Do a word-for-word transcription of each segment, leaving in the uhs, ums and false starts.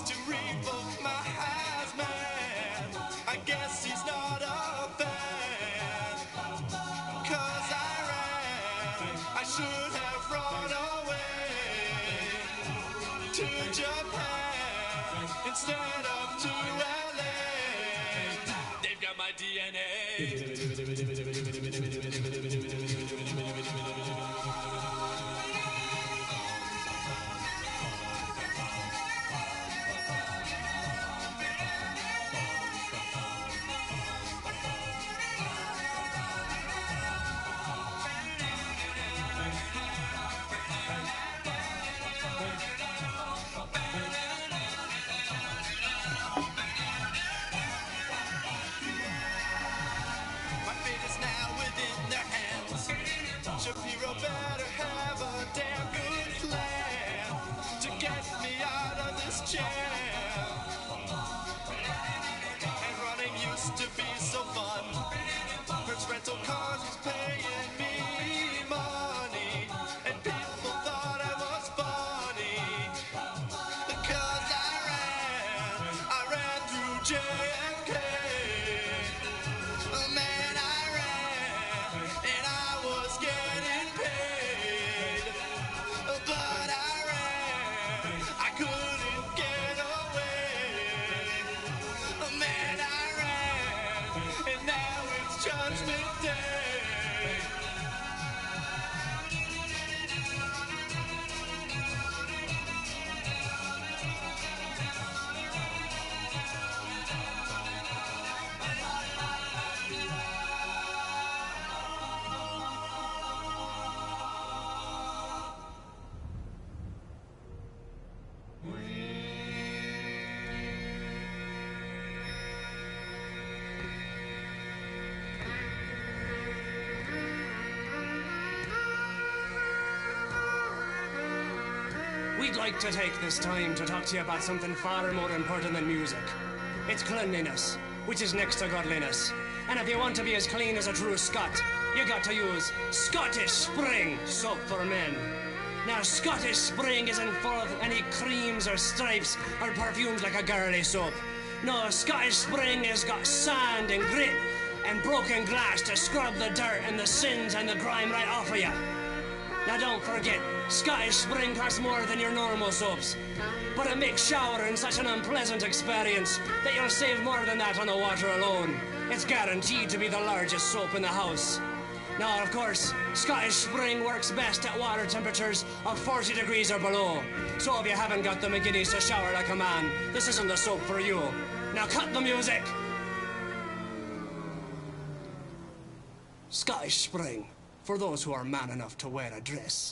to revoke my hazmat. I guess he's not a fan. Cause I ran, I should have run away to Japan instead of to L A. They've got my D N A. Shapiro better have a damn good plan to get me out of this jam. And running used to be so fun. Hertz rental cars was paying me money, and people thought I was funny because I ran, I ran through J F K. Oh man, I ran, and I was getting paid, but I ran, I couldn't get away. Oh man, I ran, and now it's Judgment Day. We'd like to take this time to talk to you about something far more important than music. It's cleanliness, which is next to godliness. And if you want to be as clean as a true Scot, you got to use Scottish Spring soap for men. Now, Scottish Spring isn't full of any creams or stripes or perfumes like a girly soap. No, Scottish Spring has got sand and grit and broken glass to scrub the dirt and the sins and the grime right off of you. Now don't forget, Scottish Spring costs more than your normal soaps, but it makes showering such an unpleasant experience that you'll save more than that on the water alone. It's guaranteed to be the largest soap in the house. Now, of course, Scottish Spring works best at water temperatures of forty degrees or below. So if you haven't got the McGinnis to shower like a man, this isn't the soap for you. Now cut the music! Scottish Spring, for those who are man enough to wear a dress.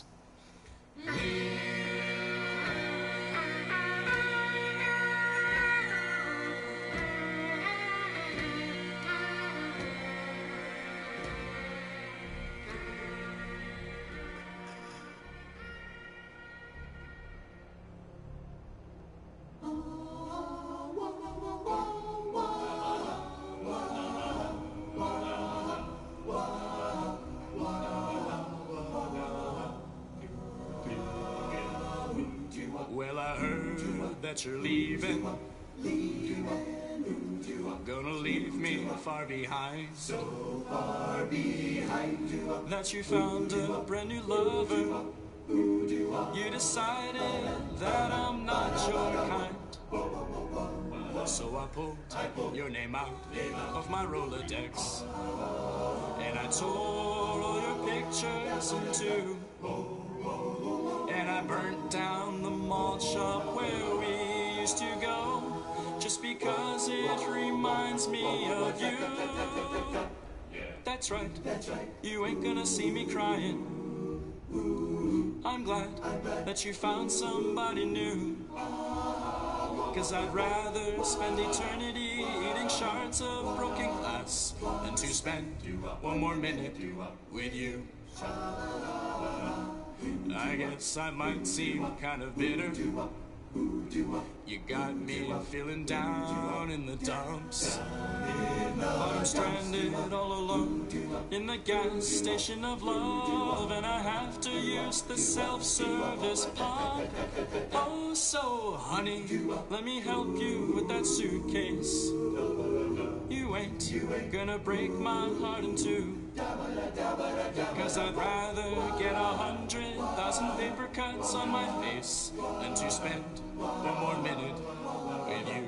Well, I heard that you're leaving. Gonna leave me far behind. So far behind. That you found a brand new lover. You decided that I'm not your kind. So I pulled your name out of my Rolodex, and I tore all your pictures in two. And I burnt down the malt shop where we used to go, just because it reminds me of you. That's right, you ain't gonna see me crying. I'm glad that you found somebody new, 'cause I'd rather spend eternity eating shards of broken glass than to spend one more minute with you. I guess I might seem kind of bitter. You got me feeling down in the dumps. But I'm stranded all alone in the gas station of love, and I have to use the self-service pump. Oh, so honey, let me help you with that suitcase. You ain't gonna break my heart in two, 'cause I'd rather get a hundred thousand paper cuts on my face than to spend one more minute with you.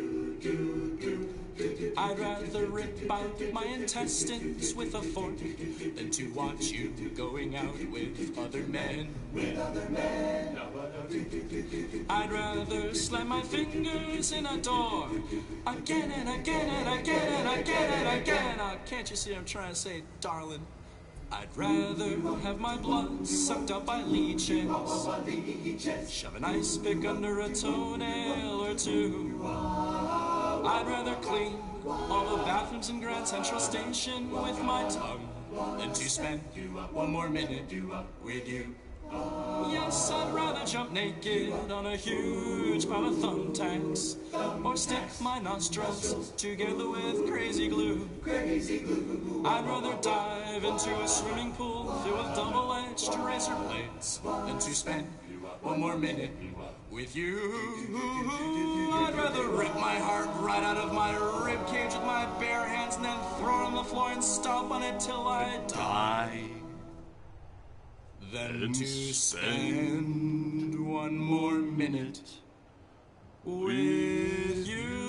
I'd rather rip out my intestines with a fork than to watch you going out with other men. With other men. I'd rather slam my fingers in a door again and again and again and again and again. Oh, can't you see I'm trying to say, darling? I'd rather have my blood sucked up by leeches, shove an ice pick under a toenail or two. I'd rather clean all the bathrooms in Grand Central Station with my tongue than to spend one more minute with you. Yes, I'd rather jump naked on a huge pile of thumbtacks, or stick my nostrils together with crazy glue. Crazy glue. I'd rather dive into a swimming pool filled with double-edged razor blades than to spend one more minute with you. I'd rather rip my heart right out of my rib cage with my bare hands and then throw it on the floor and stomp on it till I die than to spend one more minute with you.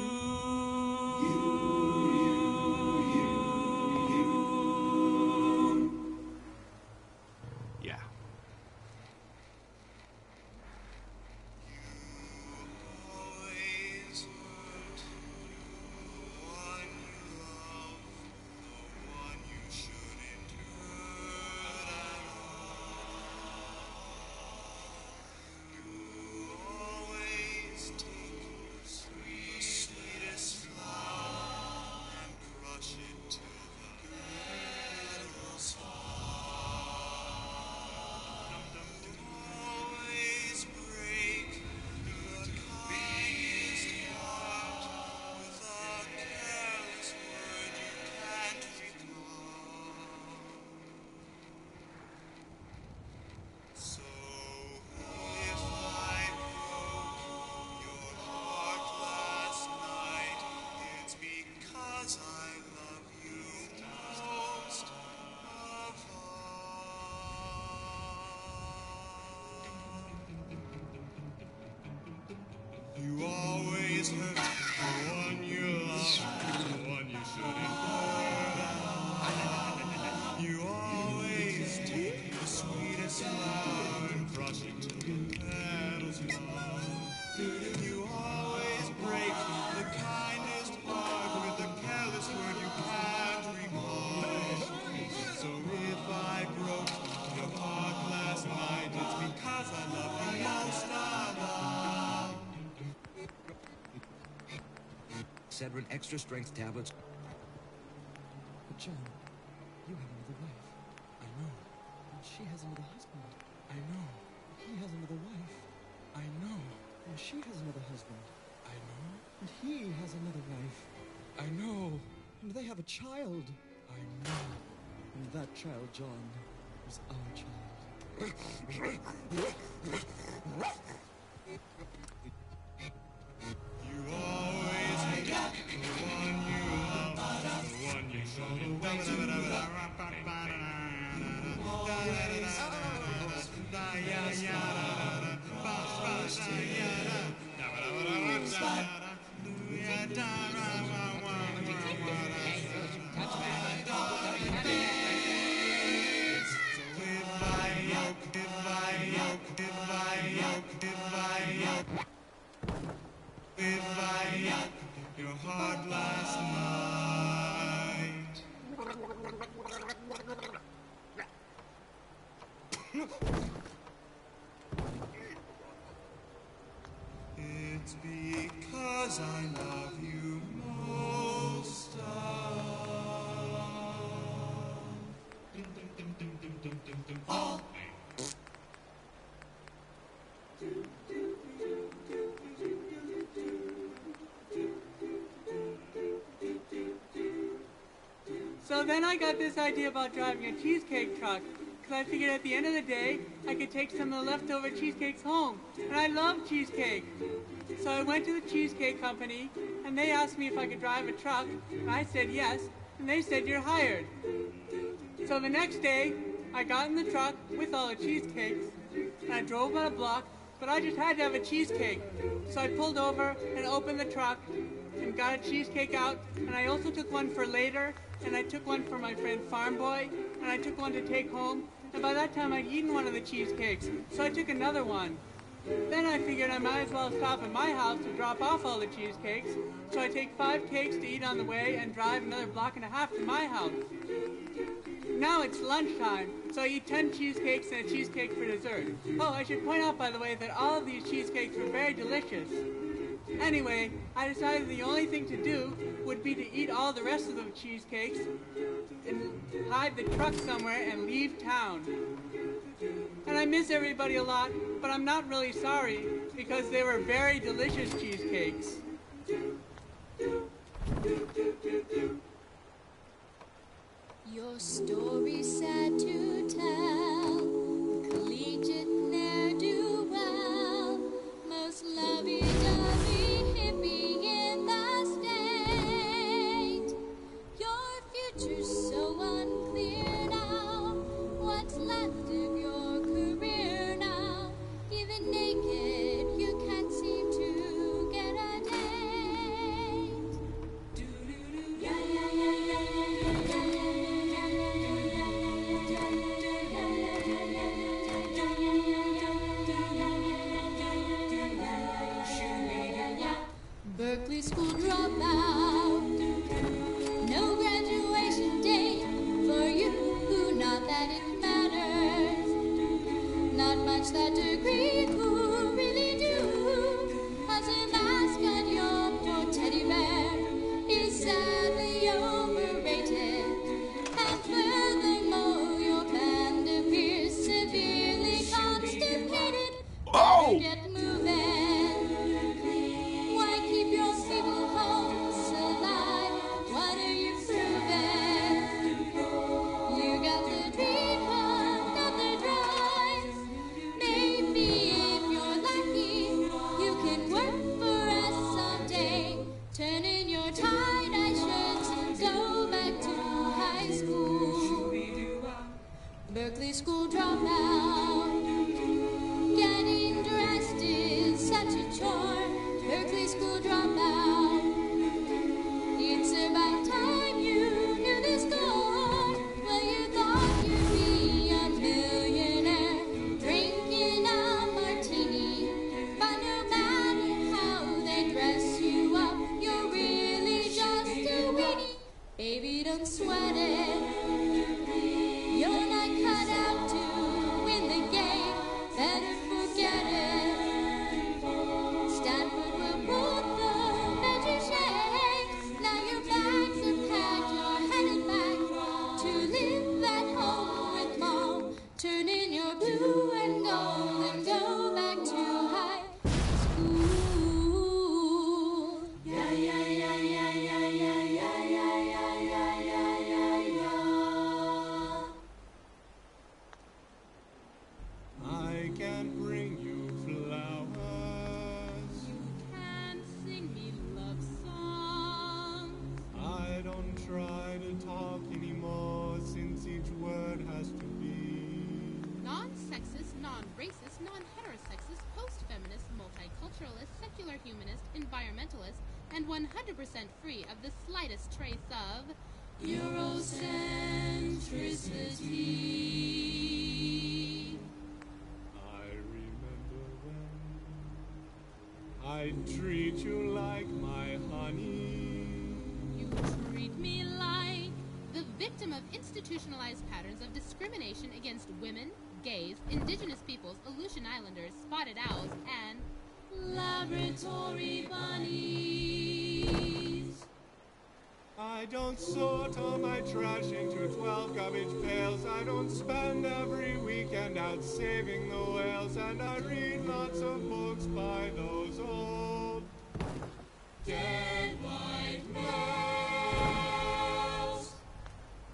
Yeah. You always hurt the one you love, the one you shouldn't hurt. You always take the sweetest flower and crush it till the petals fall. You always break the kindest heart with a careless word you can't recall. So if I broke your heart last night, it's because I love you most of all. Cedrin extra strength tablets. But John, you have another wife. I know. And she has another husband. I know. He has another wife. I know. And she has another husband. I know. And he has another wife. I know. And they have a child. I know. And that child, John, is our child. You always hate the one you love, the one you shouldn't love. If I took your heart last night. It's because I love you most of all. So then I got this idea about driving a cheesecake truck, because I figured at the end of the day, I could take some of the leftover cheesecakes home. And I love cheesecake. So I went to the cheesecake company, and they asked me if I could drive a truck, and I said yes, and they said you're hired. So the next day, I got in the truck with all the cheesecakes, and I drove about a block, but I just had to have a cheesecake. So I pulled over and opened the truck and got a cheesecake out, and I also took one for later, and I took one for my friend Farm Boy, and I took one to take home, and by that time I'd eaten one of the cheesecakes, so I took another one. Then I figured I might as well stop at my house to drop off all the cheesecakes, so I take five cakes to eat on the way and drive another block and a half to my house. Now it's lunchtime, so I eat ten cheesecakes and a cheesecake for dessert. Oh, I should point out, by the way, that all of these cheesecakes were very delicious. Anyway, I decided the only thing to do would be to eat all the rest of the cheesecakes and hide the truck somewhere and leave town. And I miss everybody a lot, but I'm not really sorry because they were very delicious cheesecakes. Your story's sad to tell, collegiate ne'er-do-well, most lovey-dovey hippie in the state. Your future's so unclear now, what's left of your career now? Even naked, you can't seem to get a date. Yeah, yeah, yeah, yeah, yeah, yeah, yeah. Berkeley school dropout, no graduation date for you, not that it matters, not much that degree could really do. As a mascot, your poor teddy bear is sadly overrated, and furthermore, your band appears severely constipated. Oh! Better get moving. Why keep your feeble hopes alive? What are you proving? You got the dream, but not the drive. Maybe if you're lucky, you can work for us someday. Turn in your tie-dye shirts and go back to high school. Berkeley school dropout. Getting dressed is such a chore. Berkeley school dropout. It's about time you knew the score. Well, you thought you'd be a millionaire, drinking a martini. But no matter how they dress you up, you're really just a weenie. Baby, don't sweat it. You're not cut out to win the game. Better forget it. Stanford will put the bed to shame. Now your bags are packed, you're headed back to live at home with mom. Turn in your blue and gold and go back to high school. Yeah, yeah, yeah, yeah, yeah, yeah, yeah, yeah, yeah, yeah, yeah, yeah, yeah. I can't bring you flowers. You can't sing me love songs. I don't try to talk anymore since each word has to be. Non-sexist, non-racist, non-heterosexist, post-feminist, multiculturalist, secular humanist, environmentalist, and one hundred percent free of the slightest trace of Eurocentricity. I remember when I treat you like my honey. You treat me like the victim of institutionalized patterns of discrimination against women, gays, indigenous peoples, Aleutian Islanders, spotted owls, and laboratory bunnies. I don't sort all my trash into twelve garbage pails. I don't spend every weekend out saving the whales. And I read lots of books by those old dead white males.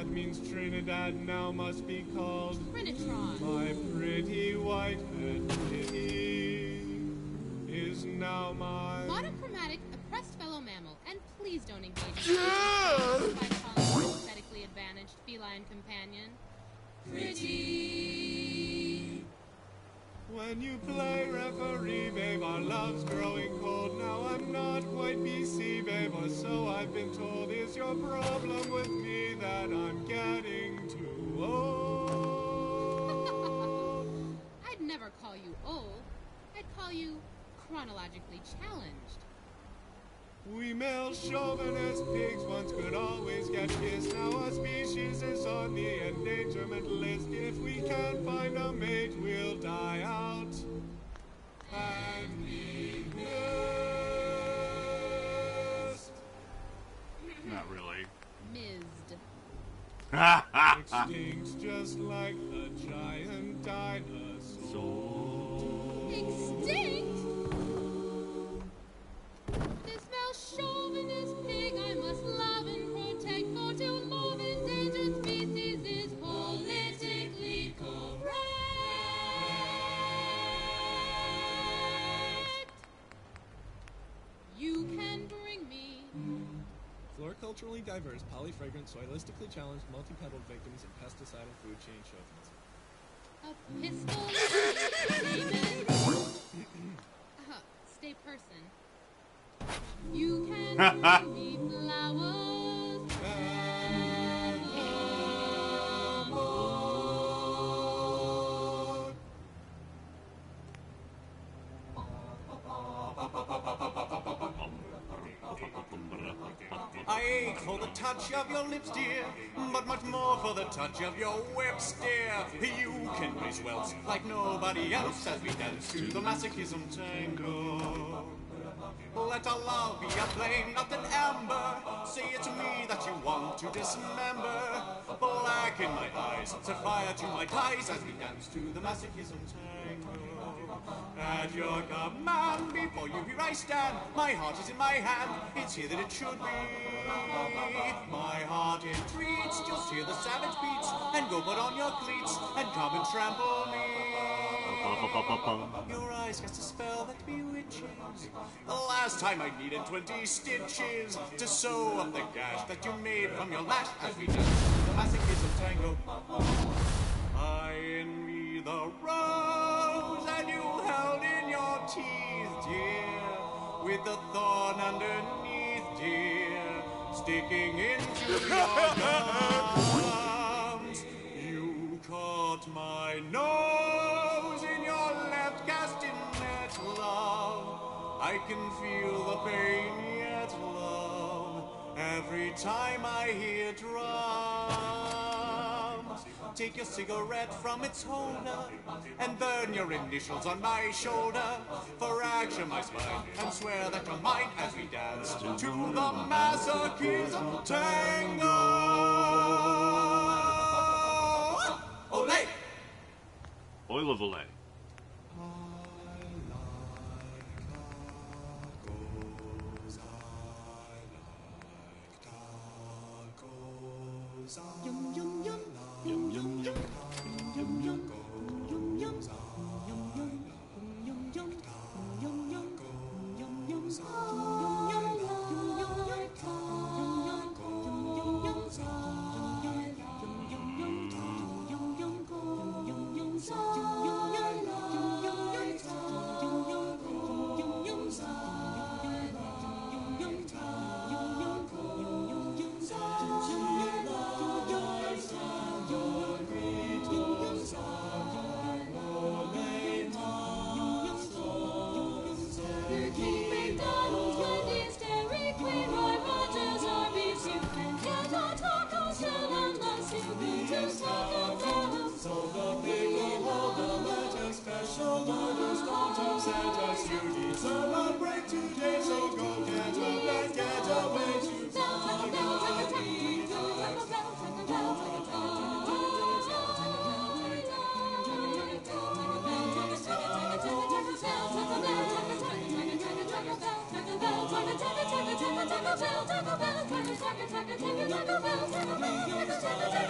That means Trinidad now must be called Trinitron. my pretty white-head kitty is now mine. Monochromatic, oppressed fellow mammal, and please don't engage in by calling your aesthetically advantaged feline companion pretty. When you play referee, babe, our love's growing cold. Now I'm not quite B C, babe, or so I've been told. Is your problem with me that I'm getting too old? I'd never call you old. I'd call you chronologically challenged. We male chauvinist pigs once could always get kissed. Now our species is on the endangerment list. If we can't find a mate, we'll die out and be missed. Not really. Mizzed. Extinct just like a giant dinosaur. Extinct? This male chauvinist pig I must love and protect, for to love endangered species is politically correct. You can bring me Floriculturally diverse, polyfragrant, soilistically challenged, multi-petaled victims of pesticide and food chain chauvins. a pistol. uh, stay person. You can bring me flowers I ache for the touch of your lips, dear, but much more for the touch of your whips, dear. You can raise welts like nobody else as we dance to the masochism tango. Let our love be a flame, not an ember. Say it to me that you want to dismember. Black in my eyes, set fire to my ties as we dance to the masochism tango. At your command, before you here I stand. My heart is in my hand, it's here that it should be. My heart entreats, just hear the savage beats, and go put on your cleats, and come and trample me. Your eyes cast a spell that bewitches. The last time I needed twenty stitches to sew up the gash that you made from your lash as we dance the masochism tango. I envy the rose that you held in your teeth, dear, with the thorn underneath, dear, sticking into your gums. You caught my nose in your left castanet, love. I can feel the pain yet, love, every time I hear drums. Take your cigarette from its holder and burn your initials on my shoulder. Fracture my spine and swear that you're mine as we dance to the masochism tango. Olé! Oil of Olay. Yum yum yum. Yum yum yum. Yum yum. Celebrate today, so go get up and get away to Taco Bell, Taco Bell, Taco Bell, Taco Bell, Taco Bell, Taco Bell, Taco Bell, Taco Bell,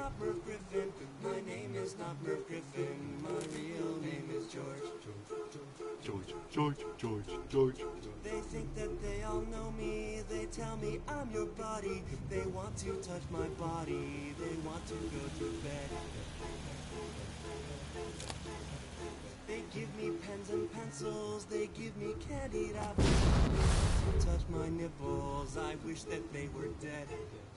not Merv Griffin. My name is not Merv Griffin. My real name is George. George, George, George, George. They think that they all know me. They tell me I'm your buddy. They want to touch my body. They want to go to bed. They give me pens and pencils. They give me candied apples. They want to touch my nipples. I wish that they were dead.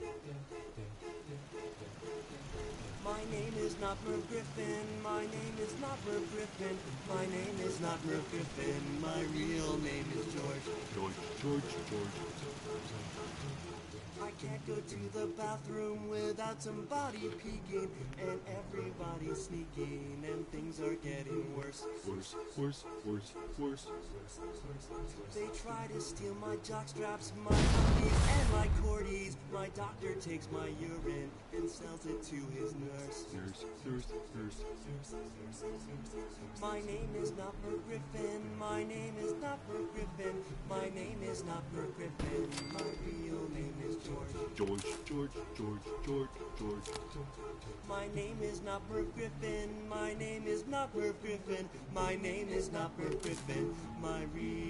My name is not Merv Griffin. My name is not Merv Griffin. My name is not Merv Griffin. My real name is George. George, George, George. I can't go to the bathroom without somebody peeking, and everybody sneaking, and things are getting worse. Worse, worse, worse, worse. They try to steal my jockstraps, my undies, and my cordies. My doctor takes my urine and sells it to his nurse. Nurse, nurse, nurse. My name is not Merv Griffin. My name is not Merv Griffin. My name is not Merv Griffin. My real name is George. George, George, George, George, George. My name is not Merv Griffin. My name is not Merv Griffin. My name is not Merv Griffin. My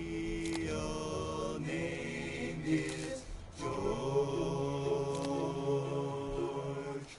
real name is George.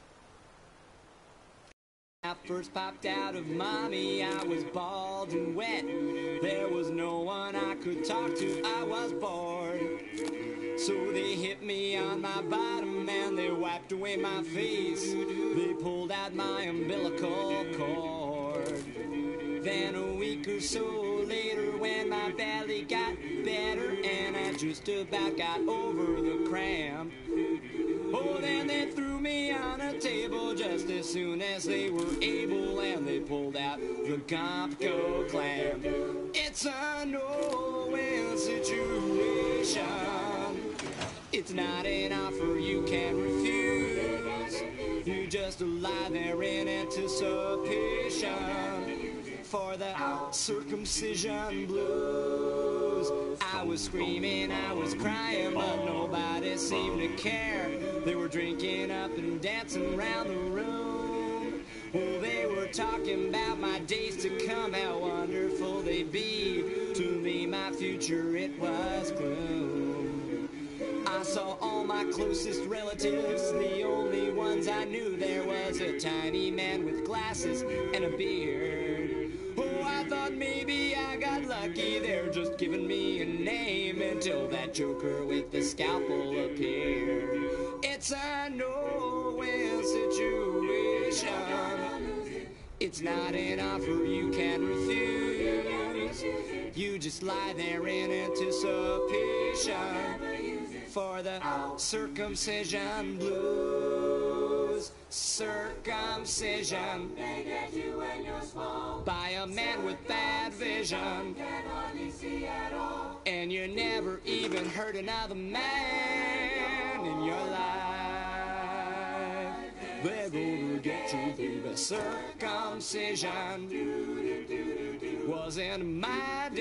I first popped out of mommy, I was bald and wet. There was no one I could talk to, I was bored. So they hit me on my bottom and they wiped away my face. They pulled out my umbilical cord. Then a week or so later when my belly got better and I just about got over the cramp, oh, then they threw me on a table just as soon as they were able, and they pulled out the Compco clamp. It's a no-win situation. It's not an offer you can refuse. You just lie there in anticipation for the circumcision blues. I was screaming, I was crying, but nobody seemed to care. They were drinking up and dancing around the room. Oh, they were talking about my days to come, how wonderful they'd be. To me, my future, it was gloom. I saw all my closest relatives, the only ones I knew. There was a tiny man with glasses and a beard. Oh, I thought maybe I got lucky, they're just giving me a name, until that joker with the scalpel appeared. It's a no-win situation. It's not an offer you can refuse. You just lie there in anticipation for the circumcision blues. Circumcision by a man with bad vision, and you never even heard another man in your life. They're gonna get you, baby. Circumcision wasn't my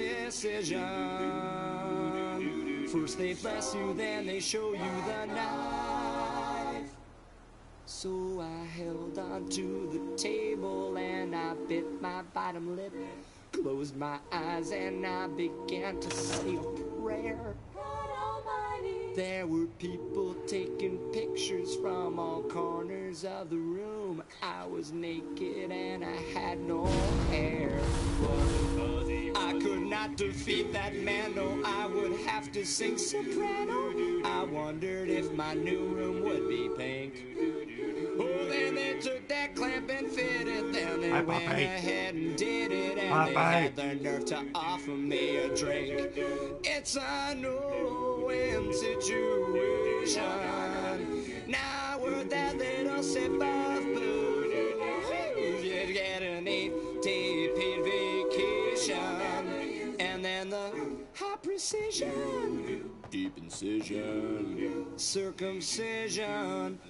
decision. First they bless you, then they show you the knife. So I held on to the table and I bit my bottom lip, closed my eyes and I began to say a prayer. There were people taking pictures from all corners of the room. I was naked and I had no hair. I could not defeat that man, no, I would have to sing soprano. I wondered if my new room would be pink. Oh, then they took that clamp and fitted, then they Hi, went Poppy. ahead and did it, and Poppy. they had the nerve to offer me a drink. It's a no-win situation. Now with that little sip of booze, you get an eight-day paid vacation, and then the high precision, deep incision, circumcision.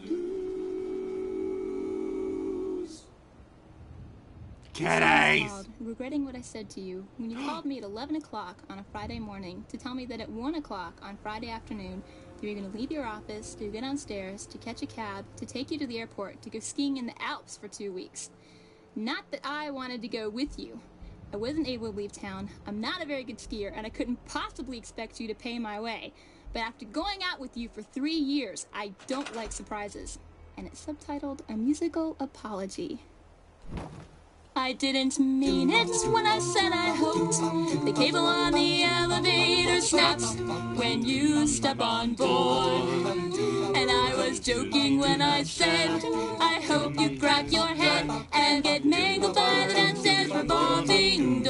Kitties! Called, regretting what I said to you when you called me at eleven o'clock on a Friday morning to tell me that at one o'clock on Friday afternoon You're going to leave your office, to go downstairs, to catch a cab, to take you to the airport, to go skiing in the Alps for two weeks. Not that I wanted to go with you. I wasn't able to leave town. I'm not a very good skier, and I couldn't possibly expect you to pay my way. But after going out with you for three years, I don't like surprises. And it's subtitled A Musical Apology. I didn't mean it when I said I hoped the cable on the elevator snaps when you step on board. And I was joking when I said I hope you crack your head and get mangled by the downstairs revolving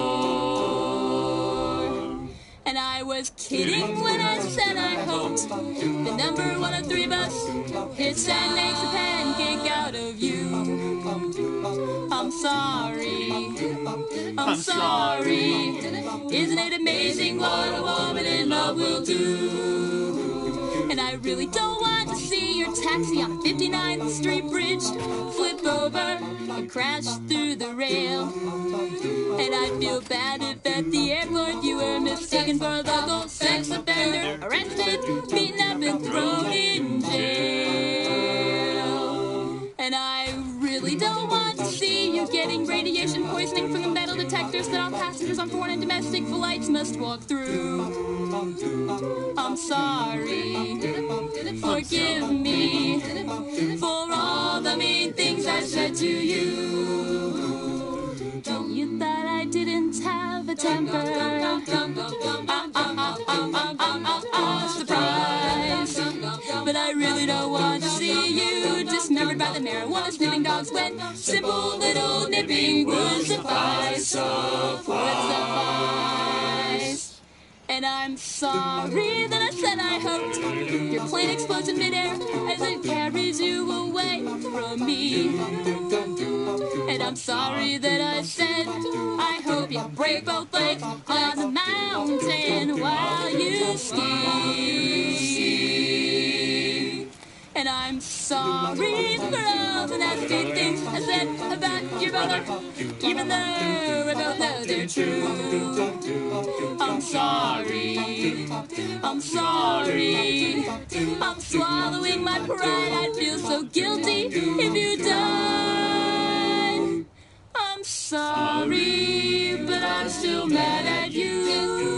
door. And I was kidding when I said I hoped the number one of three of us hits and makes a pancake out of you. I'm sorry, I'm sorry. Isn't it amazing what a woman in love will do? And I really don't want to see your taxi on the fifty-ninth Street Bridge flip over and crash through the rail. And I feel bad if at the airport you were mistaken for a local sex offender, arrested, beaten up, and thrown in jail. And I really don't want to see you getting radiation poisoning from the metal detectors that all passengers on foreign and domestic flights must walk through. I'm sorry, forgive me for all the mean things I said to you. You thought I didn't have a temper. Ah, ah, ah, ah, ah, ah, ah, surprise. But I really don't want to see you dismembered by the marijuana sniffing dogs when simple little nipping would suffice. Would suffice. And I'm sorry that I said I hoped your plane explodes in midair as it carries you away from me. And I'm sorry that I said I hope you break both legs on the mountain while you ski. And I'm sorry for all the nasty things I said about your brother, even though we both know they're true. I'm sorry, I'm sorry, I'm swallowing my pride. I'd feel so guilty if you died. I'm sorry, but I'm still mad at you.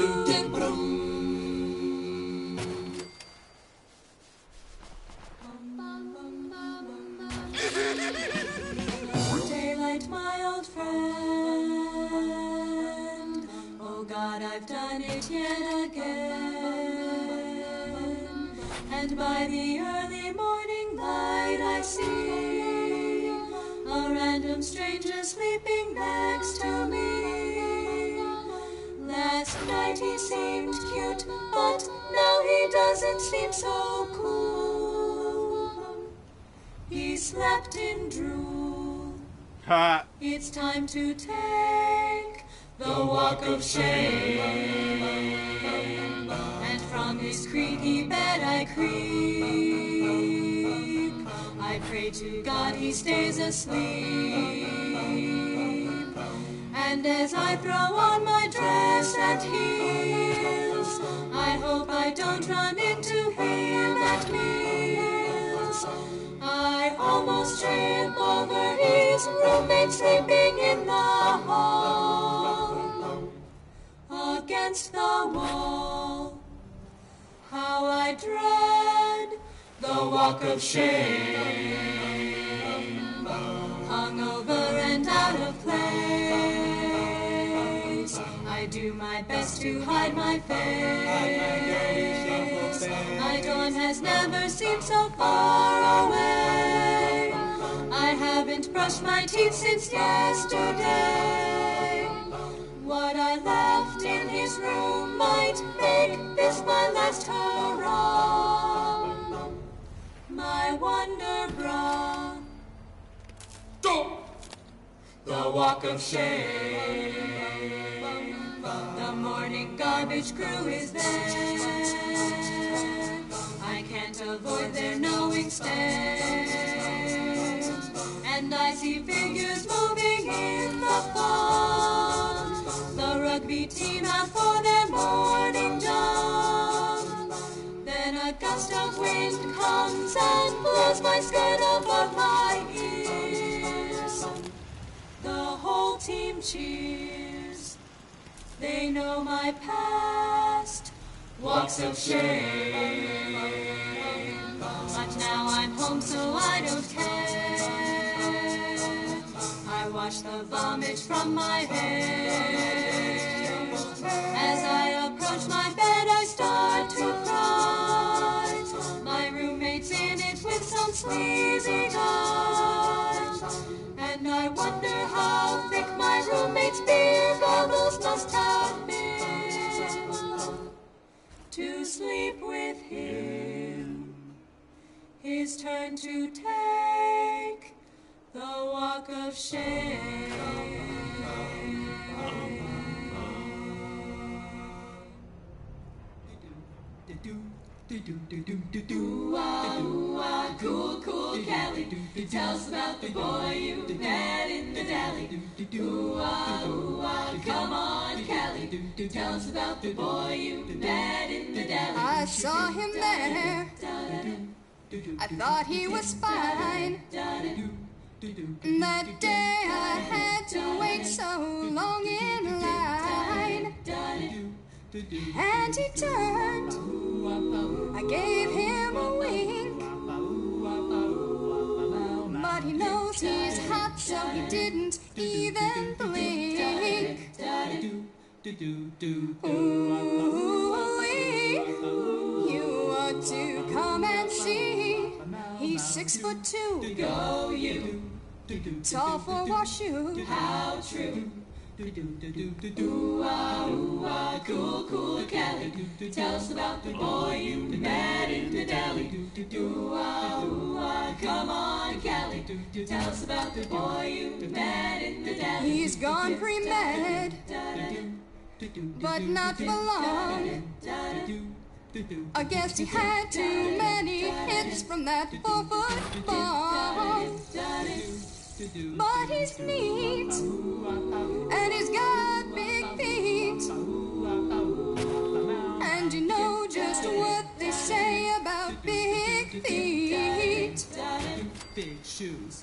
Daylight, my old friend. Oh God, I've done it yet again. And by the early morning light I see a random stranger sleeping next to me. Last night he seemed cute, but now he doesn't seem so cool. He slept in drool. Ha! It's time to take the walk of shame. And from his creaky bed I creep. I pray to God he stays asleep. And as I throw on my dress and heels, I hope I don't run into him at meals. I almost trip over his roommate sleeping in the hall against the wall. How I dread the walk of shame, hungover and out of place. I do my best to hide my face. My dawn has never seemed so far away. I haven't brushed my teeth since yesterday. What I left in his room might make this my last hurrah. My wonder bra. The walk of shame. The morning garbage crew is there. I can't avoid their knowing stare. And I see figures moving in the fog. The rugby team out for their morning jog. Then wind comes and blows my skirt above my ears. The whole team cheers. They know my past walks of shame. But now I'm home, so I don't care. I wash the vomit from my hair. As I approach my bed, I start to cry. My roommate's in it with some sleazy guy. And I wonder how thick my roommate's beer goggles must have been to sleep with him. His turn to take the walk of shame. Ooh-ah, ooh-ah, cool, cool Cali. Tell us about the boy you met in the deli. Ooh-ah, ooh-ah, come on Cali. Tell us about the boy you met in the deli. I saw him there. I thought he was fine. That day I had to wait so long in line. And he turned. I gave him a wink. But he knows he's hot, so he didn't even blink. Ooh-wee, you ought to come and see. He's six foot two. Go you. Tall for Washoe. How true. Ooh-ah, ooh-ah, cool, cool Cali. Tell us about the boy you met in the deli. Ooh-ah, ooh-ah, come on Cali. Tell us about the boy you met in the deli. He's gone pre-med, but not for long. I guess he had too many hits from that four-foot ball. But he's neat, and he's got big feet. And you know just what they say about big feet. Big shoes.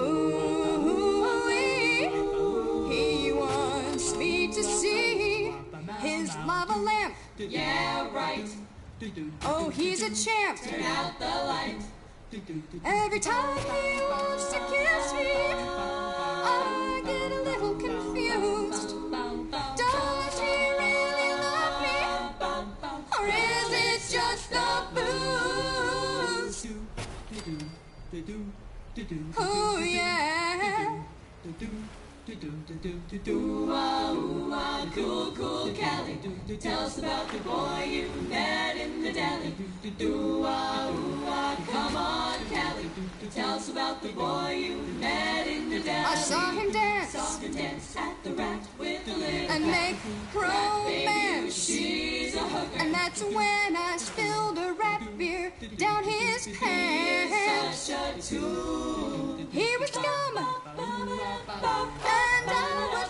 Ooh-wee, he wants me to see his lava lamp. Yeah, right. Oh, he's a champ. Turn out the light. Every time he wants to kiss me, I get a little confused. Does he really love me, or is it just the booze? Oh yeah. Ooh-ah, ooh-ah, cool, cool Cali. Tell us about the boy you met in the deli. Ooh-ah, ooh-ah, come on Cali. Tell us about the boy you met in the deli. I saw him dance, saw him dance at the Rat with the little and make romance. She's a hooker. And that's when I spilled a rat beer down his pants. Such a tool. He was scum, and I was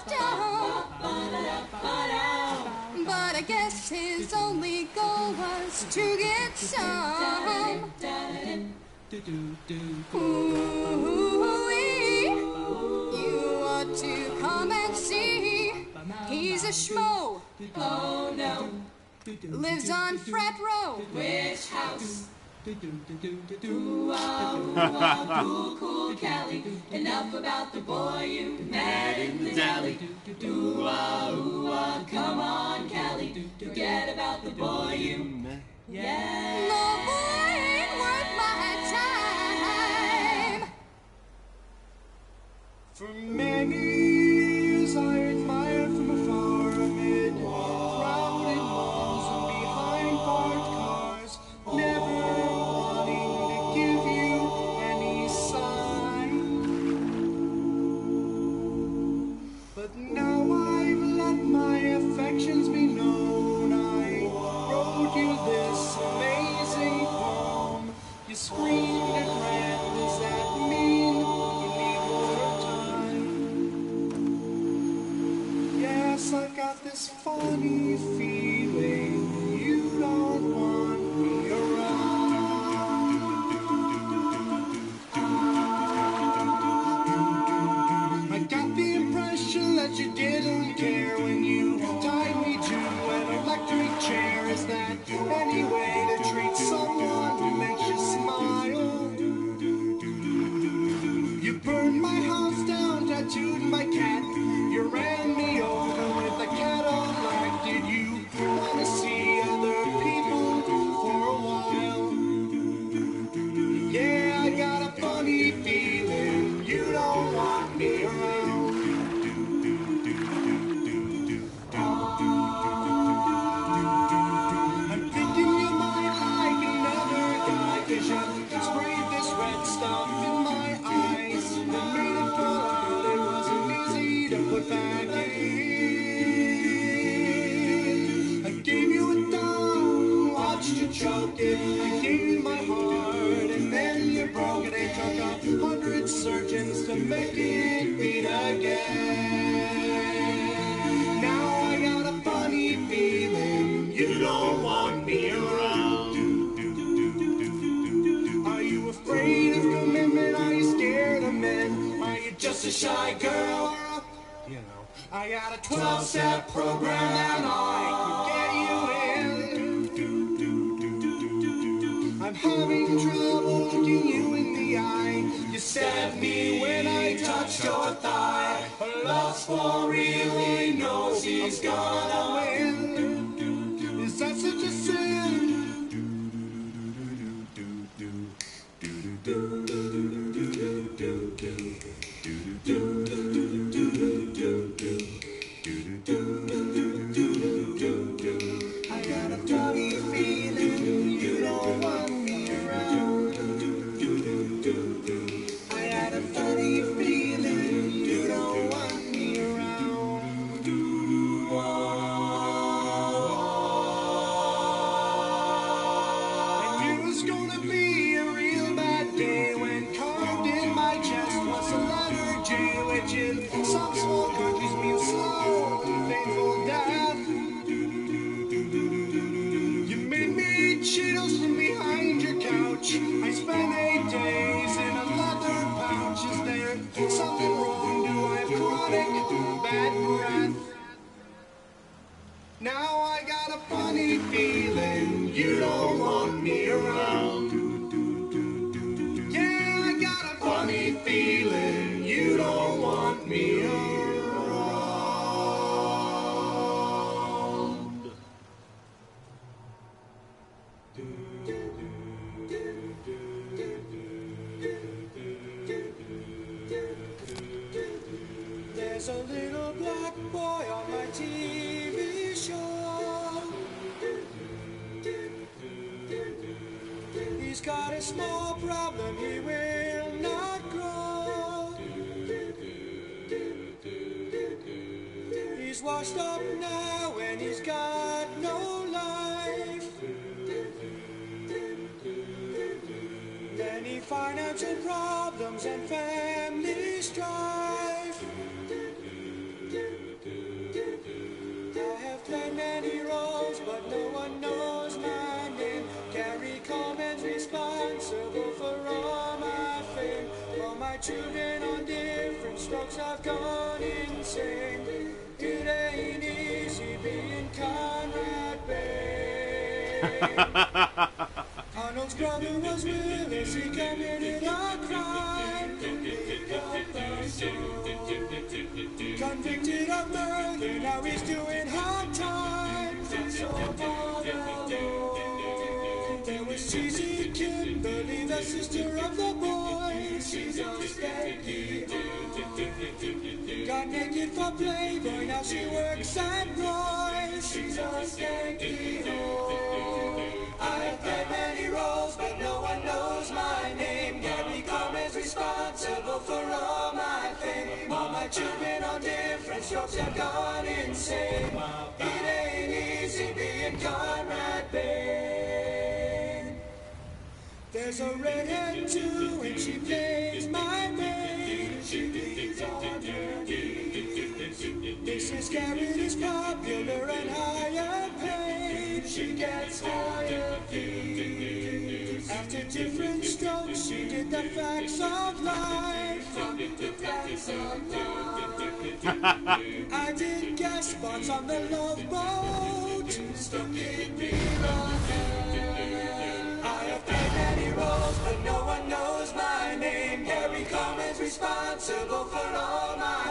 dumb. But I guess his only goal was to get some. Ooh-wee, you ought to come and see. He's a schmo. Oh no. Lives on Frat Row. Which house? Ooh-ah, ooh-ah, cool, cool Cali. Enough about the boy you met in the deli. Ooh-ah, ooh-ah, come on Cali. Forget about the boy you met. Yeah. No boy ain't worth my time. For many years I admired from afar amid crowded malls and behind parked cars, never wanting to give you any sign. But now I've let my affections be known. I wrote you this amazing poem. You screamed and ran. Does that mean you need more time? Yes, I've got this funny feeling you don't want me around. tattooed my cat. You ran me over with a Cadillac. Did you want to see other people for a while? Yeah, I got a funny feeling you don't want me around. I'm thinking you might like another guy, 'cause you sprayed this red stuff in my eyes and made it fall out. It wasn't easy to put back in. I gave you a thumb, watched you choke it. I gave you my heart and then you broke it. It took a hundred surgeons to make it beat again. Now I got a funny feeling you don't want me around. Are you afraid of commitment? Are you scared of men? Are you just a shy girl? You know, I got a twelve-step program and I could get you in. I'm having trouble looking you in the eye. You stabbed me when I touched your thigh. Love's for real, he knows he's gonna win. Is that such a sin? I got a funny feeling you don't want me around. I got a funny feeling you don't want me around. I knew it was gonna be a real bad day when carved in my chest was the letter J, which in some small countries means slow, painful death. You made me eat Cheetos from behind your couch. I spent eight days in a leather pouch. Is there something wrong? Do I have chronic bad breath? Now I got a funny feeling you don't want me around. Yeah, I got a funny feeling you don't want me around. There's a little black boy on my T V show. He's got a small problem, he will not grow. He's washed up now and he's got no life. Many financial problems and family strife. I have played many roles, but no one knows my name. Gary Coleman's responsible for all my fame. All my children on different strokes have gone insane. It ain't easy being Conrad Bain. Arnold's brother was Willis, he committed a crime. Convicted of murder, now he's doing hard time. So there was Cheesy Kimberly, the sister of the boy. She's a stanky. Got naked for Playboy, now she works at Roy's. She's a stanky hoe. I have played many roles, but no one knows my name. Gary Coleman's responsible for all my fame. All my children on different strokes have gone insane. It ain't easy being Conrad Bain. There's a redhead too, and she plays my maid. She leads on her knees. Missus Garrett is popular and higher paid. She gets higher fees. After different strokes, she did the facts of life. The facts of life. I did guest spots on the Love Boat. Stuck in real I have played many roles, but no one knows my name. Gary Coleman's responsible for all my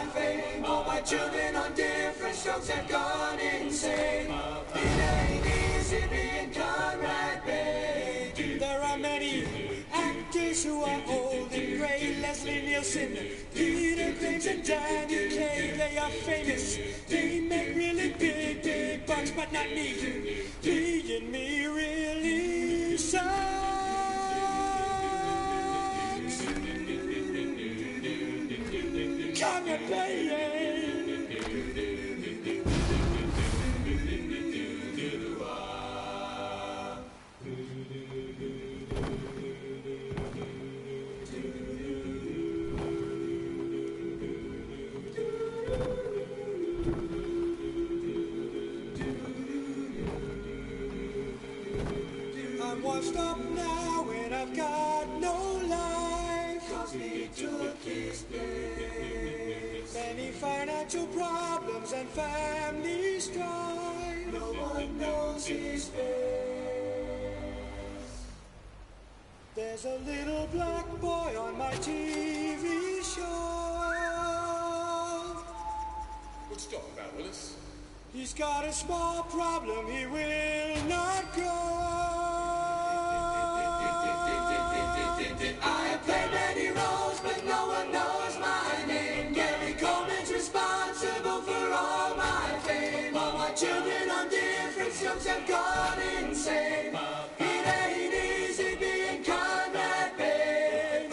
children on different strokes have gone insane. It ain't easy being Conrad Bay. There are many actors who are old and grey. Leslie Nielsen, Peter Graves and Danny Kaye. They are famous. They make really big, big bucks, but not me. Me and me really sucks. Come here, baby. I'm washed up now and I've got no life. Cause he took his place. Many financial problems and family strife. No one knows his face. There's a little black boy on my T V show. What's he talking about, Willis? He's got a small problem, he will not grow. I have played many roles, but no one knows my name. Gary Coleman's responsible for all my fame. All my children on different strokes have gone insane. It ain't easy being Conrad Bay.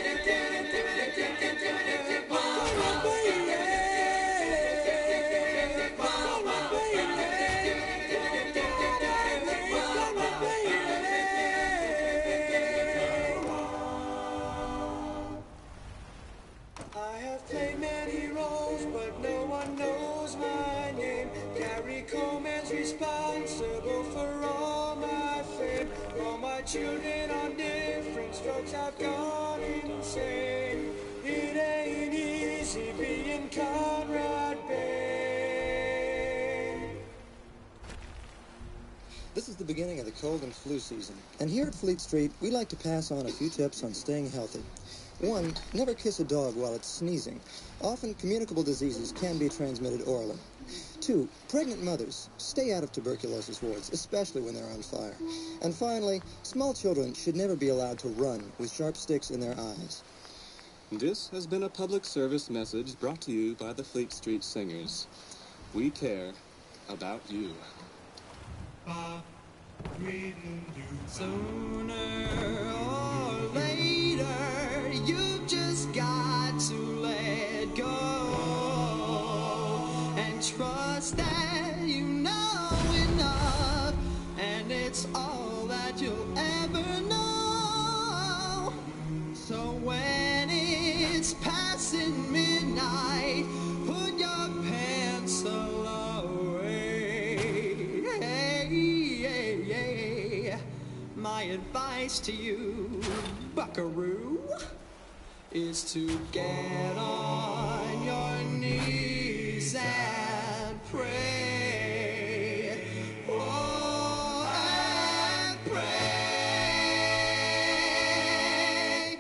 I have played many roles, but no one knows my name. Gary Coleman's responsible for all my fame. All my children on different strokes have gone insane. It ain't easy being Conrad Bay. This is the beginning of the cold and flu season, and here at Fleet Street, we like to pass on a few tips on staying healthy. One, never kiss a dog while it's sneezing. Often communicable diseases can be transmitted orally. Two, pregnant mothers, stay out of tuberculosis wards, especially when they're on fire. And finally, small children should never be allowed to run with sharp sticks in their eyes. This has been a public service message brought to you by the Fleet Street Singers. We care about you. Sooner or later, you've just got to let go and trust that you know enough, and it's all that you'll ever know. So when it's passing midnight, put your pencil away. Hey, hey, hey. My advice to you, buckaroo, is to get on your knees and pray. Oh, and pray.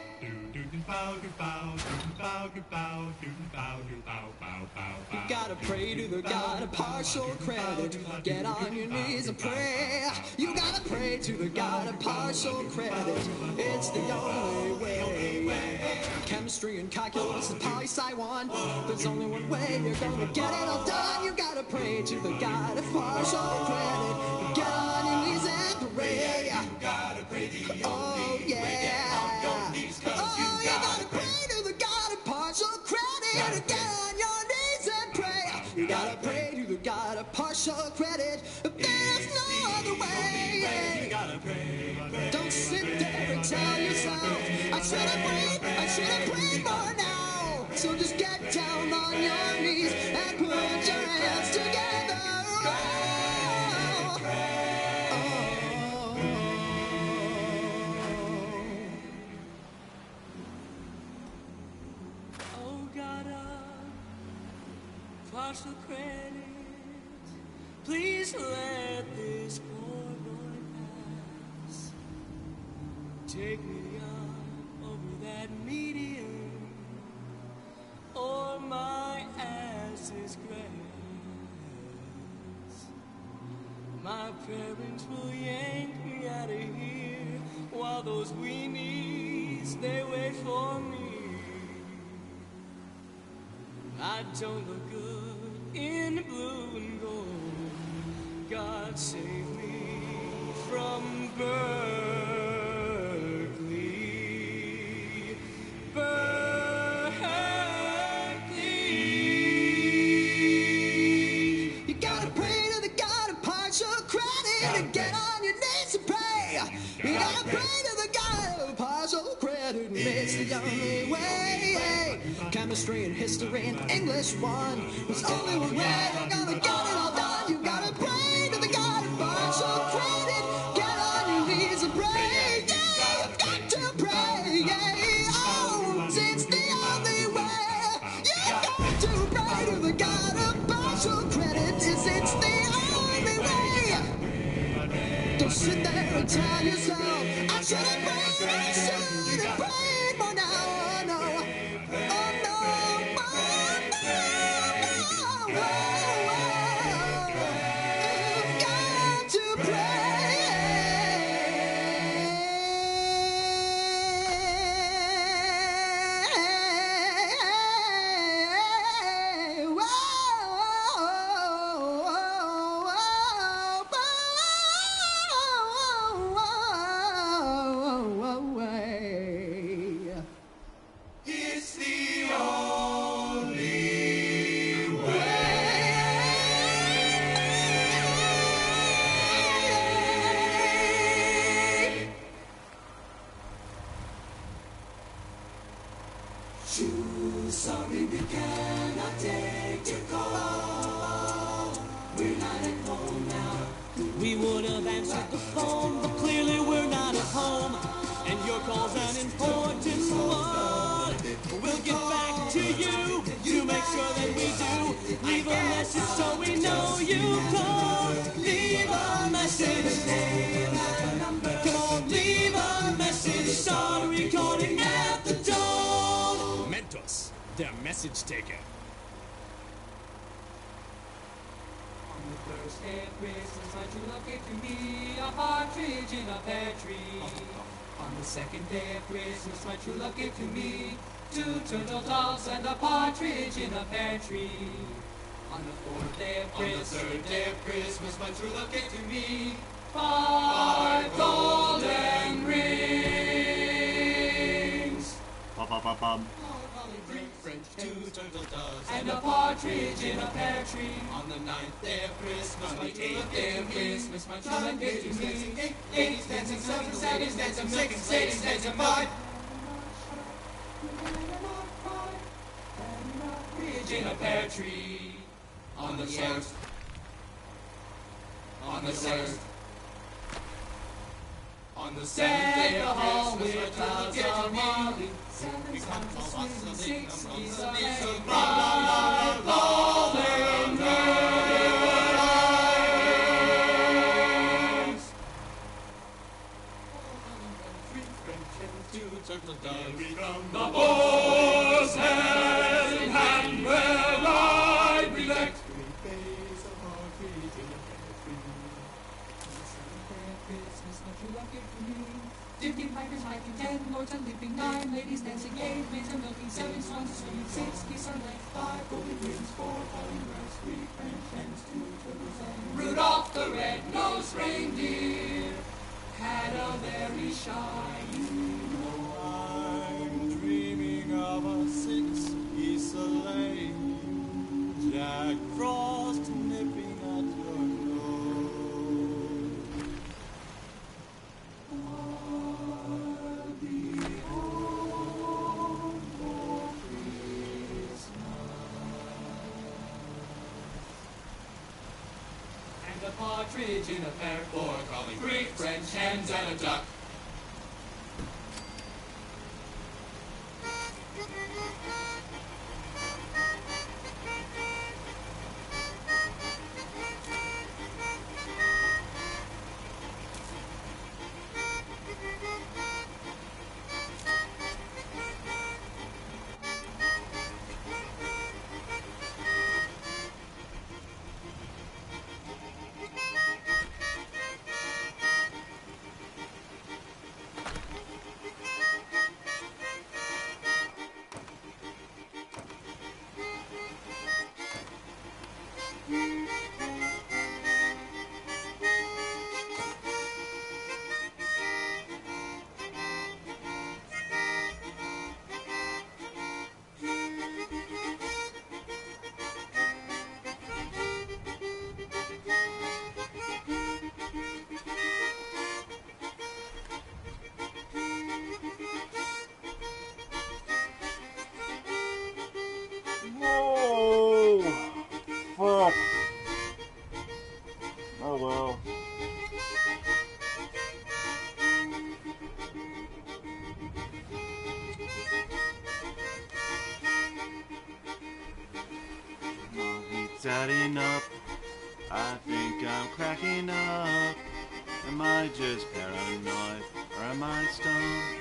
You gotta pray to the God of partial credit. Get on your knees and pray. You gotta pray to the God of partial credit. It's the only way. Chemistry and calculus and poli-sci one. There's only one way you're gonna get it all done. You gotta pray to the God of partial credit. Get on your knees and pray. Oh yeah. Oh, you gotta pray to the God of partial credit. Get on your knees and pray. You gotta pray to the God of partial credit. There's no other way. Don't sit there and tell yourself, I should have prayed, I should have prayed more now. So just get down on your knees and put your hands together. Oh, God of partial credit, please let this poor boy pass. Take me up over that median, or my ass is My parents will yank me out of here while those weenies, they wait for me. I don't look good in blue and gold. God save me from Berkeley. Berkeley. You gotta pray to the God of partial credit and get on your knees and pray. You gotta pray to the God of partial credit, and it's the only way. Chemistry and history and English one was only one way they're gonna get it all done. You gotta pray to the God of partial credit. Get on your knees and pray. Yeah, you've got to pray. Yeah, oh, it's the only way. You've got to pray to the God of partial credit. Is it's the only way. Don't sit there and tell yourself I should have prayed. I should have prayed more now. Oh no. Oh no. Oh no. Oh, you've got to pray. It's the only way. Shoo, sorry we cannot take your call. We're not at home now. We would have answered the phone, but clearly we're not at home. And your call's an important one. We'll get back to you to make sure that we do. Leave a message so we know you called. Leave a message. Come on, leave a message. Start recording at the dawn. Mentos, their message taker. On the first day of Christmas, my true love gave to me a partridge in a pear tree. On the second day of Christmas, my true love gave to me two turtle doves and a partridge in a pear tree. On the fourth day of Christmas, on the third day of Christmas, my true love gave to me five golden rings. Bum, bum, bum, bum. Three French, two turtle doves, and a partridge in a pear tree. On the ninth day of Christmas, my true love gave to me. My true love gave to me. Eight dancing, seven, seven, dancing, six, eight, dancing, five. Partridge in a pear tree. On the first. On the sixth. On the seventh day of Christmas, my true love gave to me. Seven, seven, six, six, seven, five, golden rings. Three French and two turtle doves. The boar's head in hand where I reflect. Three days of partridge in a pear tree. On the seventh day of Christmas, my true love gave to me. Fifteen pipers, hiking ten, lords and leaping nine, ladies dancing eight, maids and milking seven, swans swimming six, geese are left five, golden rings four, falling rice, three French hens, two turtles and Rudolph the red-nosed reindeer had a very shiny nose. I'm dreaming of a six geese a laying, Jack Frost nipping at your nose. I'll be home for Christmas. And a partridge in a pear, four calling three French hens and a duck. It's adding up. I think I'm cracking up. Am I just paranoid or am I stoned?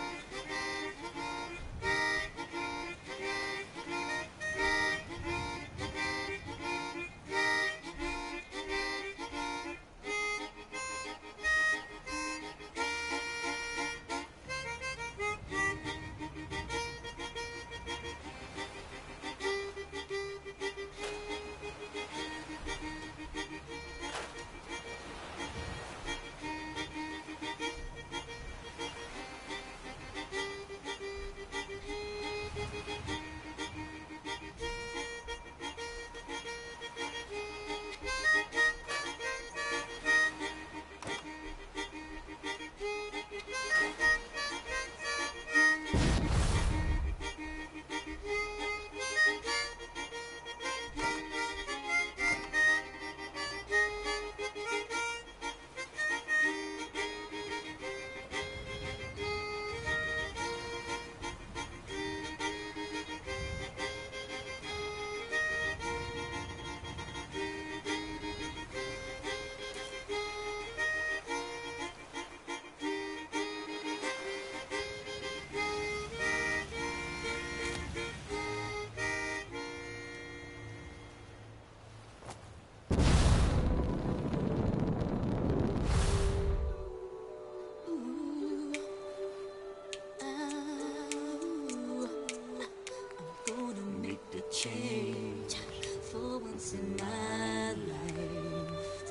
Change for once in my life.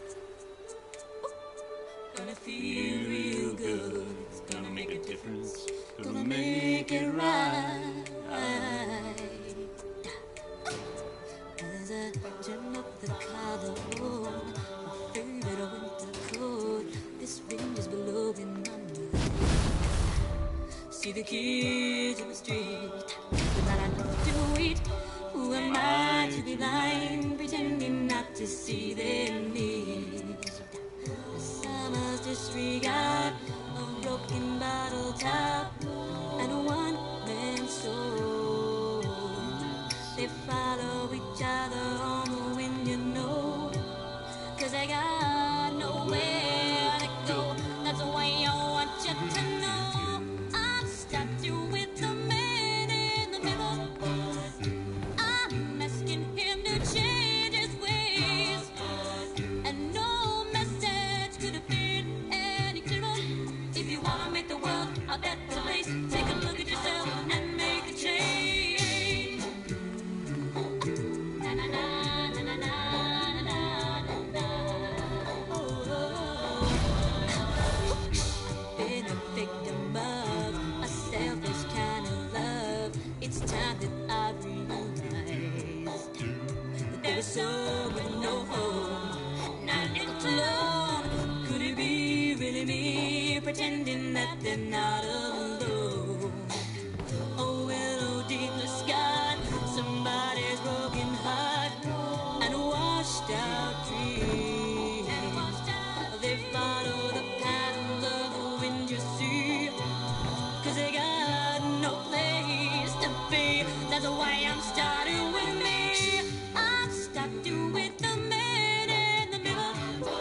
Gonna feel real good. It's gonna make a difference. Gonna make it right. As I turn up the collar, my favorite winter coat. This wind is blowing my mind. See the kids in the street. To it. Who am I to be blind, pretending not to see their needs? Summer's disregard of broken bottle top and a one-man soul. They follow each other on the wind, you know, 'cause I got nowhere to go. That's why I want you to know I've stopped you with the man in the middle. I'm asking him to change his ways, and no message could have been any clearer. If you wanna make the world a better place, take a look at yourself and make a change. Na na na na na na na na na. Oh, oh, oh. I've been a victim of a selfish kind of love. It's time that I realized that there was someone no home, not left alone. Could it be really me pretending that they're not alone? Oh, hello, deepest God, somebody's broken heart and washed out dreams. They follow the patterns of the wind, you see, 'cause they got no place to be. That's why I'm starting with me. I've stopped you with the man in the middle.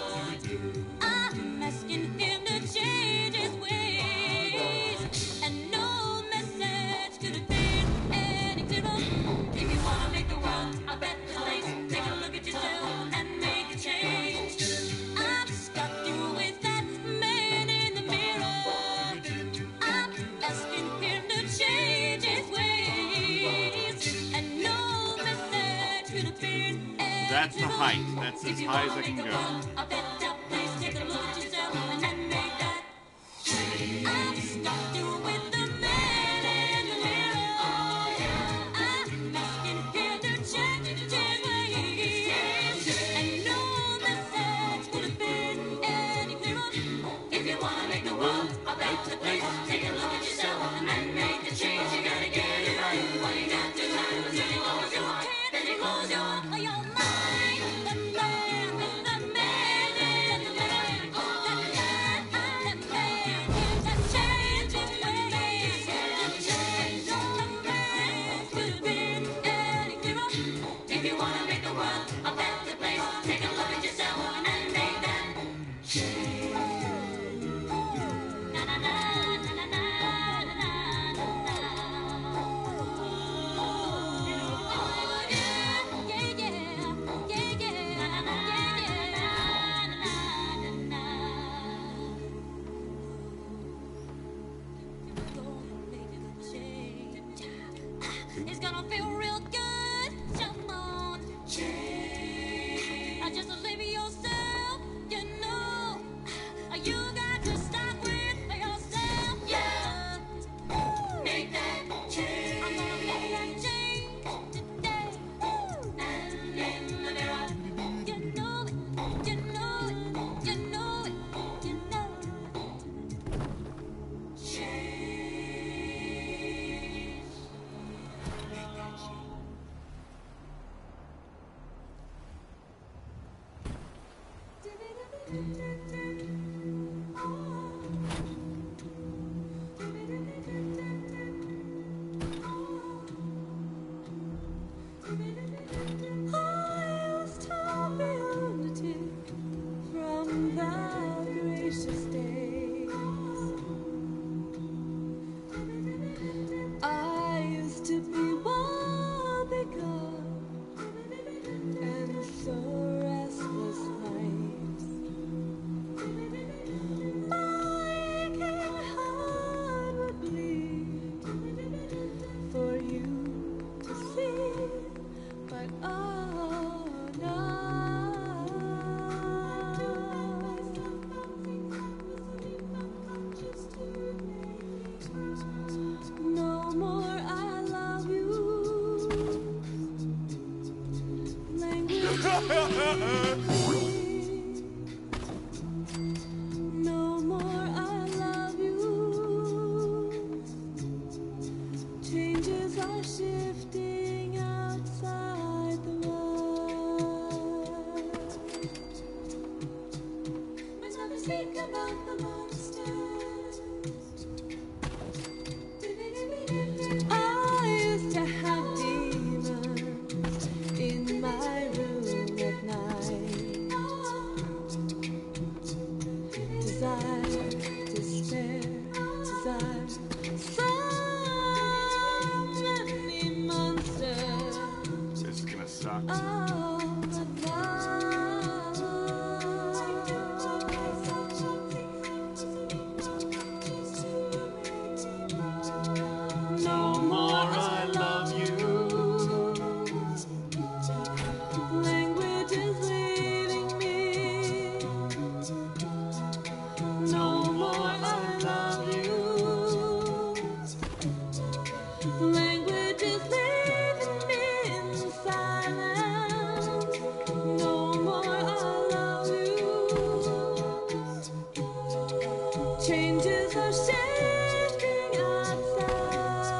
I'm asking him to change his ways, and no message could have been any clearer. If you wanna make the world a better place, take a look at yourself and make a change. I've stopped you with that man in the mirror. I'm asking him to change his ways, and no message could have been any That's the height. That's as high as I can go. a better place, take a look at yourself and make that change. I've stopped you with the man in the mirror. I'm asking him to change his ways, and no message could have been any clearer. If you wanna make the world a better place, take a look at yourself and make the change. You gotta get it right. All you got to do is really close your heart, then you close your your mind. The man, the man From the gracious days, I used to be well begun and so restless nights. My aching heart would bleed for you to see, but oh no. No more I love you. Language. No more I love you. Changes are shifting outside the world. When I speak about the monsters, I used to have demons in my room at night. Desire, despair, desire. So many monsters. This is gonna suck. Oh, but now. No more I love you. Language is leaving me. No more I love you. Language is leaving me in silence. No more I love you. Changes are shifting outside.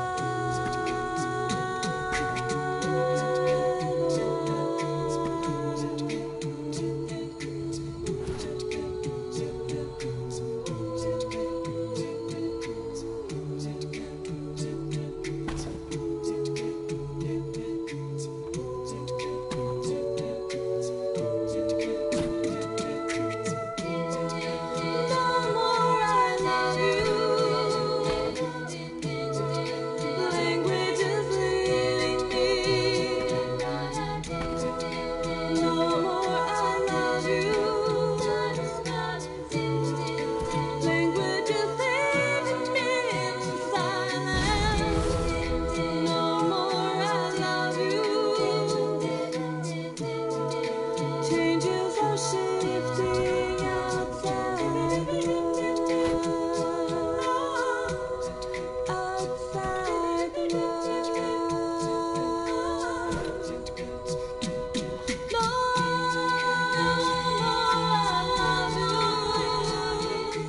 No more I love you. Language is leaving me. No more I love you. Language is leaving me in silence. No more I love you. Changes are shifting outside the world. Outside the world. No more I love you.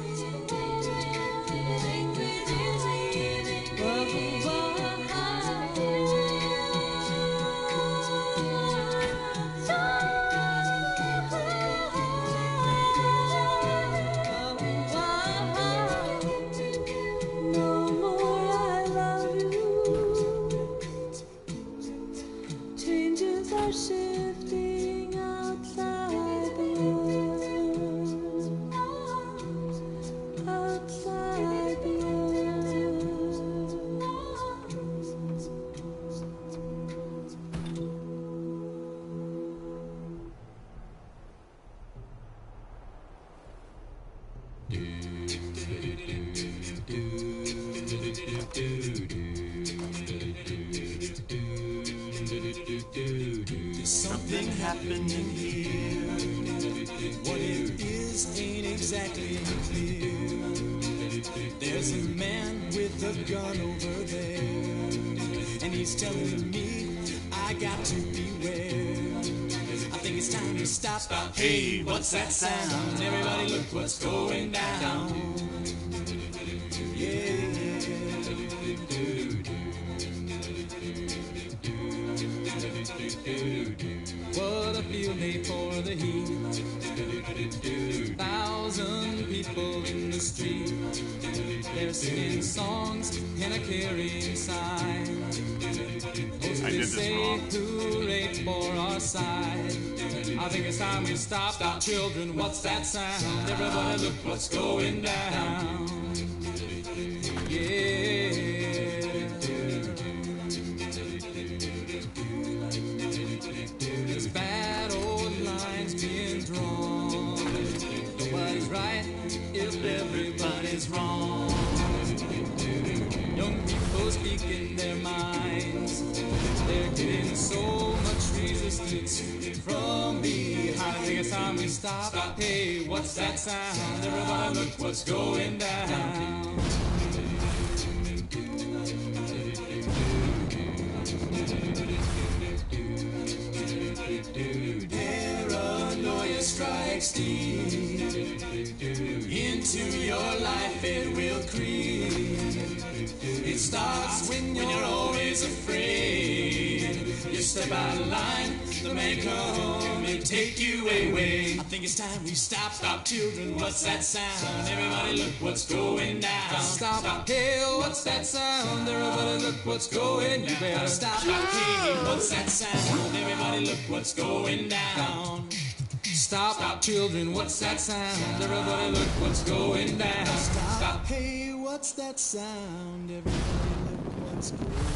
Language is leaving me. No more I love you. Changes are shifting outside the world. Outside the world. There's something happening here. What it is ain't exactly clear. There's a man with a gun over there, and he's telling me I got to beware. I think it's time to stop. Stop. Hey, what's that sound? Everybody look what's going down. Yeah. What a field day for the heat. Thousand people in the street. They're singing songs and a carrying sign. I did this wrong. Hooray for our side. I think it's time we stop. Stop, children, what's that sound? Everybody look what's going down. Yeah. This bad old line's being drawn. Nobody's right if everybody's wrong. Young people speaking their minds. They're getting so much resistance from behind. I think it's time we stop. Stop. Hey, what's that sound? Everybody look what's going down. Paranoia strikes deep into your life, it will creep. It starts when you're always afraid. You step out of line, the man come and take you away. I think it's time we stop. Stop, children, what's that sound? Everybody look what's going down. Stop, stop, hey, what's that sound? Everybody look what's going down. You better stop, stop, hey, what's that sound? Everybody look what's going down. Stop, stop, children, what's that sound? Everybody look what's going down. Stop, stop, hey, what's that sound? Everybody look what's going down.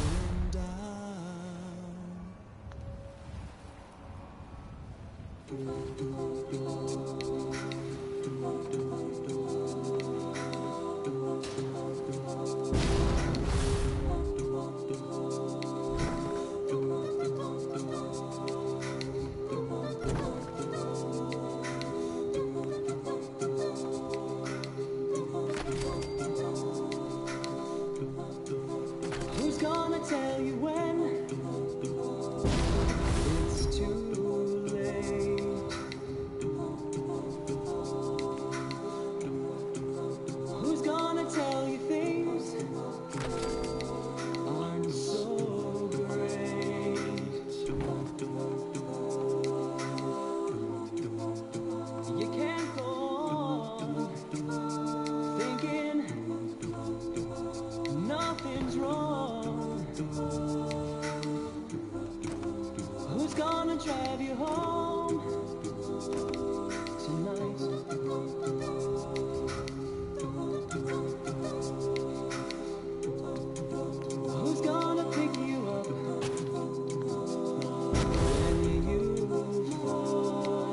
Who's gonna tell you when it's too late? Who's gonna tell you things aren't so great? You can't go on thinking nothing's wrong. Who's gonna drive you home tonight? Who's gonna pick you up when you fall?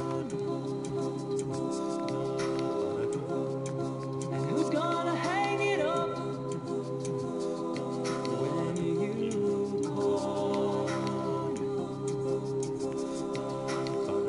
And who's gonna hang it up when you call?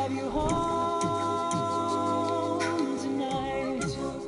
drive you home tonight.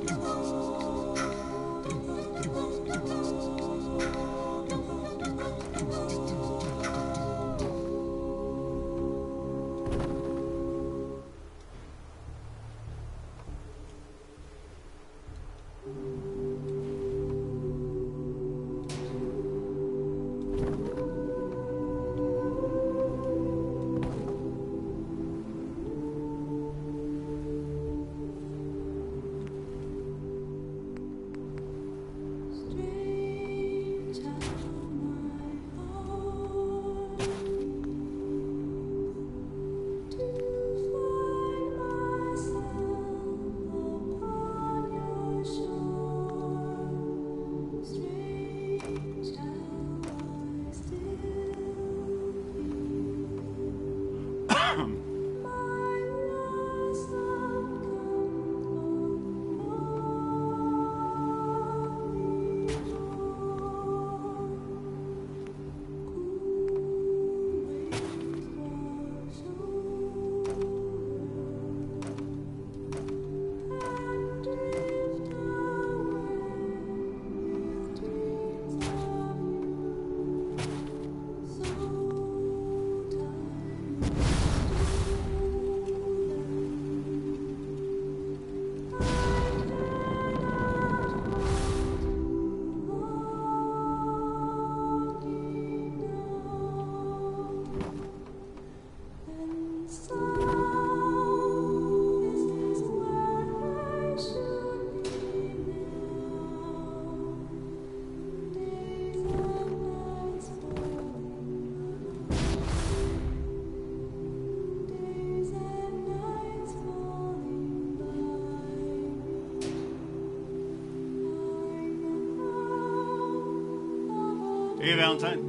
Hey, Valentine.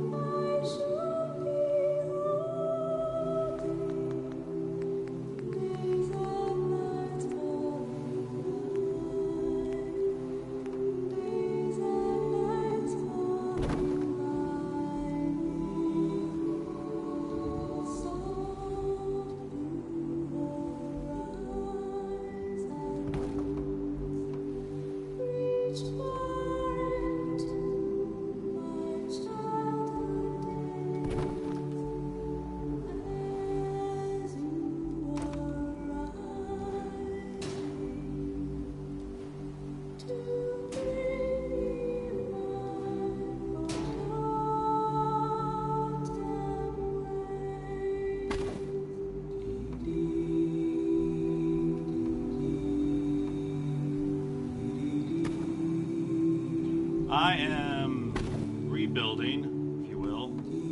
I am rebuilding, if you will.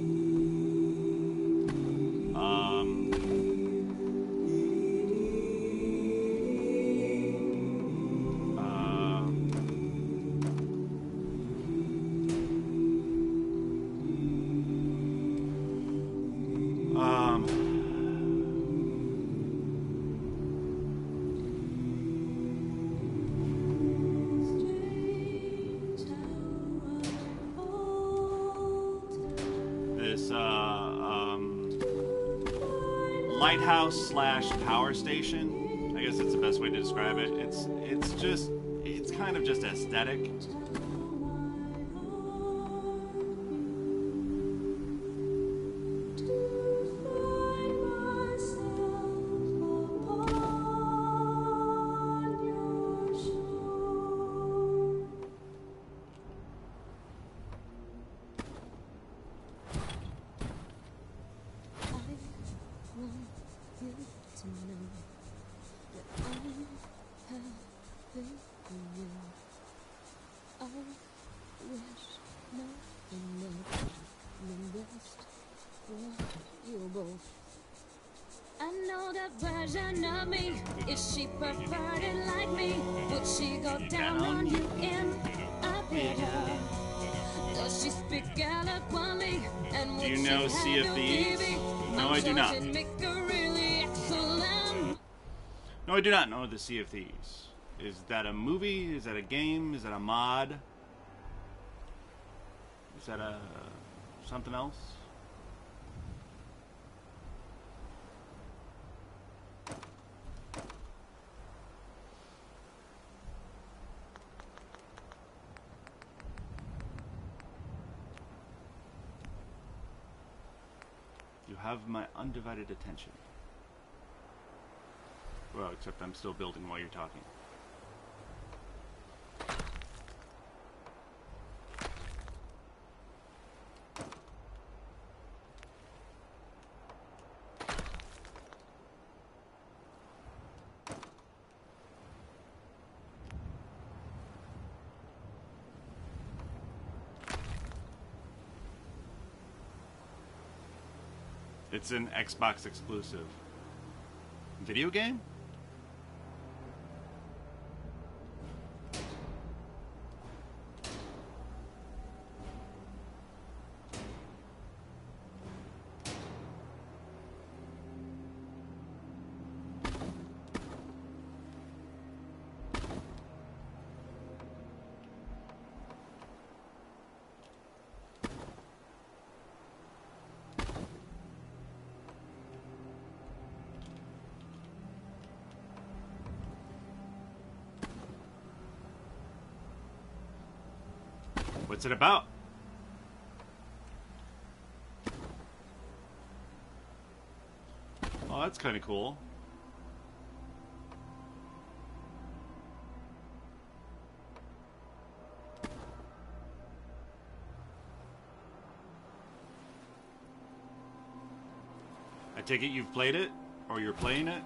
Um, uh, um, this uh, um, lighthouse slash power station. I guess that's the best way to describe it. It's it's just it's kind of just aesthetic. I know that version of me. If she preferred it like me, would she go down on you in a bitter? Does she speak eloquently? And would Do you know she Sea of have Thieves? a baby? No, I do not. Does it make her really excellent? No, I do not know the Sea of Thieves. Is that a movie? Is that a game? Is that a mod? Is that a something else? have my undivided attention. Well, except I'm still building while you're talking. It's an Xbox exclusive. Video game? What's it about? Oh, that's kind of cool. I take it you've played it, or you're playing it?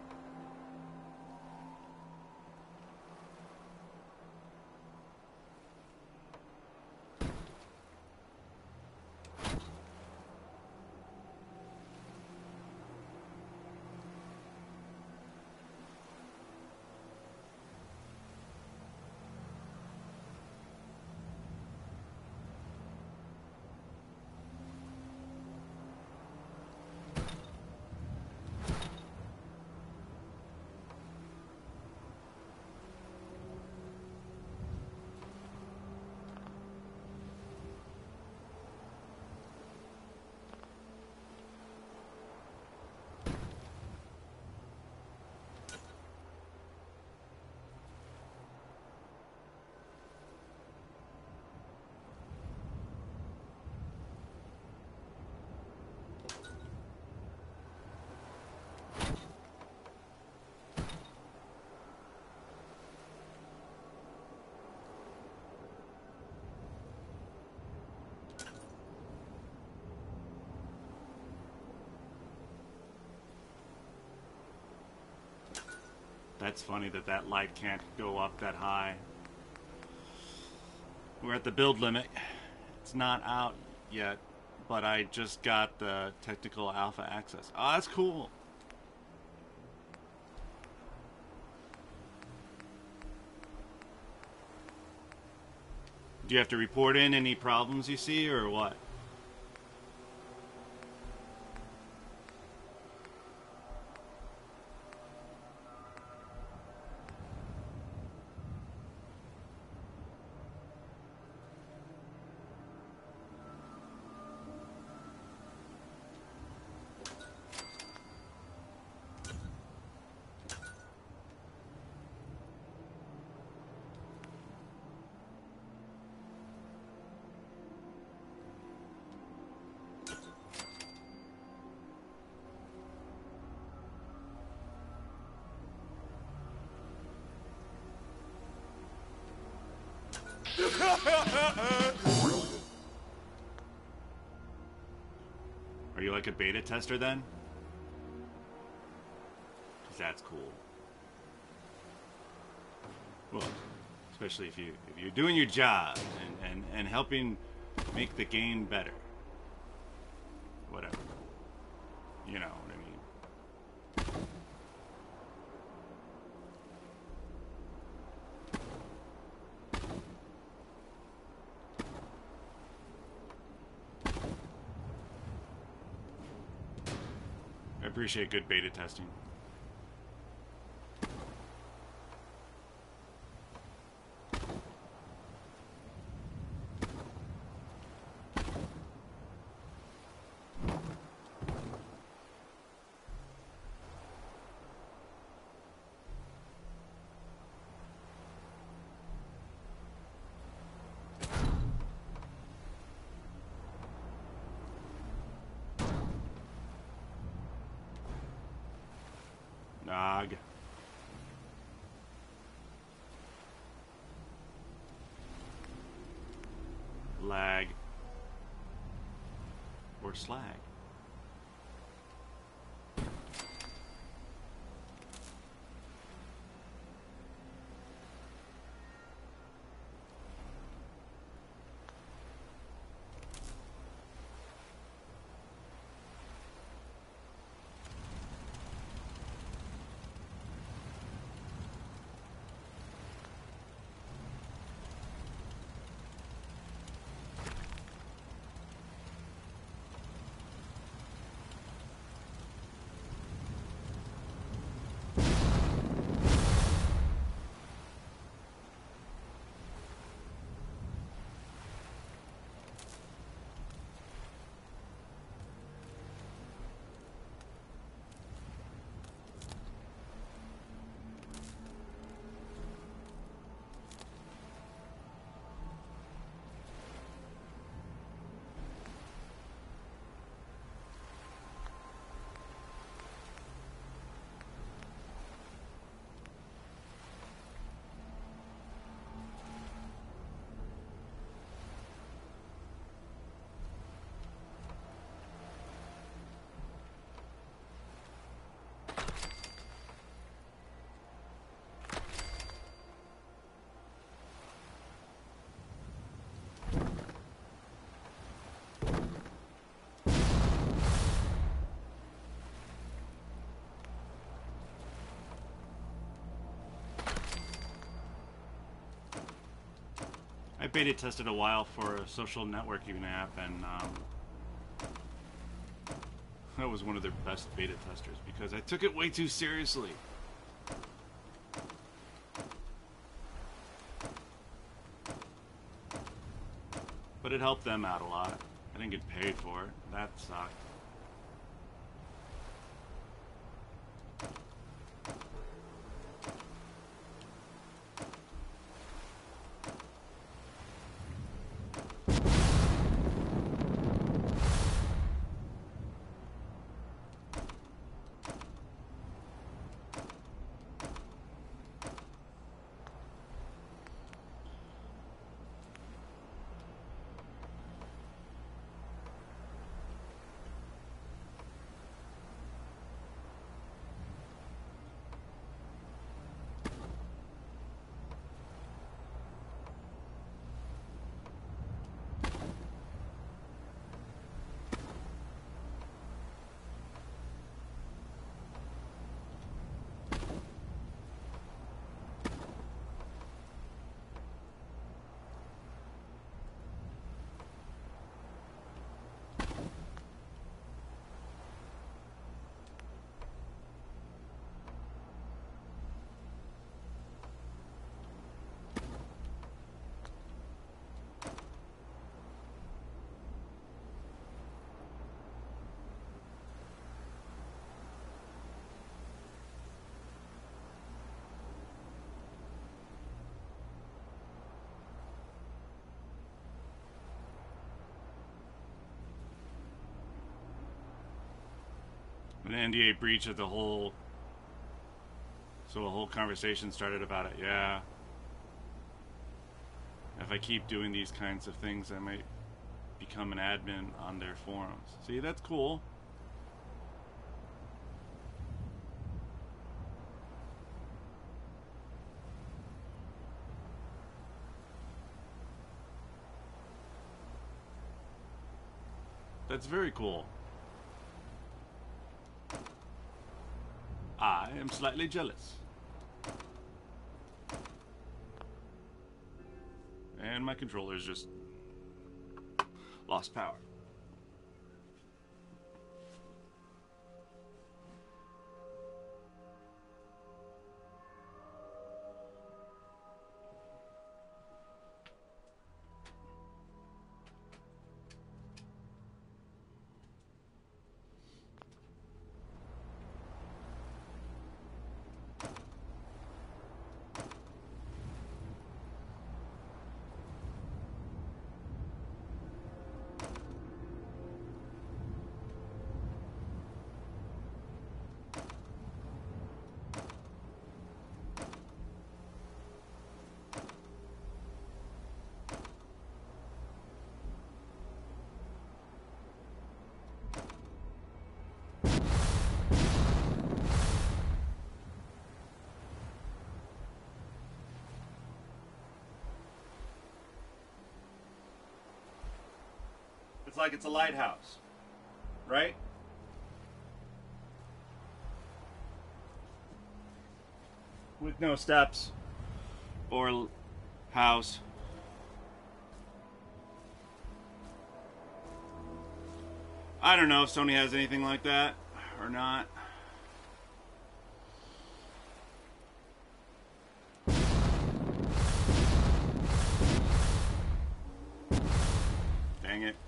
That's funny that that light can't go up that high. We're at the build limit. It's not out yet, but I just got the technical alpha access. Oh, that's cool. Do you have to report in any problems you see, or what? Are you like a beta tester then? Because that's cool. Well, especially if you if you're doing your job and, and, and helping make the game better. Whatever. You know what I mean. I appreciate good beta testing. Nog. Lag. Or slag. I beta tested a while for a social networking app, and um, I was one of their best beta testers because I took it way too seriously. But it helped them out a lot. I didn't get paid for it. That sucked. An N D A breach of the whole, so a whole conversation started about it. Yeah, if I keep doing these kinds of things, I might become an admin on their forums. See, that's cool. That's very cool. I am slightly jealous. And my controller's just lost power. like it's a lighthouse, right? With no steps or l- house. I don't know if Sony has anything like that or not. Dang it.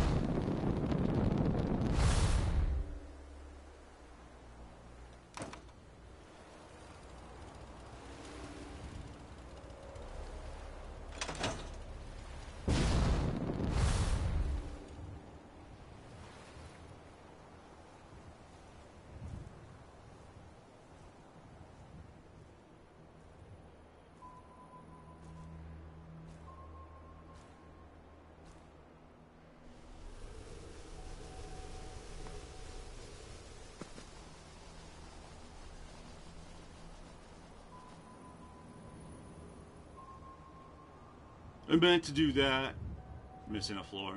I meant to do that. Missing a floor.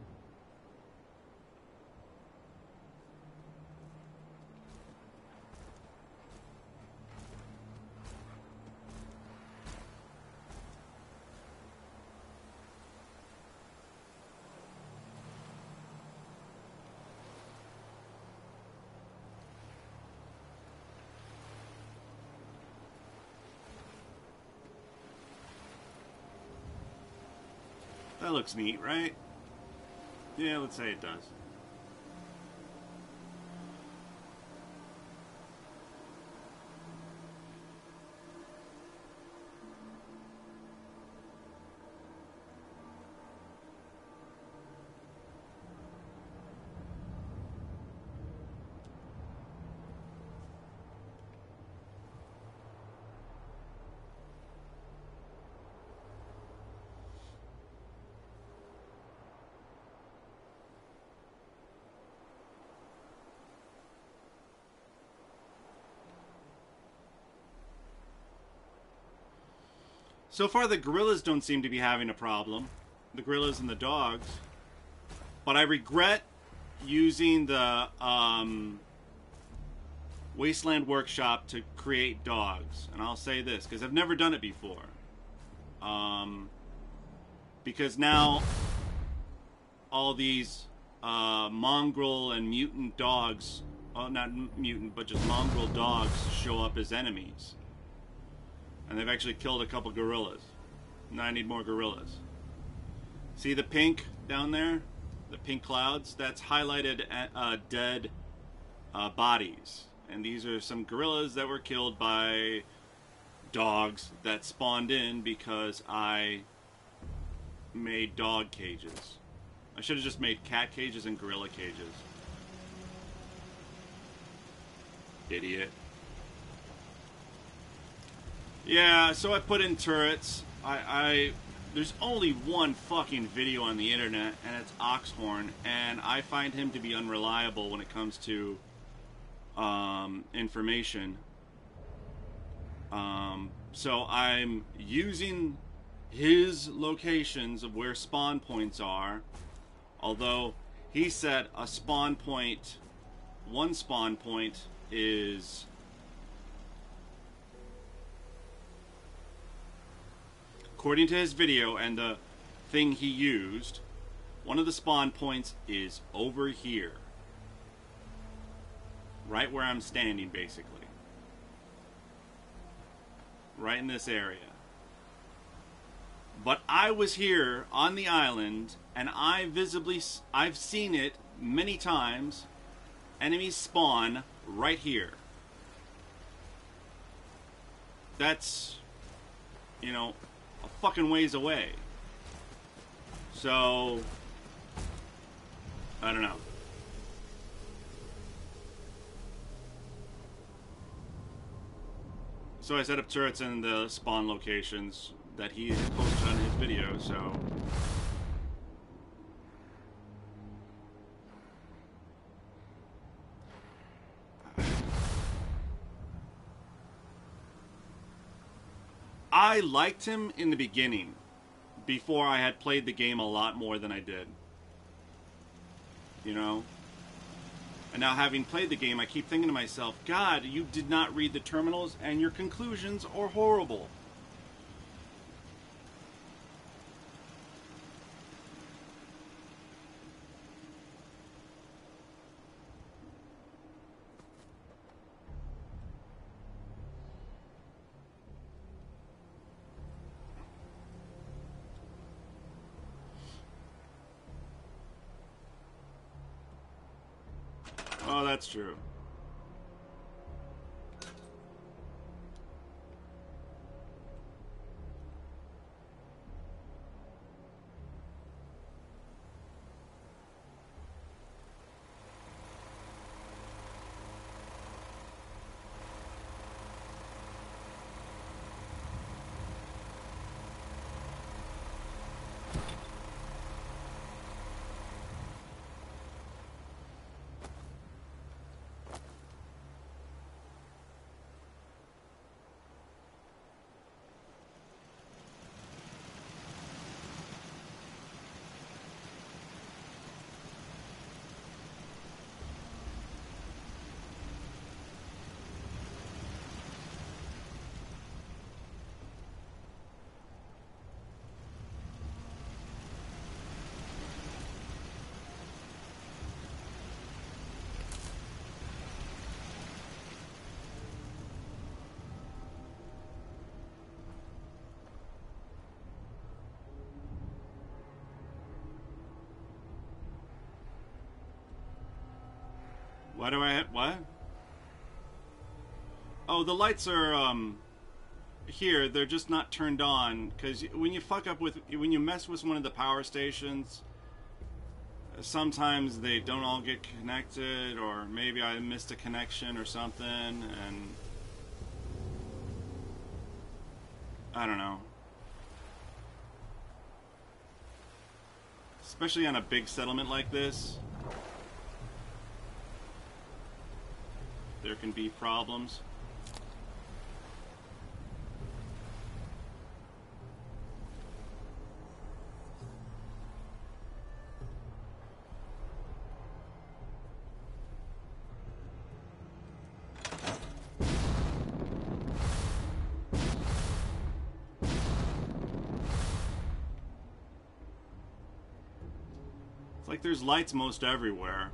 That looks neat, right? Yeah, let's say it does. So far, the gorillas don't seem to be having a problem. The gorillas and the dogs. But I regret using the um, Wasteland Workshop to create dogs. And I'll say this, because I've never done it before. Um, because now, all these uh, mongrel and mutant dogs, oh, not mutant, but just mongrel dogs show up as enemies. And they've actually killed a couple gorillas. Now I need more gorillas. See the pink down there? The pink clouds? That's highlighted uh, dead uh, bodies. And these are some gorillas that were killed by dogs that spawned in because I made dog cages. I should have just made cat cages and gorilla cages. Idiot. Yeah, so I put in turrets. I, I there's only one fucking video on the internet, and it's Oxhorn, and I find him to be unreliable when it comes to um, information. Um, so I'm using his locations of where spawn points are, although he said a spawn point, one spawn point is according to his video and the thing he used, one of the spawn points is over here. Right where I'm standing, basically. Right in this area. But I was here on the island, and I visibly, I've seen it many times. Enemies spawn right here. That's, you know, a fucking ways away. So, I don't know. So I set up turrets in the spawn locations that he posted on his video, so... I liked him in the beginning, before I had played the game a lot more than I did. you know? And now having played the game, I keep thinking to myself, God, you did not read the terminals, and your conclusions are horrible. Oh, that's true. Why do I have, what? Oh, the lights are, um, here, they're just not turned on, because when you fuck up with, when you mess with one of the power stations, sometimes they don't all get connected, or maybe I missed a connection or something, and I don't know. Especially on a big settlement like this, there can be problems. It's like there's lights most everywhere.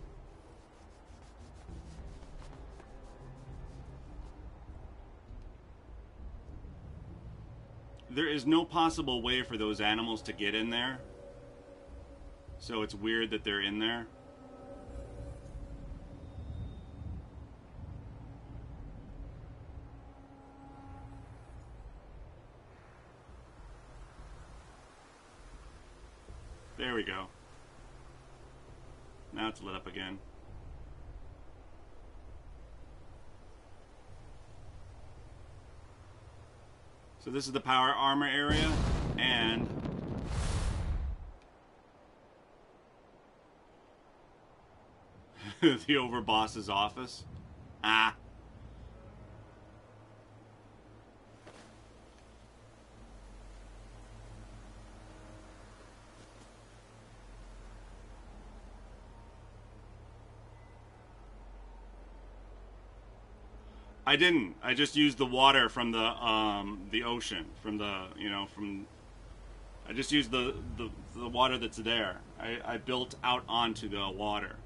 There is no possible way for those animals to get in there. So it's weird that they're in there. There we go. Now it's lit up again. So this is the power armor area, and the overboss's office. Ah. I didn't. I just used the water from the um, the ocean, from the you know from. I just used the the, the water that's there. I, I built out onto the water.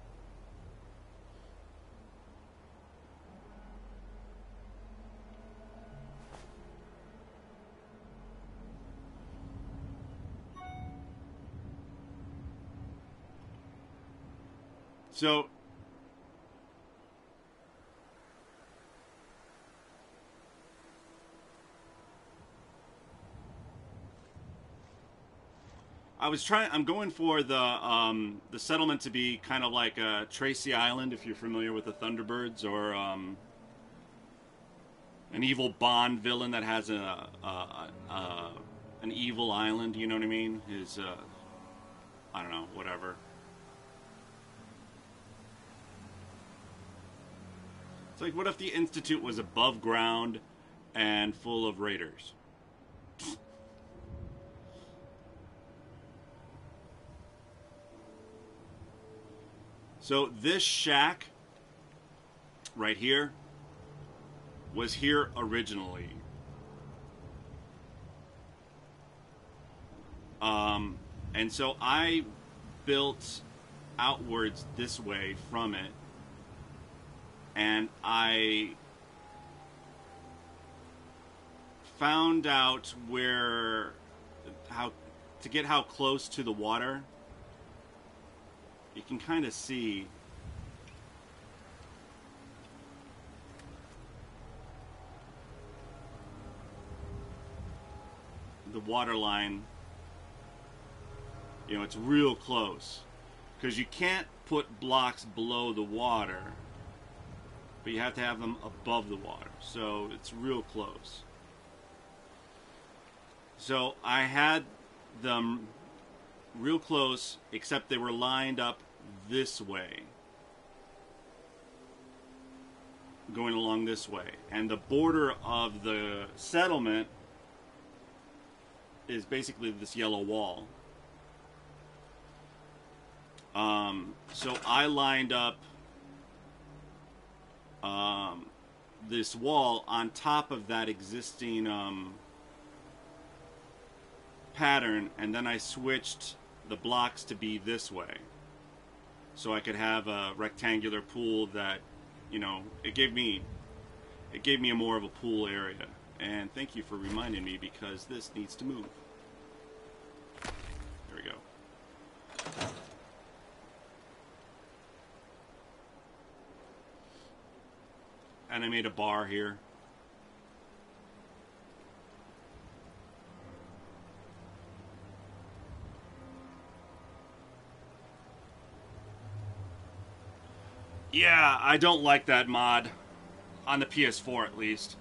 So. I was trying. I'm going for the um, the settlement to be kind of like uh, Tracy Island, if you're familiar with the Thunderbirds, or um, an evil Bond villain that has a, a, a, a an evil island. You know what I mean? His uh, I don't know, whatever. It's like, what if the Institute was above ground and full of raiders? So this shack right here was here originally. Um, and so I built outwards this way from it, and I found out where, how, to get how close to the water. You can kind of see the water line. You know, it's real close, because you can't put blocks below the water, but you have to have them above the water, so it's real close. So I had them real close, except they were lined up this way, going along this way, and the border of the settlement is basically this yellow wall. Um, so I lined up um, this wall on top of that existing um, pattern, and then I switched the blocks to be this way, so I could have a rectangular pool that, you know, it gave me it gave me a more of a pool area. And thank you for reminding me, because this needs to move. There we go. And I made a bar here. Yeah, I don't like that mod. On the P S four, at least.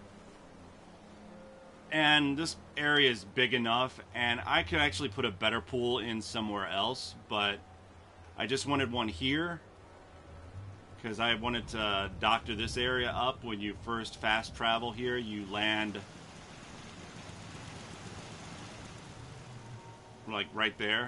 And this area is big enough, and I could actually put a better pool in somewhere else, but I just wanted one here, because I wanted to doctor this area up. When you first fast travel here, you land like right there.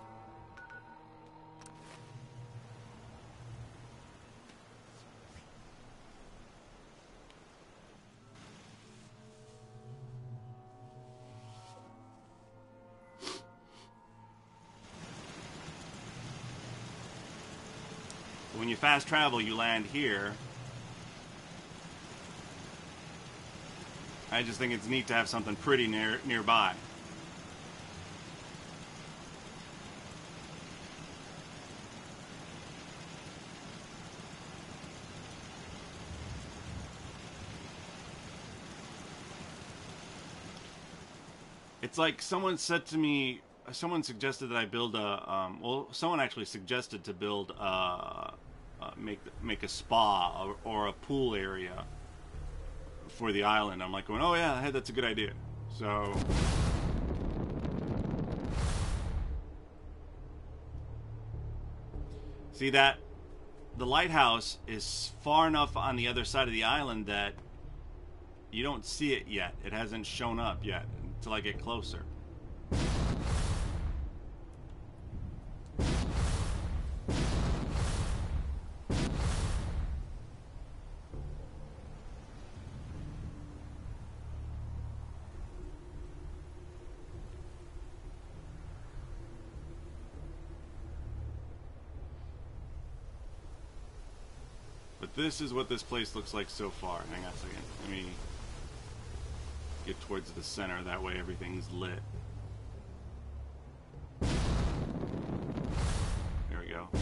When you fast travel, you land here. I just think it's neat to have something pretty near nearby. It's like someone said to me, someone suggested that I build a, um, well, someone actually suggested to build a, uh, make make a spa or, or a pool area for the island. I'm like going, oh yeah, hey, that's a good idea. So see that the lighthouse is far enough on the other side of the island that you don't see it yet. It hasn't shown up yet until I get closer. This is what this place looks like so far. Hang on a second. Let me get towards the center. That way everything's lit. There we go.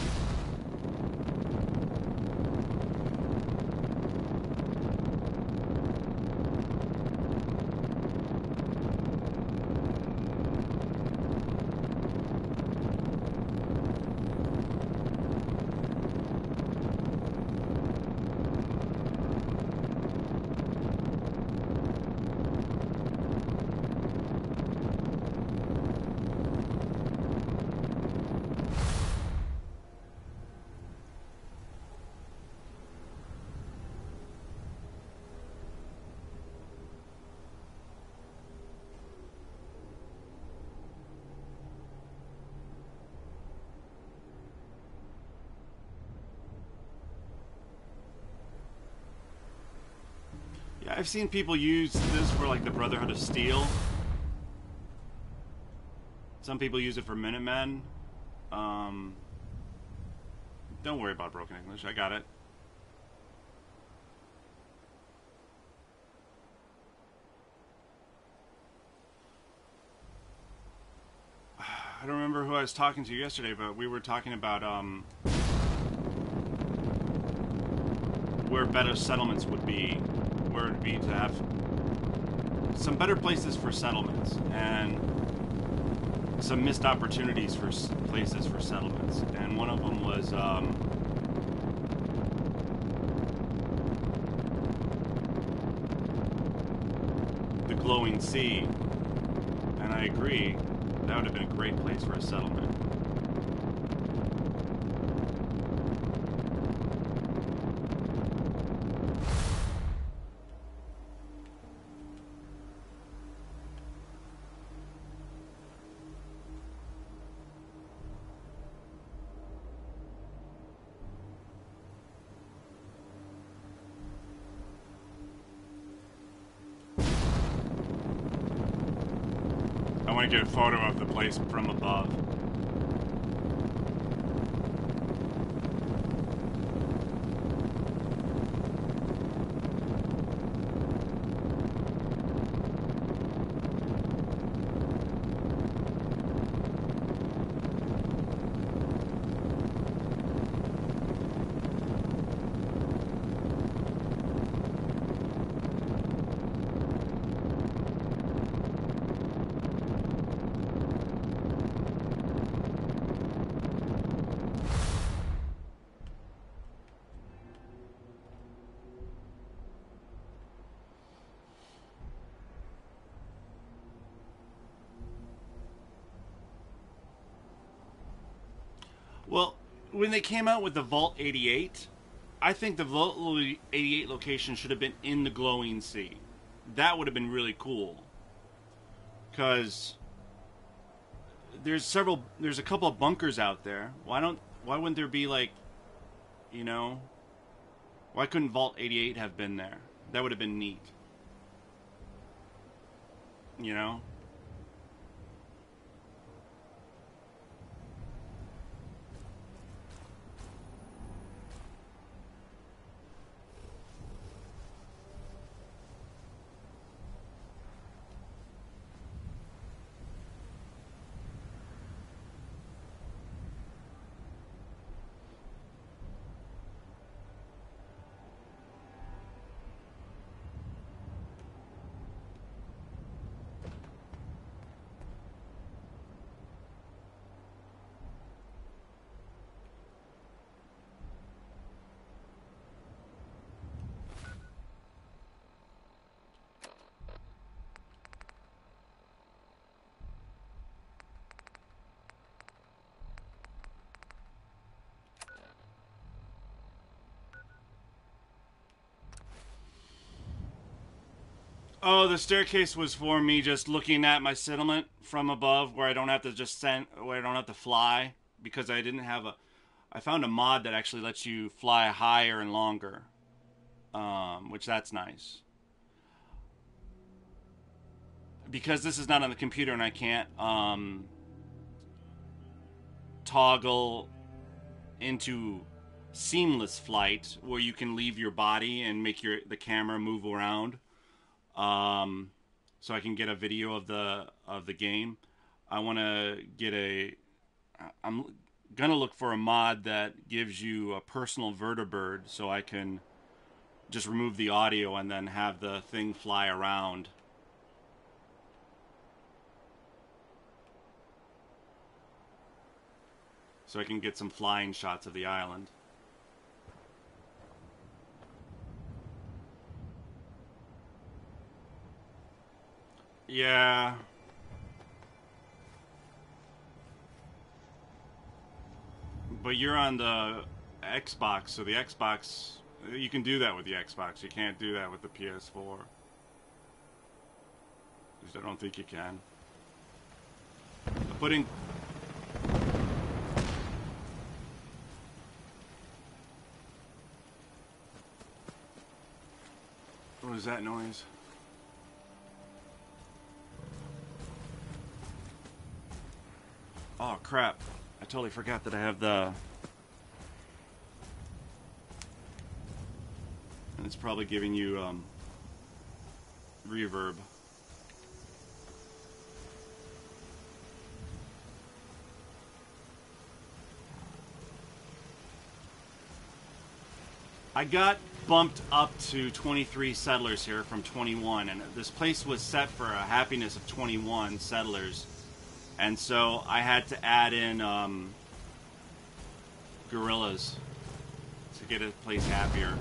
Yeah, I've seen people use this for like the Brotherhood of Steel. Some people use it for Minutemen. Um, don't worry about broken English. I got it. I don't remember who I was talking to yesterday, but we were talking about um, where better settlements would be. Where it would be to have some better places for settlements and some missed opportunities for s places for settlements. And one of them was um, the Glowing Sea. And I agree. That would have been a great place for a settlement. I want to get a photo of the place from above. Well, when they came out with the Vault eighty-eight, I think the Vault eighty-eight location should have been in the Glowing Sea. That would have been really cool. Because there's several, there's a couple of bunkers out there. Why don't, why wouldn't there be like, you know, why couldn't Vault eighty-eight have been there? That would have been neat. You know? Oh, the staircase was for me just looking at my settlement from above, where I don't have to just send, where I don't have to fly, because I didn't have a. I found a mod that actually lets you fly higher and longer, um, which that's nice. Because this is not on the computer and I can't um, toggle into seamless flight, where you can leave your body and make your the camera move around. Um, so I can get a video of the of the game. I want to get a. I'm gonna look for a mod that gives you a personal vertibird, so I can just remove the audio and then have the thing fly around. So I can get some flying shots of the island. Yeah. But you're on the Xbox, so the Xbox, you can do that with the Xbox. You can't do that with the P S four. At least I don't think you can. Putting... What is that noise? Oh crap. I totally forgot that I have the... And it's probably giving you um, reverb. I got bumped up to twenty-three settlers here from twenty-one, and this place was set for a happiness of twenty-one settlers, and so I had to add in um, gorillas to get a place happier.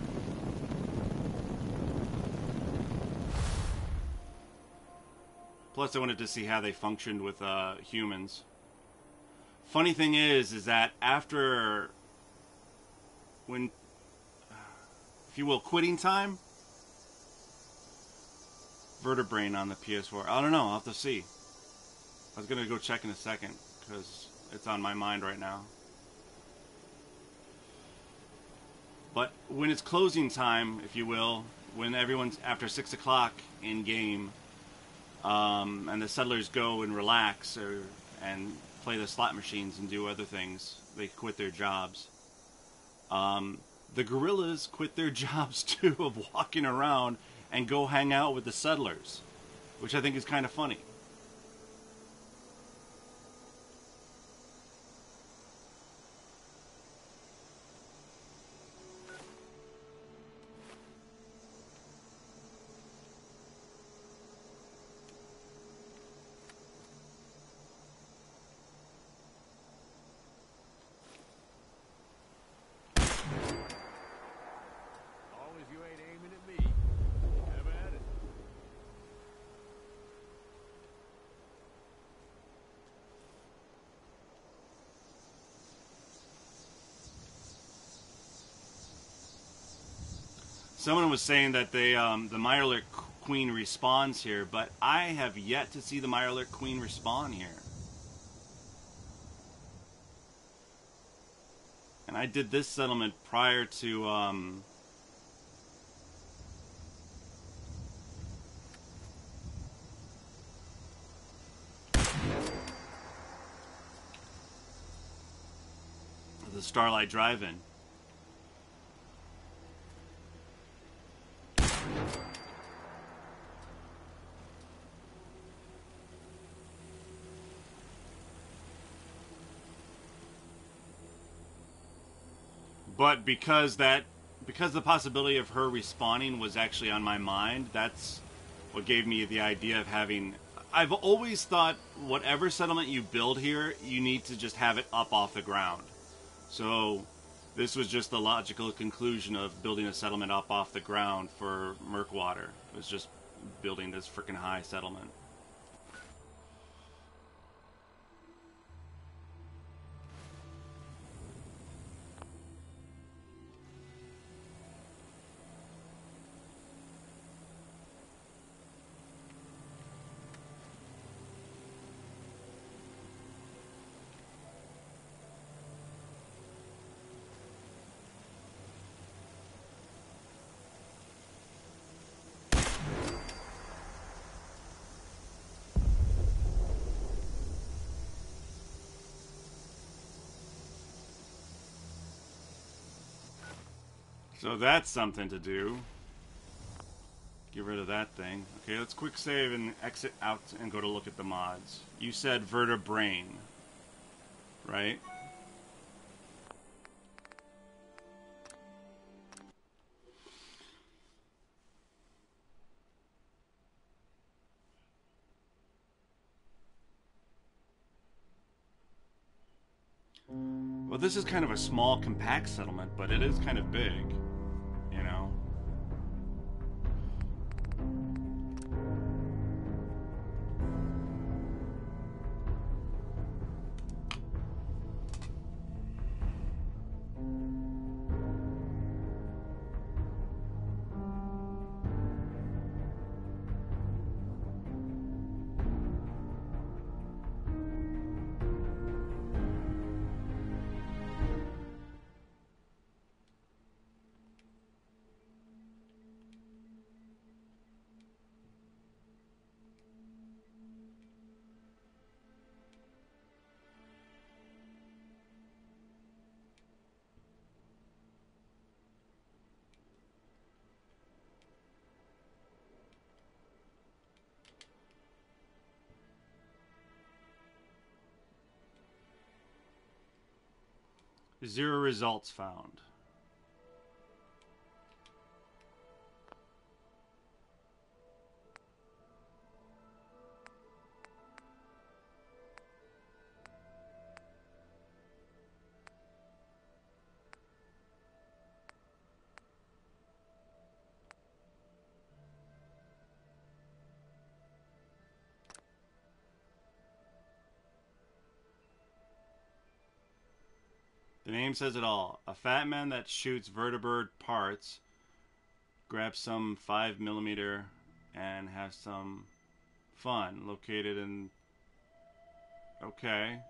Plus I wanted to see how they functioned with uh, humans. Funny thing is, is that after, when, if you will, quitting time, Vertebrain on the P S four. I don't know, I'll have to see. I was going to go check in a second, because it's on my mind right now. But when it's closing time, if you will, when everyone's after six o'clock in game, um, and the settlers go and relax or, and play the slot machines and do other things, they quit their jobs. Um, the gorillas quit their jobs too of walking around and go hang out with the settlers, which I think is kind of funny. Someone was saying that they, um, the Mirelurk Queen respawns here, but I have yet to see the Mirelurk Queen respawn here. And I did this settlement prior to, um... the Starlight Drive-In. But because that, because the possibility of her respawning was actually on my mind, that's what gave me the idea of having... I've always thought whatever settlement you build here, you need to just have it up off the ground. So this was just the logical conclusion of building a settlement up off the ground for Murkwater. It was just building this freaking high settlement. So that's something to do. Get rid of that thing. Okay, let's quick save and exit out and go to look at the mods. You said Vertebrain, right? Well, this is kind of a small, compact settlement, but it is kind of big, you know? Zero results found. The name says it all. A fat man that shoots vertebrate parts, grabs some five millimeter, and has some fun. Located in... Okay.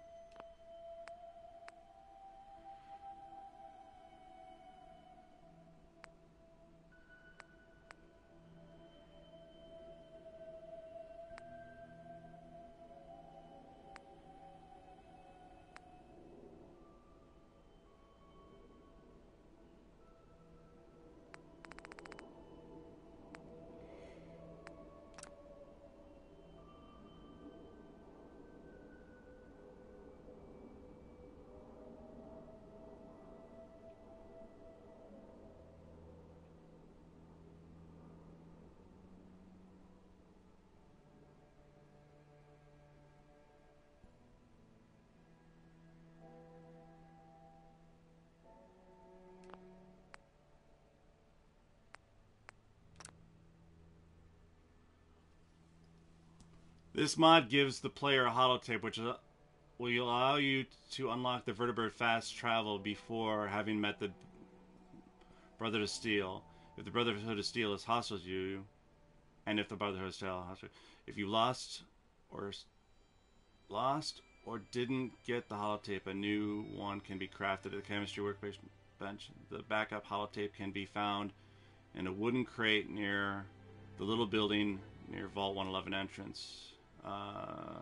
This mod gives the player a holotape, which will allow you to unlock the vertebrate fast travel before having met the Brotherhood of Steel. If the Brotherhood of Steel is hostile to you, and if the Brotherhood of Steel is hostile, if you lost or lost or didn't get the holotape, a new one can be crafted at the chemistry workbench. The backup holotape can be found in a wooden crate near the little building near Vault one eleven entrance. Uh,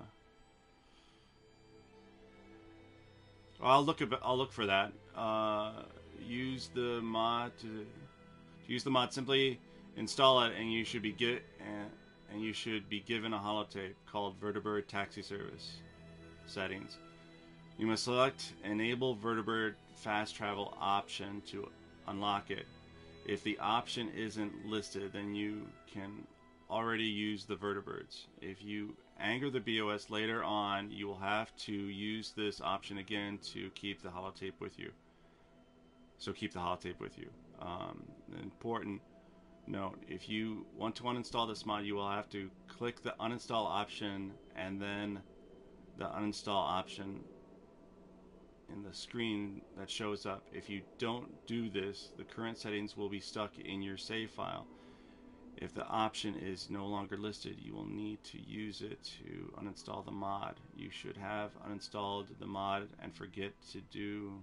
I'll look. At, I'll look for that. Uh, use the mod to, to use the mod. Simply install it, and you should be get and, and you should be given a holotape called Vertebrate Taxi Service settings. You must select Enable Vertebrate Fast Travel option to unlock it. If the option isn't listed, then you can already use the vertebrates. If you anger the B O S later on, you will have to use this option again to keep the holotape with you. So keep the holotape with you. Um, an important note, if you want to uninstall this mod, you will have to click the uninstall option and then the uninstall option in the screen that shows up. If you don't do this, the current settings will be stuck in your save file. If the option is no longer listed, you will need to use it to uninstall the mod. You should have uninstalled the mod and forget to do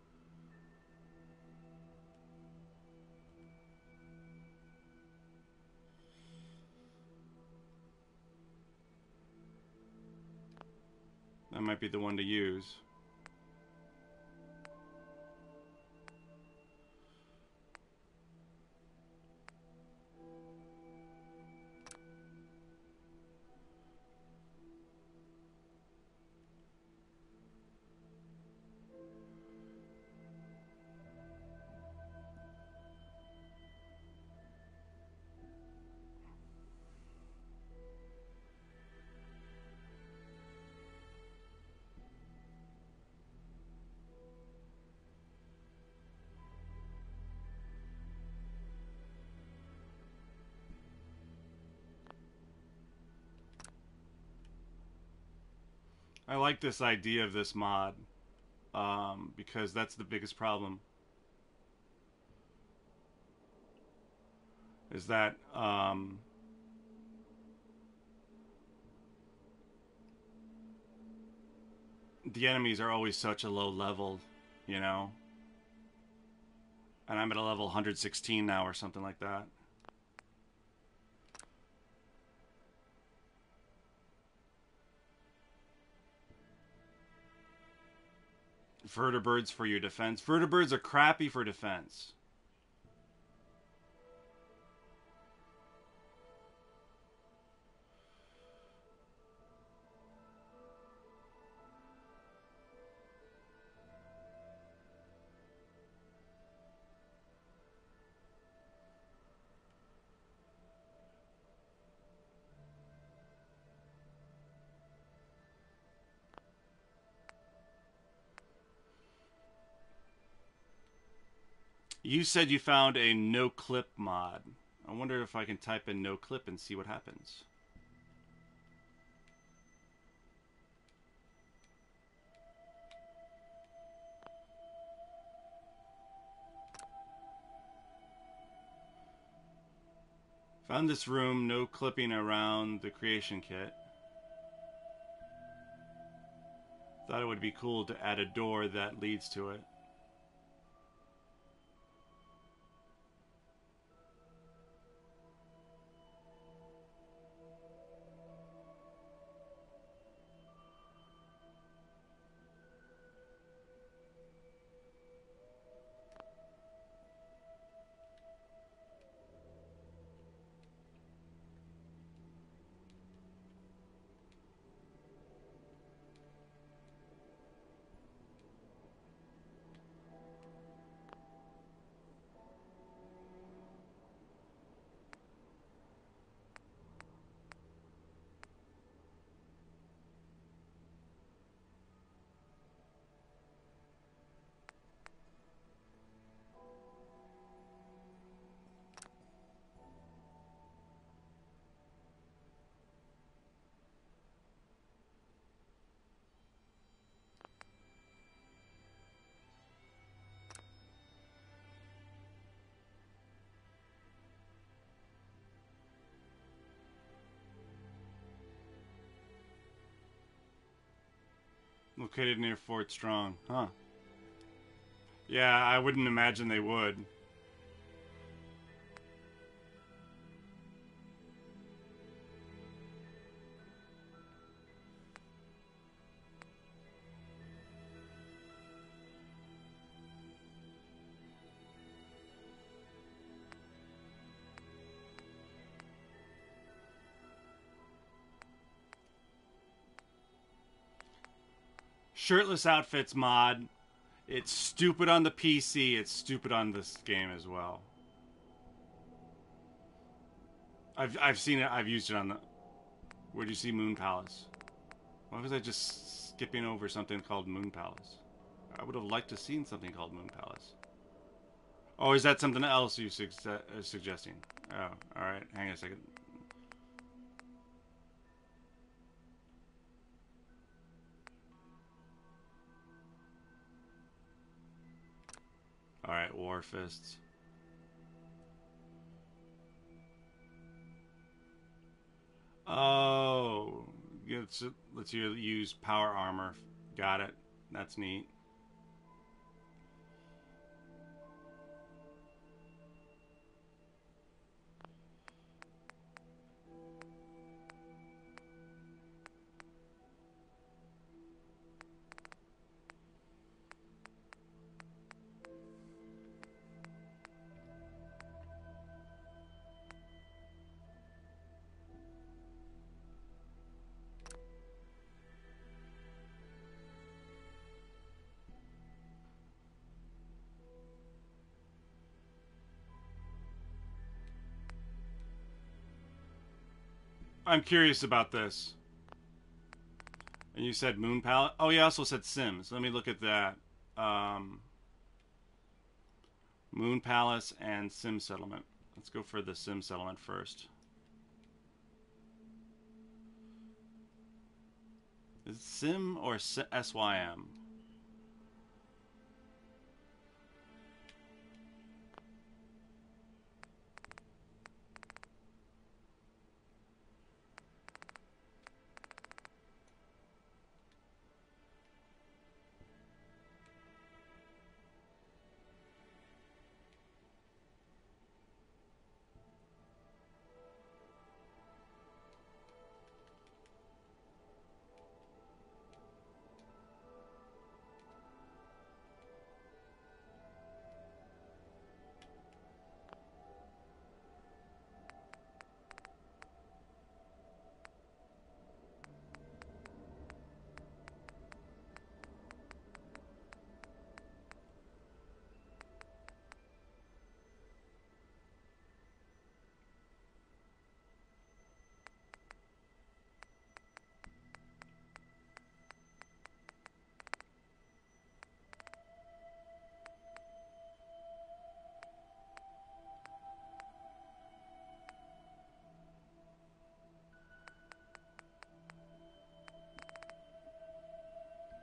that might be the one to use. I like this idea of this mod, um, because that's the biggest problem. Is that um, the enemies are always such a low level, you know? And I'm at a level one hundred sixteen now or something like that. Vertibirds for your defense. Vertibirds are crappy for defense. You said you found a no clip mod. I wonder if I can type in no clip and see what happens. Found this room, no clipping around the creation kit. Thought it would be cool to add a door that leads to it. Located near Fort Strong. Huh. Yeah, I wouldn't imagine they would. Shirtless outfits mod. It's stupid on the P C. It's stupid on this game as well. I've I've seen it. I've used it on the. Where do you see Moon Palace? Why was I just skipping over something called Moon Palace? I would have liked to have seen something called Moon Palace. Oh, is that something else you su uh, suggesting? Oh, all right. Hang on a second. All right, War Fists. Oh, it's, let's you use power armor. Got it. That's neat. I'm curious about this. And you said Moon Palace? Oh, you also said Sims. Let me look at that. Um, Moon Palace and Sim Settlement. Let's go for the Sim Settlement first. Is it Sim or S Y M?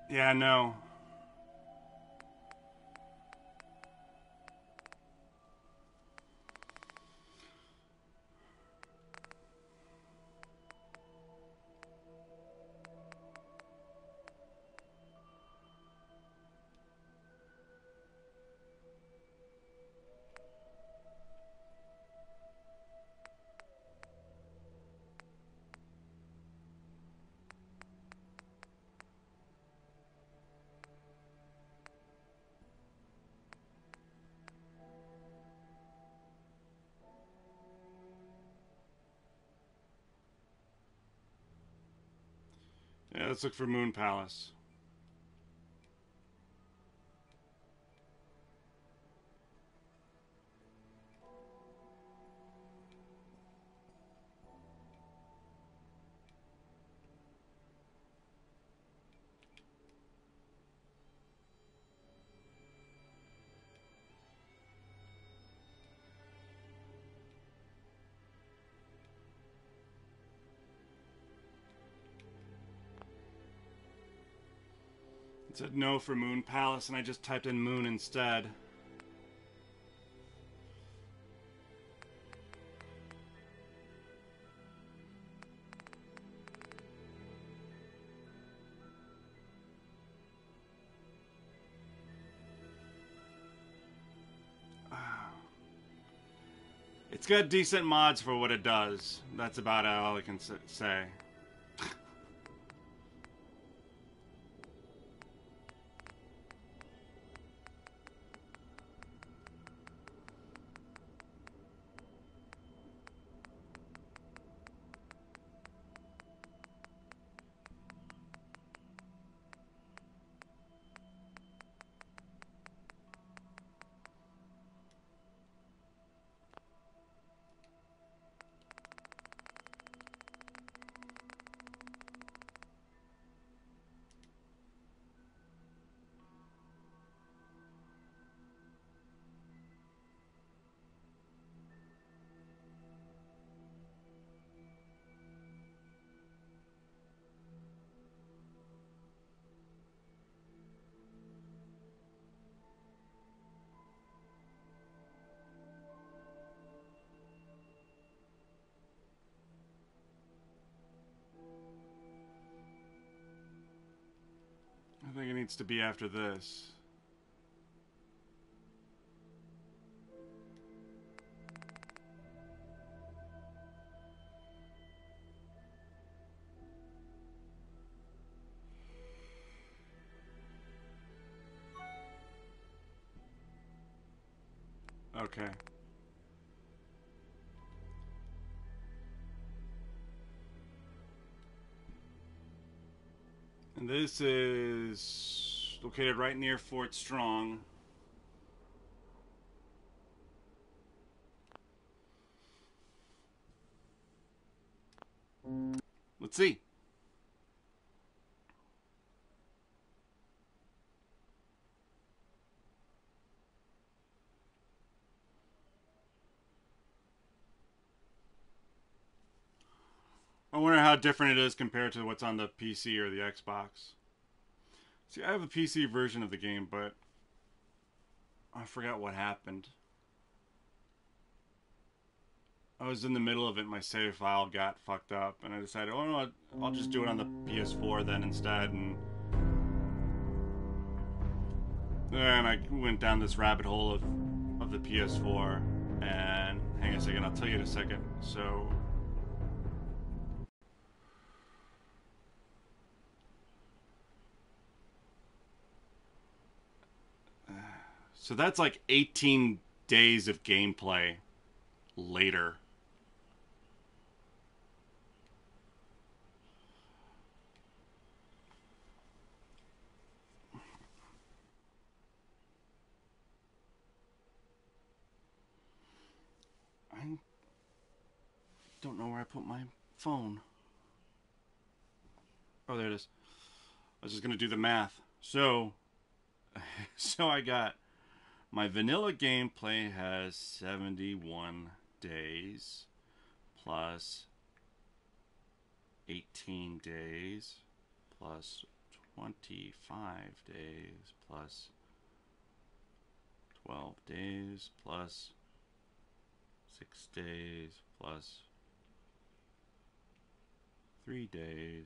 Yeah, no. Yeah, let's look for Moon Palace. It said no for Moon Palace, and I just typed in Moon instead. It's got decent mods for what it does. That's about all I can say. I think it needs to be after this. Okay. And this is located right near Fort Strong. Let's see. I wonder how different it is compared to what's on the P C or the Xbox. See, I have a P C version of the game, but I forgot what happened. I was in the middle of it, my save file got fucked up, and I decided, oh no, I'll just do it on the P S four then instead, and then I went down this rabbit hole of, of the P S four, and hang on a second, I'll tell you in a second. So... So that's like eighteen days of gameplay later. I don't know where I put my phone. Oh, there it is. I was just going to do the math. So, so I got... My vanilla gameplay has seventy-one days plus eighteen days plus twenty-five days plus twelve days plus six days plus three days.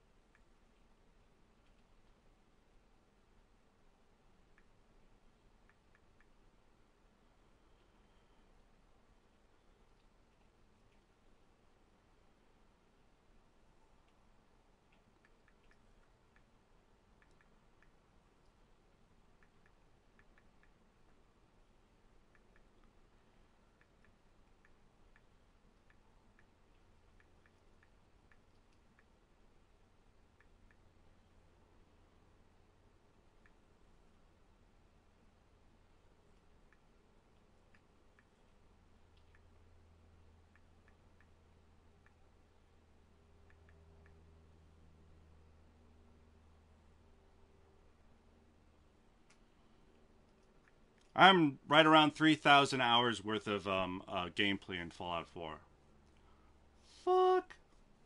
I'm right around three thousand hours worth of um, uh, gameplay in Fallout four. Fuck.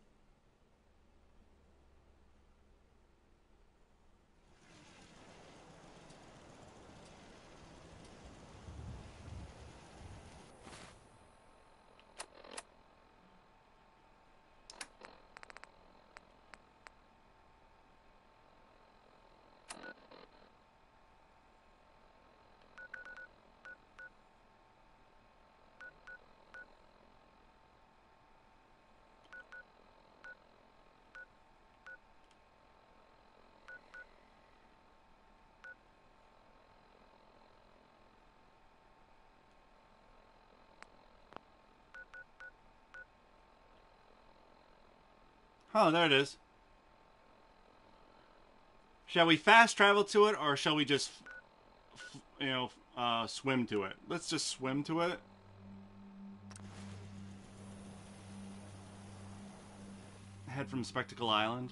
Oh, there it is. Shall we fast travel to it, or shall we just, you know, uh, swim to it? Let's just swim to it. Head from Spectacle Island.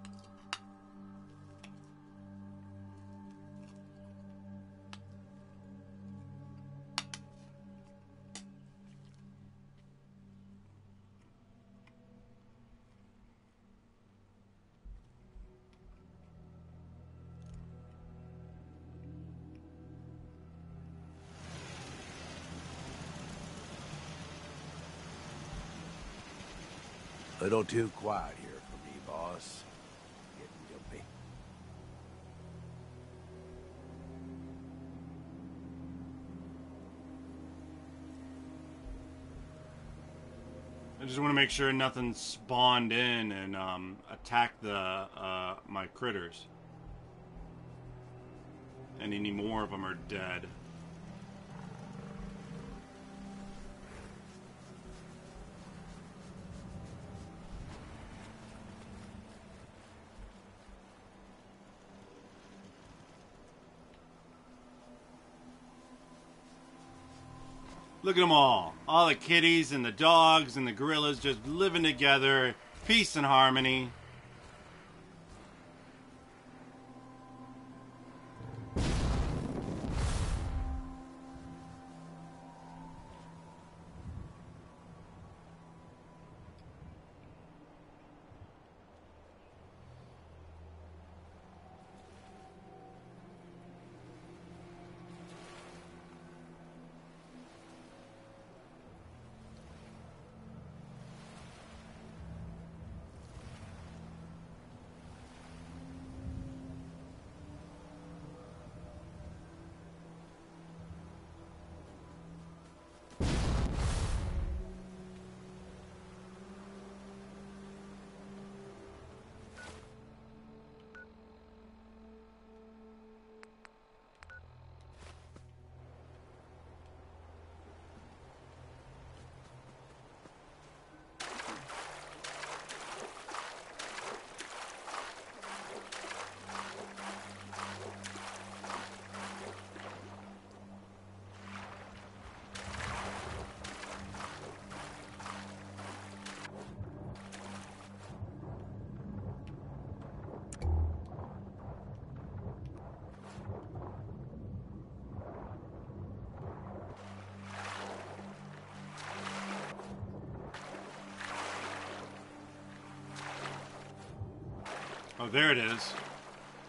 Little too quiet here for me, boss. Getting guilty. I just want to make sure nothing spawned in and um, attacked the uh, my critters. And any more of them are dead. Look at them all. All the kitties and the dogs and the gorillas just living together. Peace and harmony. Oh, there it is.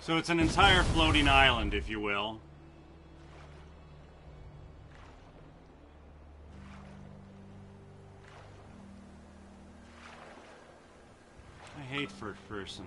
So it's an entire floating island, if you will. I hate first person.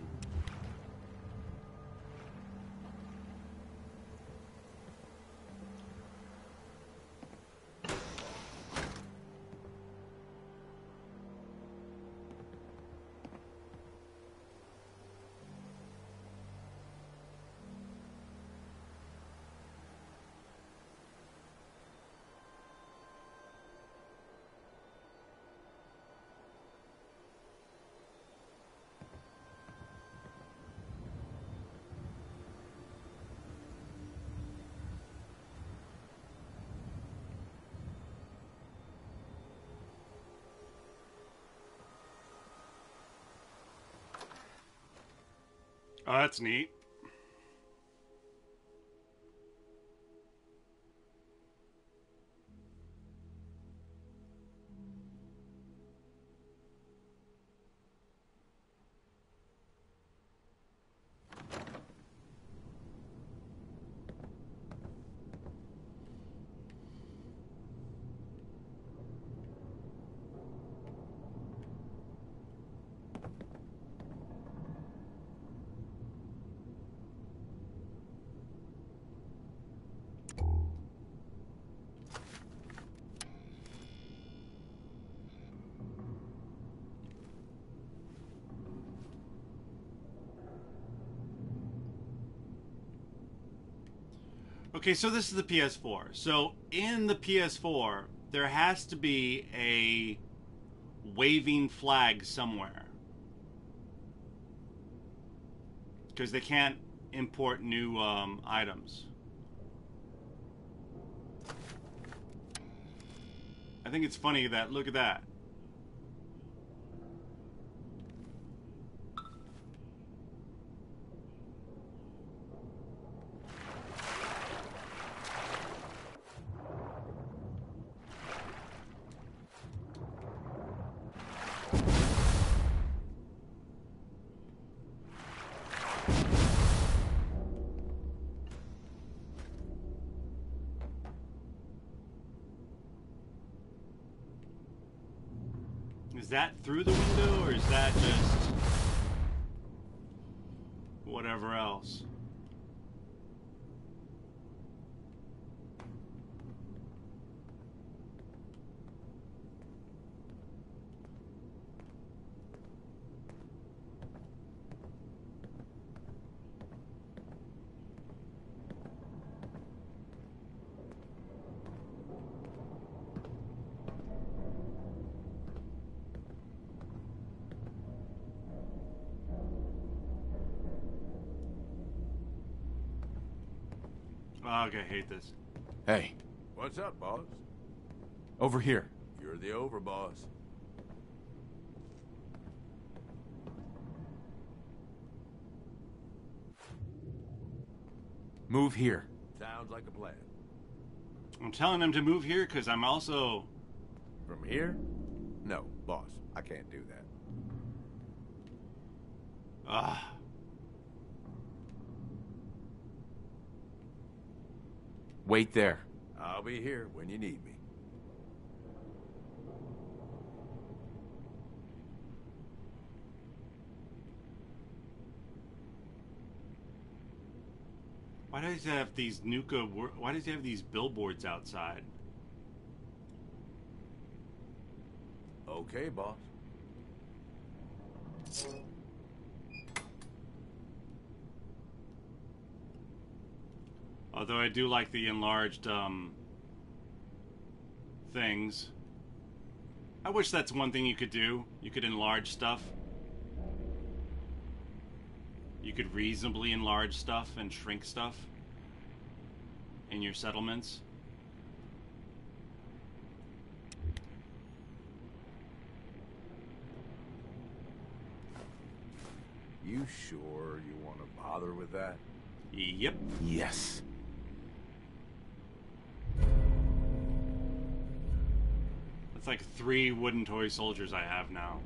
Oh, that's neat. Okay, so this is the P S four. So in the P S four, there has to be a waving flag somewhere. Because they can't import new um, items. I think it's funny that, look at that. Is that through the window, or is that just whatever else? Okay, I hate this. Hey. What's up, boss? Over here. You're the overboss. Move here. Sounds like a plan. I'm telling him to move here because I'm also... From here? No, boss. I can't do that. Ah. Wait there. I'll be here when you need me. Why does he have these Nuka... Why does he have these billboards outside? Okay, boss. Although I do like the enlarged um, things. I wish that's one thing you could do. You could enlarge stuff. You could reasonably enlarge stuff and shrink stuff in your settlements. You sure you want to bother with that? Yep. Yes. That's like three wooden toy soldiers I have now.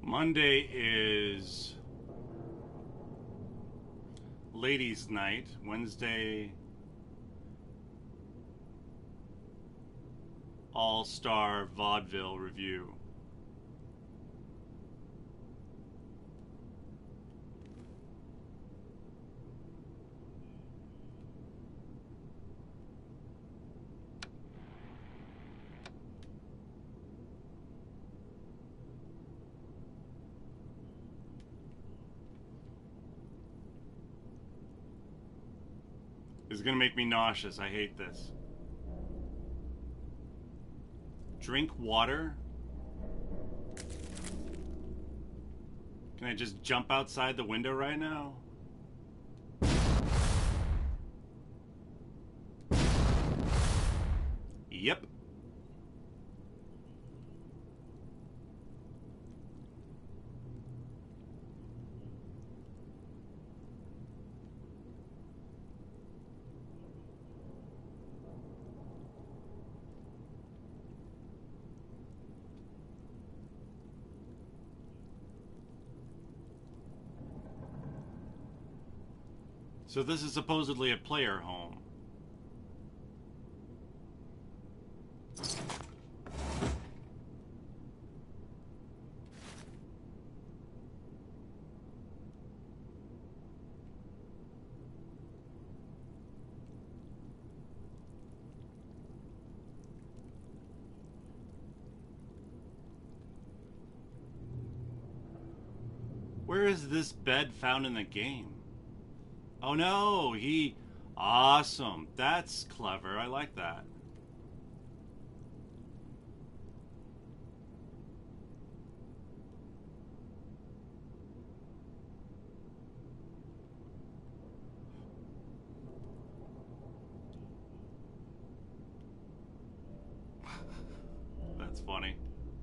Monday is Ladies' Night. Wednesday, All-Star Vaudeville Review. This is gonna make me nauseous. I hate this. Drink water? Can I just jump outside the window right now? Yep. So this is supposedly a player home. Where is this bed found in the game? Oh no, he... Awesome. That's clever. I like that. That's funny.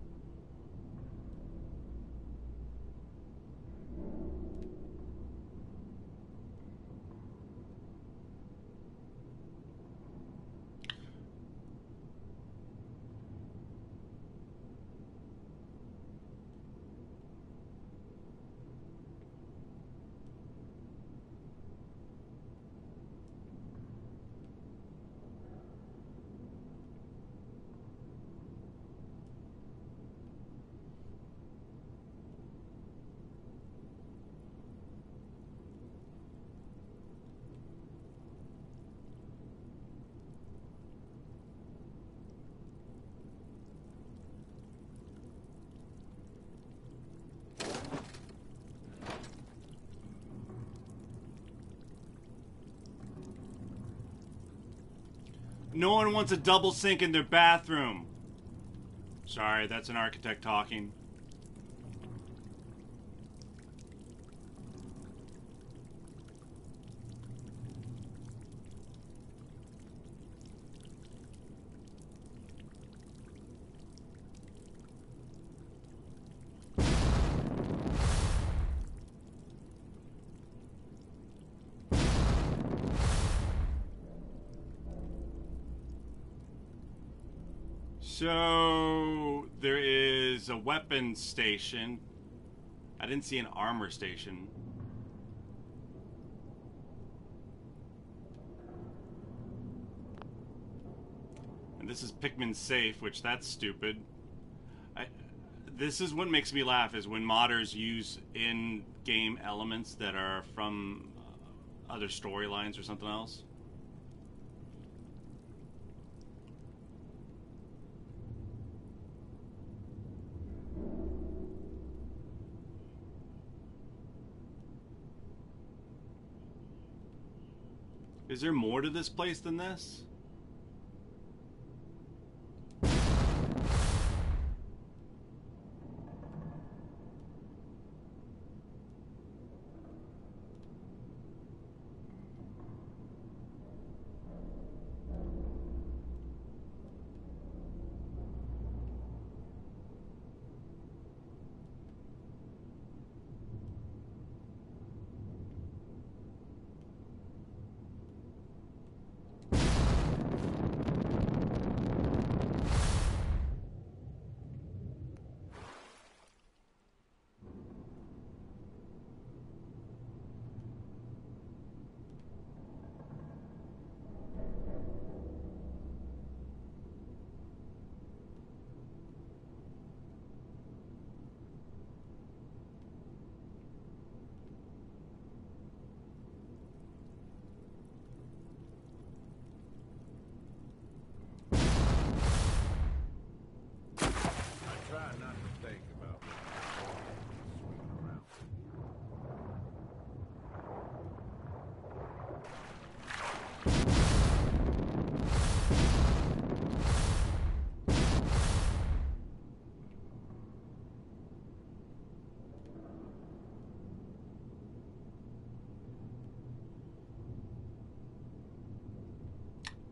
No one wants a double sink in their bathroom. Sorry, that's an architect talking. So, there is a weapons station. I didn't see an armor station. And this is Pikmin's safe, which that's stupid. I, this is what makes me laugh, is when modders use in-game elements that are from other storylines or something else. Is there more to this place than this?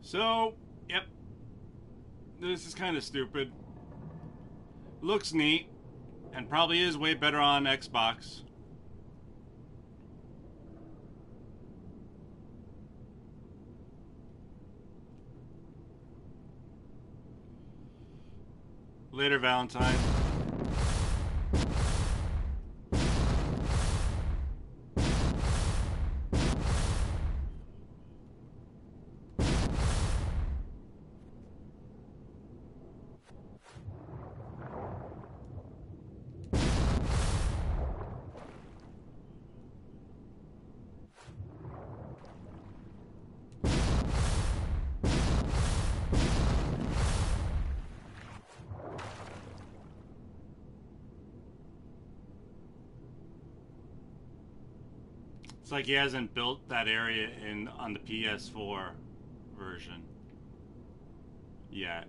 So, yep. This is kind of stupid. Looks neat, and probably is way better on Xbox. Later, Valentine. It's like he hasn't built that area in on the P S four version yet.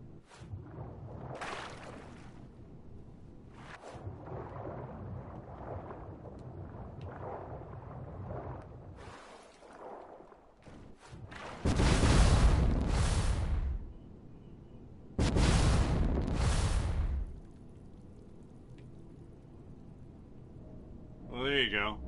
Well, there you go.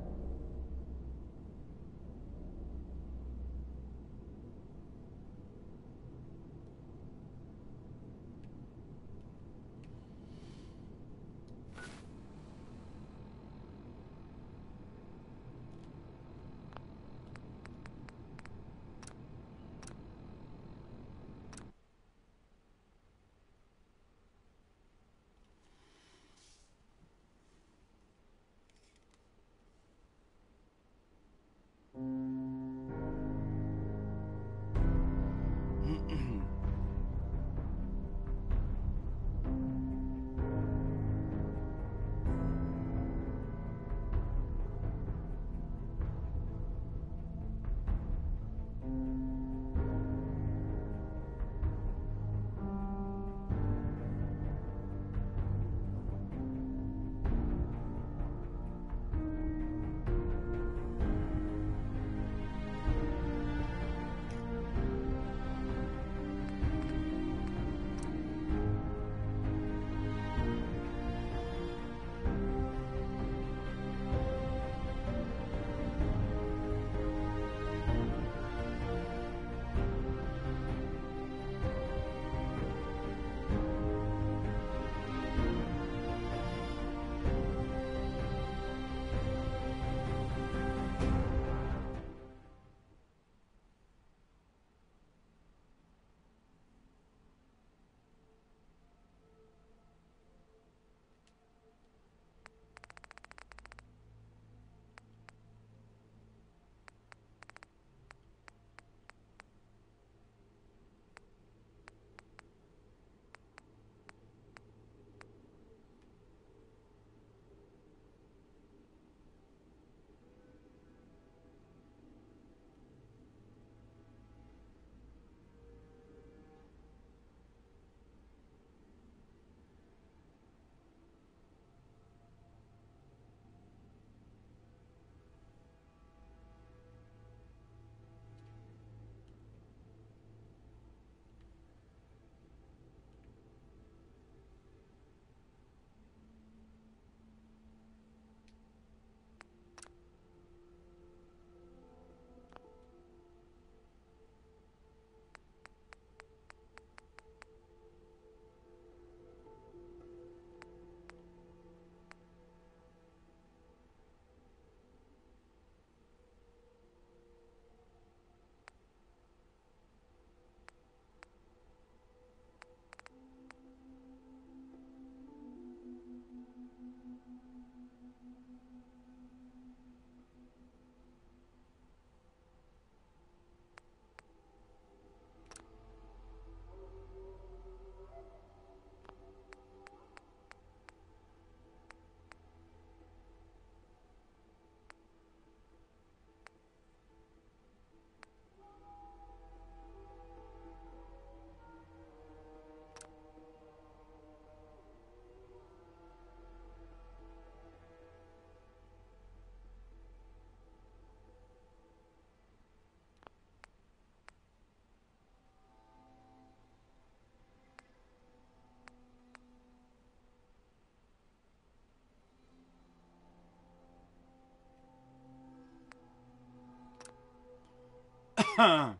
Huh.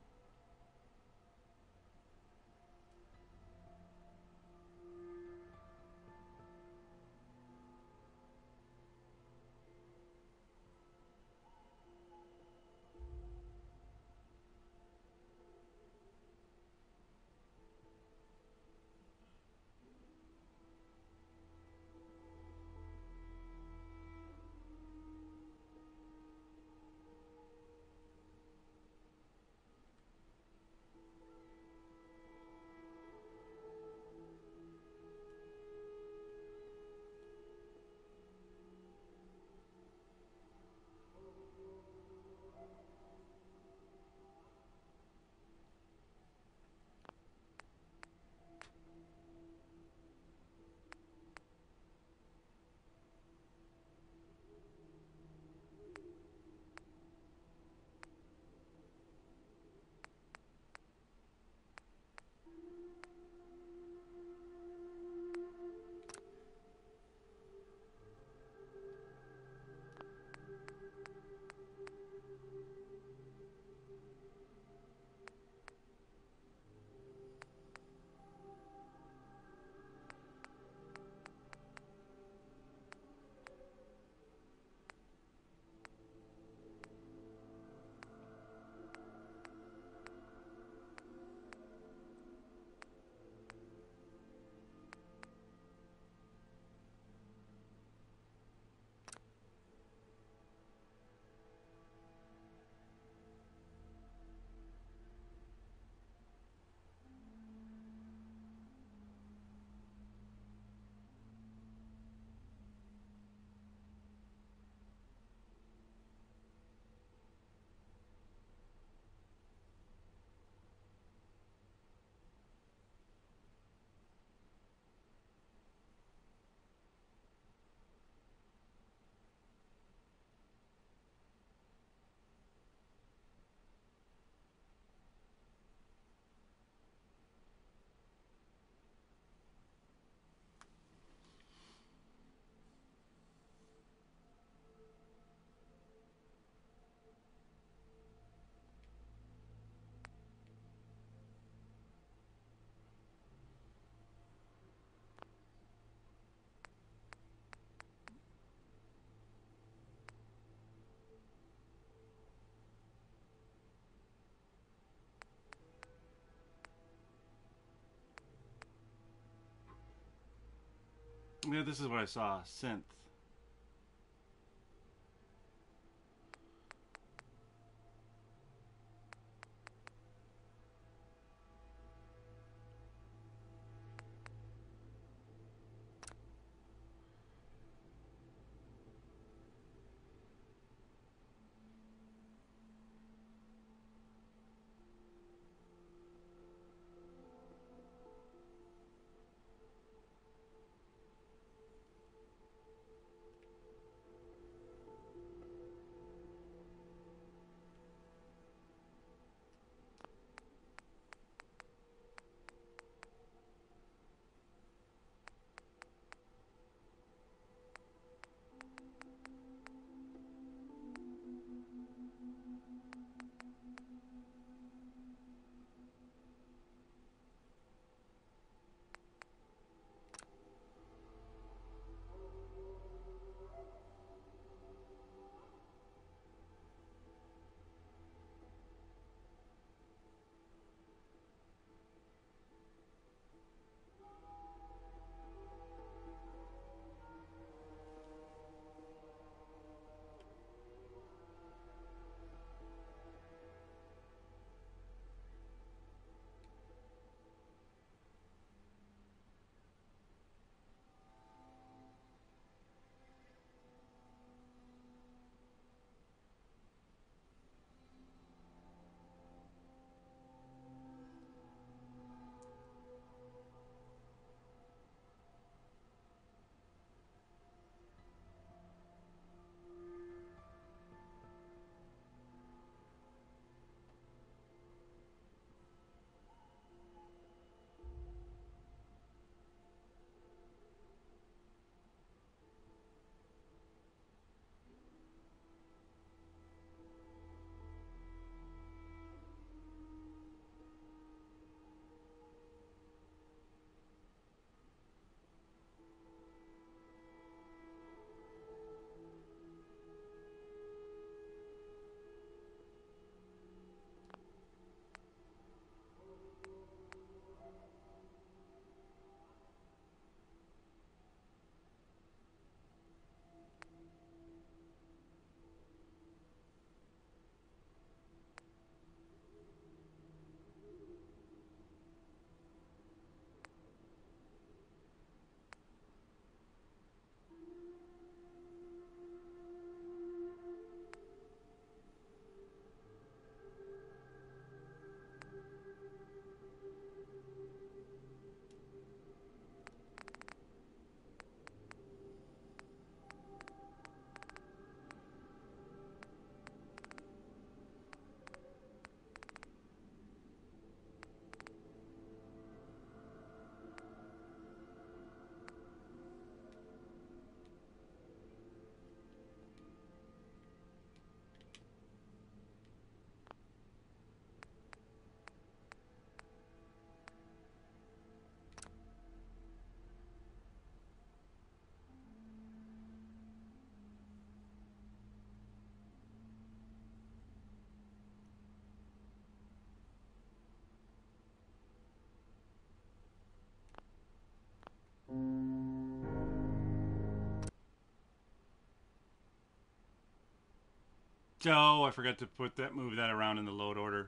Yeah, this is what I saw. Synth. Oh, I forgot to put that, move that around in the load order.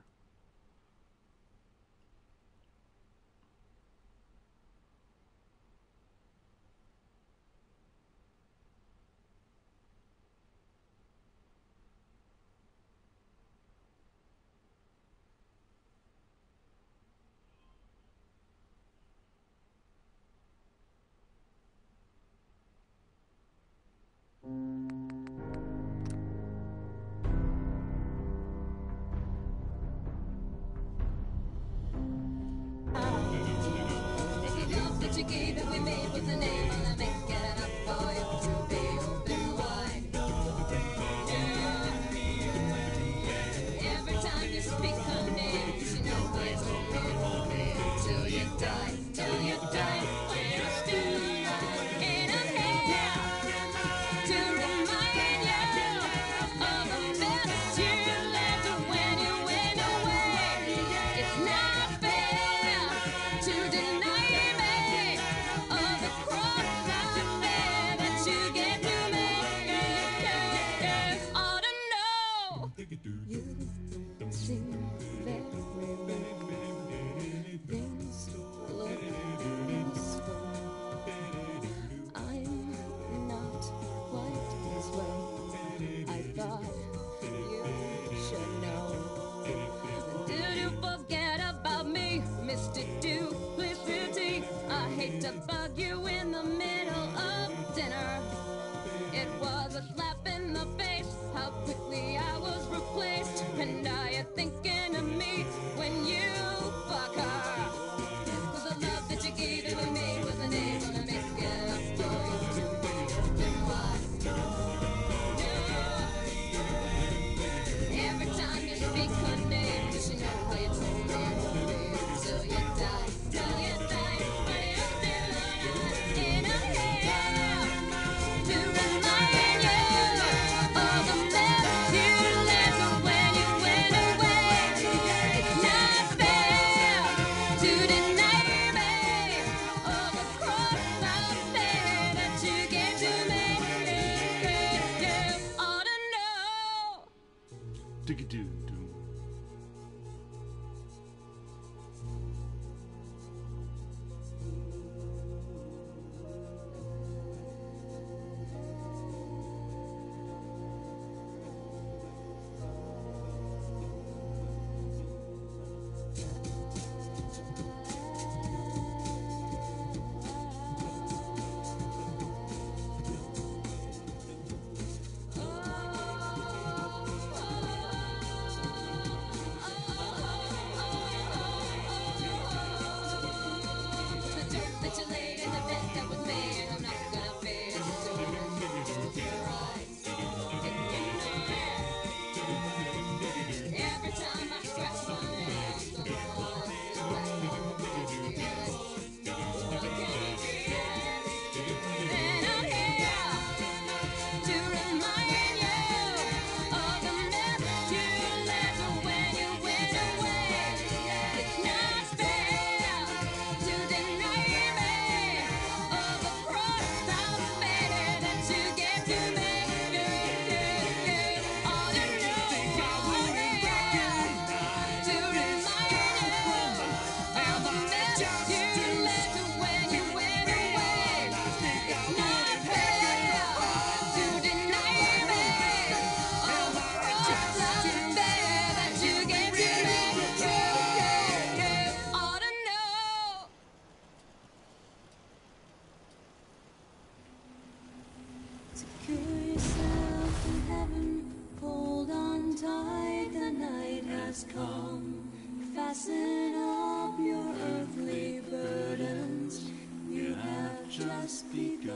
Fasten up your earthly burdens, you have just begun.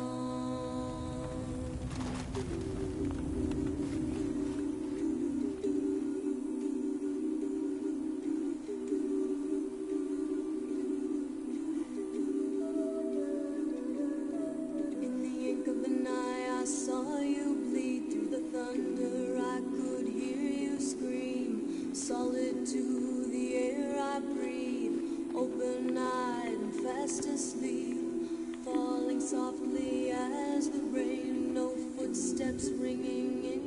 In the ink of the night I saw you bleed through the thunder, I could hear you scream, solid to the air I breathe, open-eyed and fast asleep, falling softly as the rain, no footsteps ringing in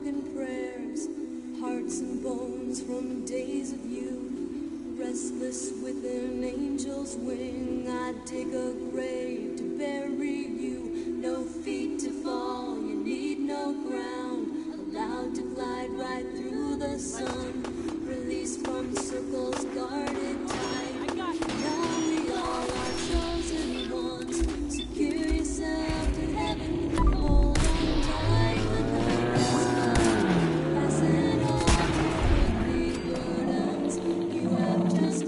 broken prayers, hearts and bones from days of youth. Restless with an angel's wing, I dig a grave to bury you. No feet to fall, you need no ground. Allowed to glide right through the sun. Released from circles guarded tight. Now we all are chosen ones. Secure yourself to heaven. Hold on tight, the night has come. Fasten off your earthly burdens. You have just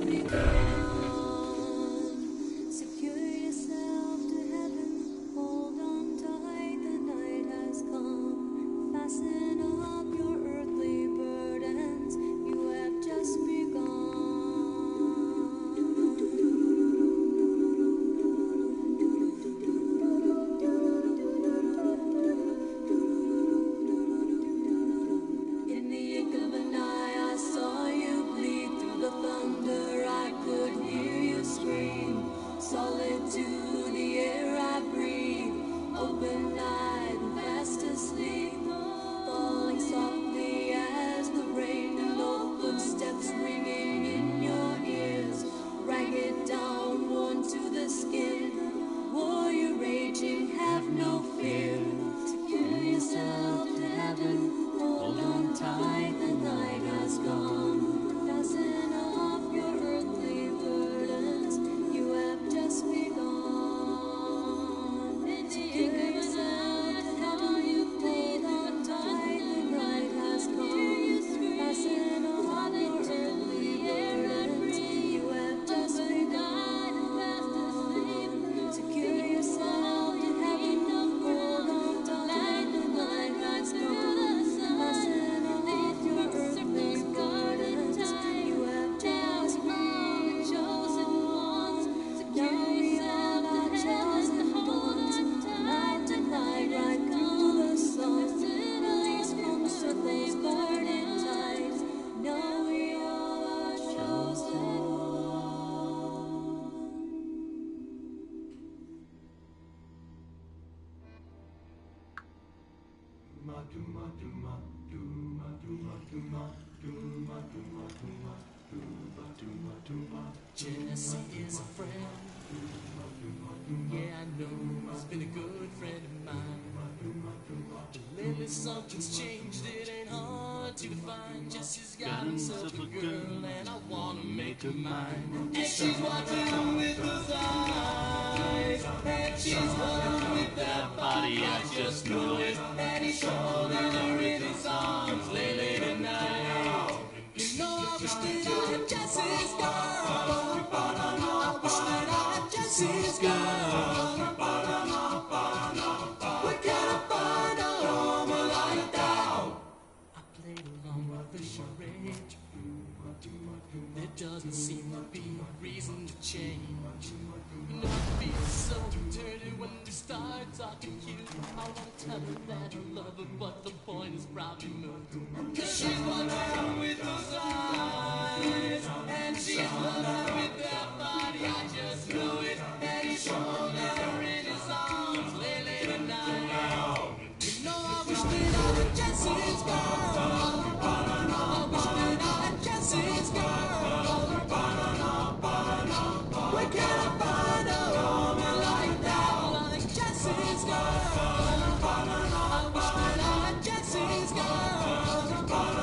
begun. Secure yourself to heaven. Hold on tight, the night has come. Fasten up your earthly burdens. You have just begun. In the ink of an eye, I saw you bleed through the thunder. I could hear you scream. Solitude, the air I breathe. Open eyed and fast asleep. Falling softly as the rain. No footsteps ringing in your ears. Ragged down, worn to the skin. Warrior raging, have no fear. Secure yourself to heaven. Hold on tight, the night has gone. Fasten off your earthly burdens. You have just begun. Secure yourself to heaven. Hold on tight, the night has come. Fasten off your earthly burdens. You have just begun. Secure yourself to heaven. Hold on tight, the night has come. Fasten off your earthly burdens. You have just begun. Now we all are chosen ones. Allowed to glide right through the sun. Released from circles guarded tight. Now we all are chosen ones. Jealousy is a friend. Yeah, I know he's been a good friend of mine. But lately something's changed, it ain't hard to define. Jesse's got himself a girl, and I wanna make her mine. And she's watching with those eyes, and she's one with that body, I just know it. And he's holding her in his arms late, late at night. You know I wish that I had Jesse's girl. I wish that I had Jesse's girl. Where can I find a woman like that? I played along with the charade. There doesn't seem to be a reason to change. You know I feel so dirty when they start talking cute. I wanna tell her that I love her, but the point is probably moot. Cause she's wondering with those eyes, and she's wondering with that body, I just know it. And he's holding her in his arms late, late at night. You know I wish that I had Jesse's girl. I wish that I had Jesse's girl. Where can I find a woman like that? Like Jesse's girl. I wish that I had Jesse's girl.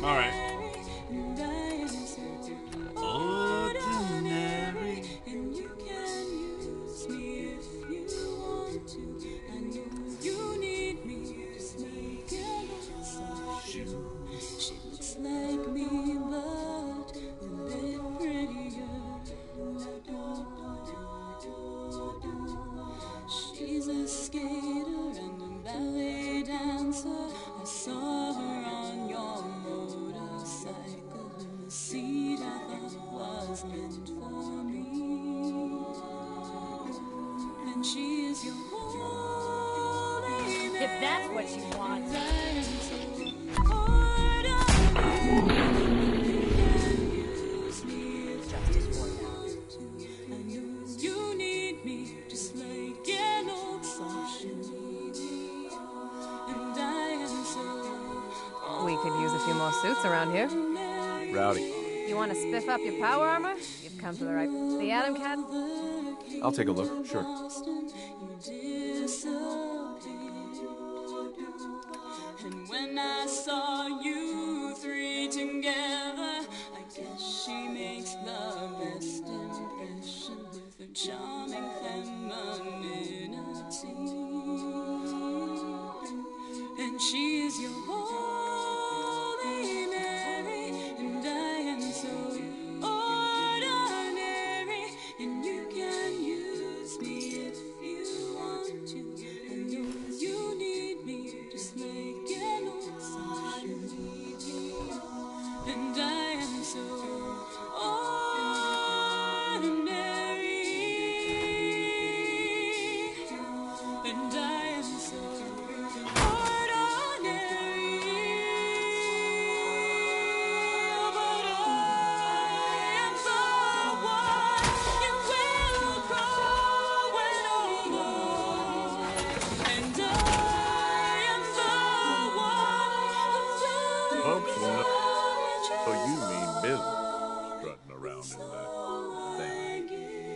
All right. And I am so Ordinary. and you can use me if you want to. I know you need me, just make it look so true. She looks like me, but a bit prettier. She's a skater and a ballet dancer. I saw her on your motorcycle in the seat I thought was meant for me. And she is your holy man. If that's what you want. I am so ordinary. You can use me if Justice you for you. want to. I know you need me just like an old song. And I am so We could use a few more suits around here. Rowdy. You want to spiff up your power armor? You've come to the right... The Atom Cat? I'll take a look, sure. And when I saw you three together, I guess she makes the best impression with her charming femininity. And she's your holy Mary, and I am so ordinary, and you can use me if you want to. I know you need me, just like an old song. And I am so ordinary, and I am so ordinary, but I am the one you will grow and over, and I am the one who will Folks will know oh, you mean business strutting around in that thing.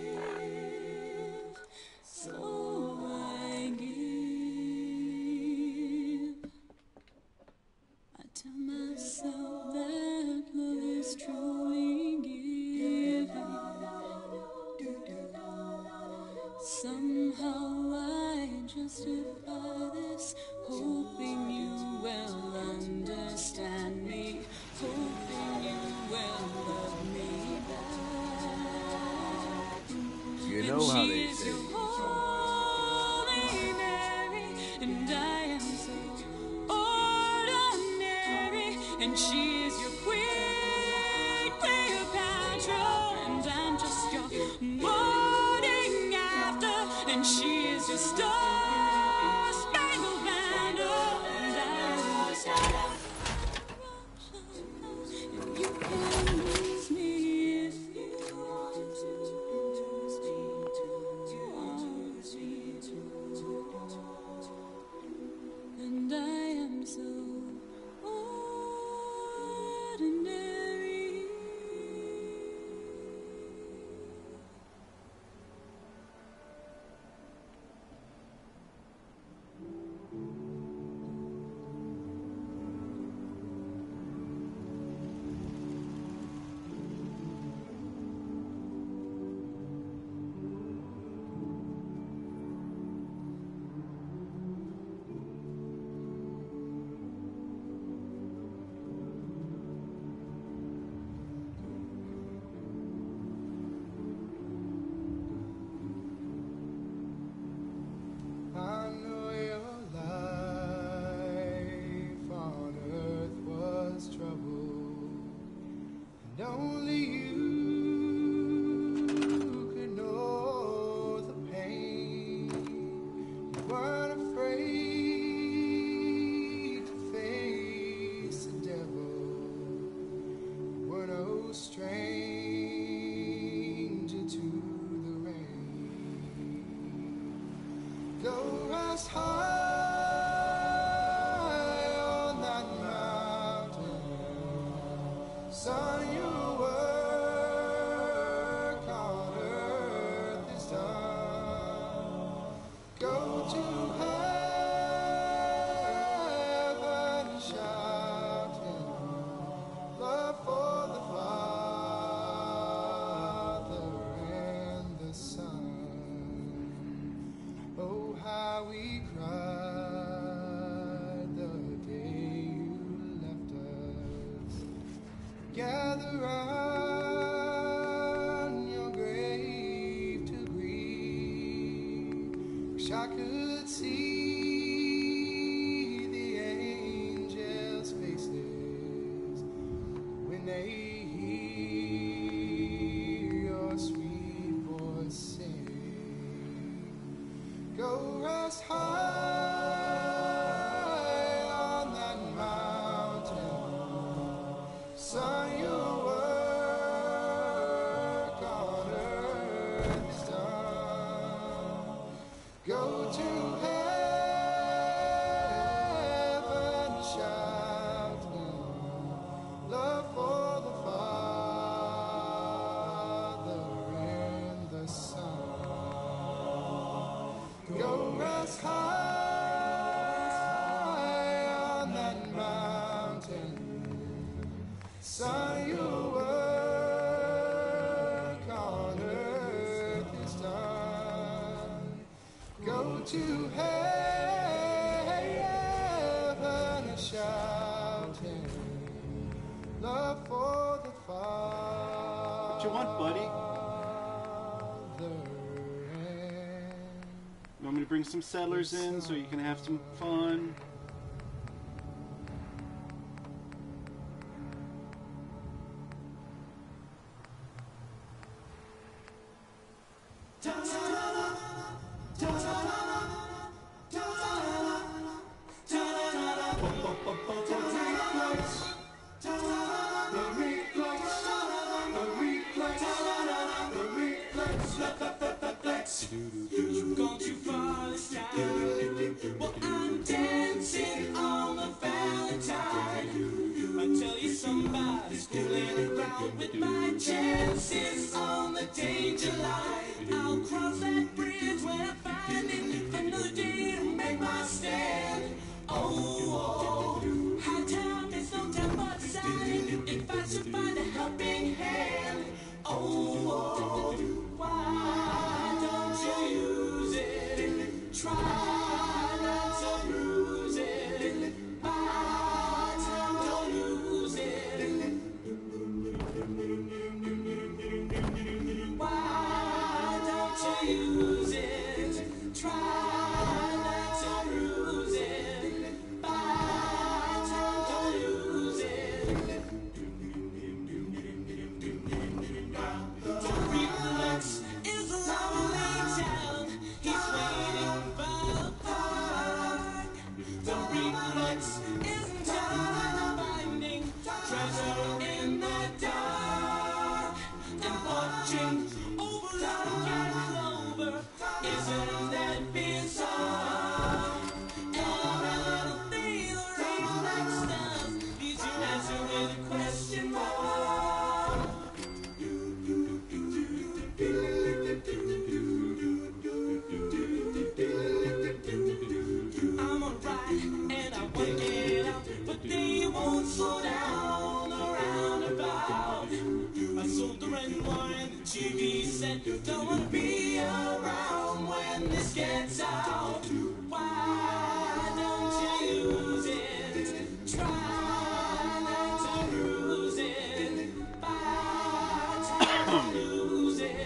so I give. I tell myself that love is truly giving. Somehow I justify this, hoping you will understand me, hoping you will love me back. You know how they say Holy Mary, and I am so ordinary, and she is your queen, Cleopatra, and I'm just your morning after, and she is your star-spangled banner, and I am so you can lose me if you want to. And I am so ordinary. I know your life on earth was trouble, and only you could know the pain. You weren't afraid to face the devil. You were no stranger to the rain. Go as high on that mountain, son, your work on earth is done. Go to heaven shouting, how we cried the day you left us. Gather round your grave to grieve. Wish I could see the angels' faces when they hear your sweet voice sing. Go rest high on that mountain, son, your work on earth is done. Go to heaven shouting, love for the Father and the Son. Go rest high on that mountain, son, your work on earth is done. Go to heaven a shouting, love for the Father. What you want, buddy? You want me to bring some settlers in so you can have some fun? You've gone too far this time. Well, I'm dancing on the Valentine. I tell you, somebody's fooling around with my chances on the danger line. I'll cross that bridge when I find it. Another day to make my stand. Oh, oh, high time is no time but deciding if I should find a helping hand. Oh, oh, why don't you use it? Try not to lose it. My time, don't lose it. Why don't you use it? Try not to lose it. My time, don't lose it. Don't reflex is a lonely town. He's waiting by the park. The reflex isn't time finding treasure in the dark. And watching Oberland and Clover isn't that bizarre? Every little thing the reflex does leaves you answer with a question mark. I'm alright and I wanna get out, but they won't slow down the roundabout. I sold the red wine, the T V set, don't wanna be around when this gets out. Why don't you use it? Try not to lose it. By time to lose it.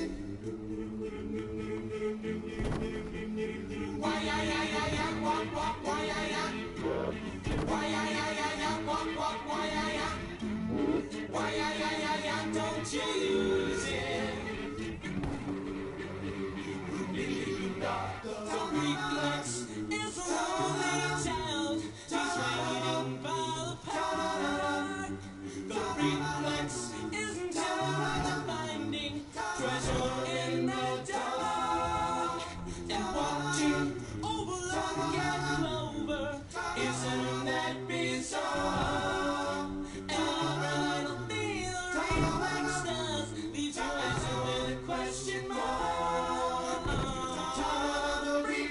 Why ya ya ya ya walk walk why ya ya? Why ya ya ya ya walk walk why ya ya? Why ya ya ya ya don't you use it? The reflex is a lonely town. He's waiting by the park. The reflex isn't time finding treasure in the dark. And watching Oberland and Clover isn't that bizarre? Every little thing the reflex does leaves you answer with a question mark. The reflex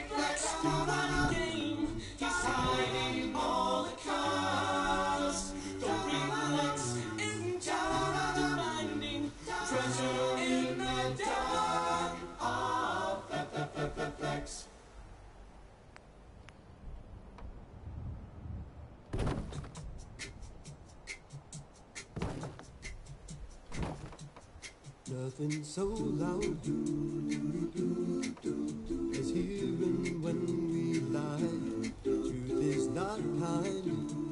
Nothing so loud as hearing when we lie. Truth is not kind,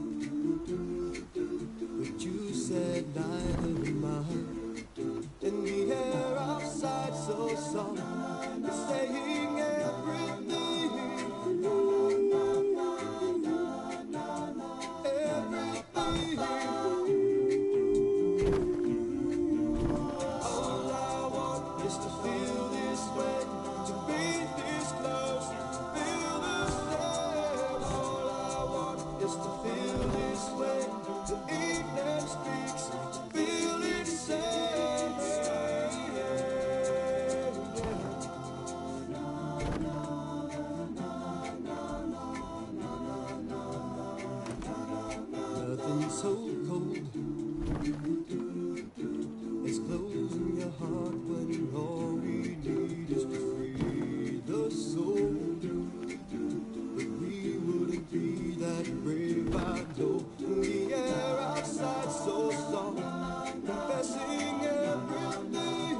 but you said neither am I. And the air outside so soft, it's saying everything. Everything. All I want is to feel this way, to be this close, to feel the same. All I want is to feel this way, the evening speaks, to feel it say. Nothing so cold as closing your heart when all we need is to free the soul. But we wouldn't be that brave, I know. The air outside so soft, confessing everything.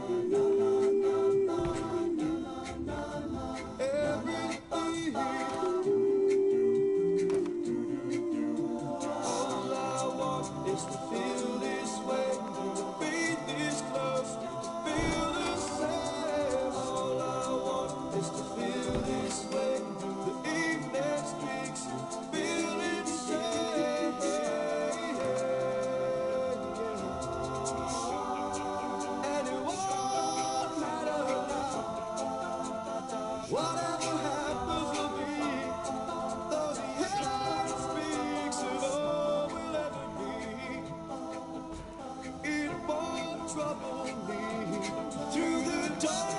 Everything. All I want is to feel this way, to be this close, to feel the same. All I want is to feel this way, the evening speaks, feel it say. And it won't matter now, whatever happens will be, though the air speaks and all will ever be. It won't trouble me through the dark.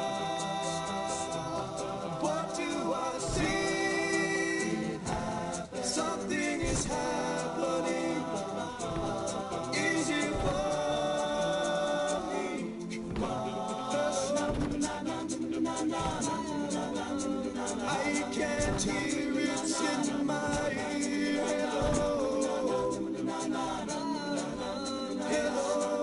What do I see? Something is happening. Is it for me? I can't hear it in my ear. Hello.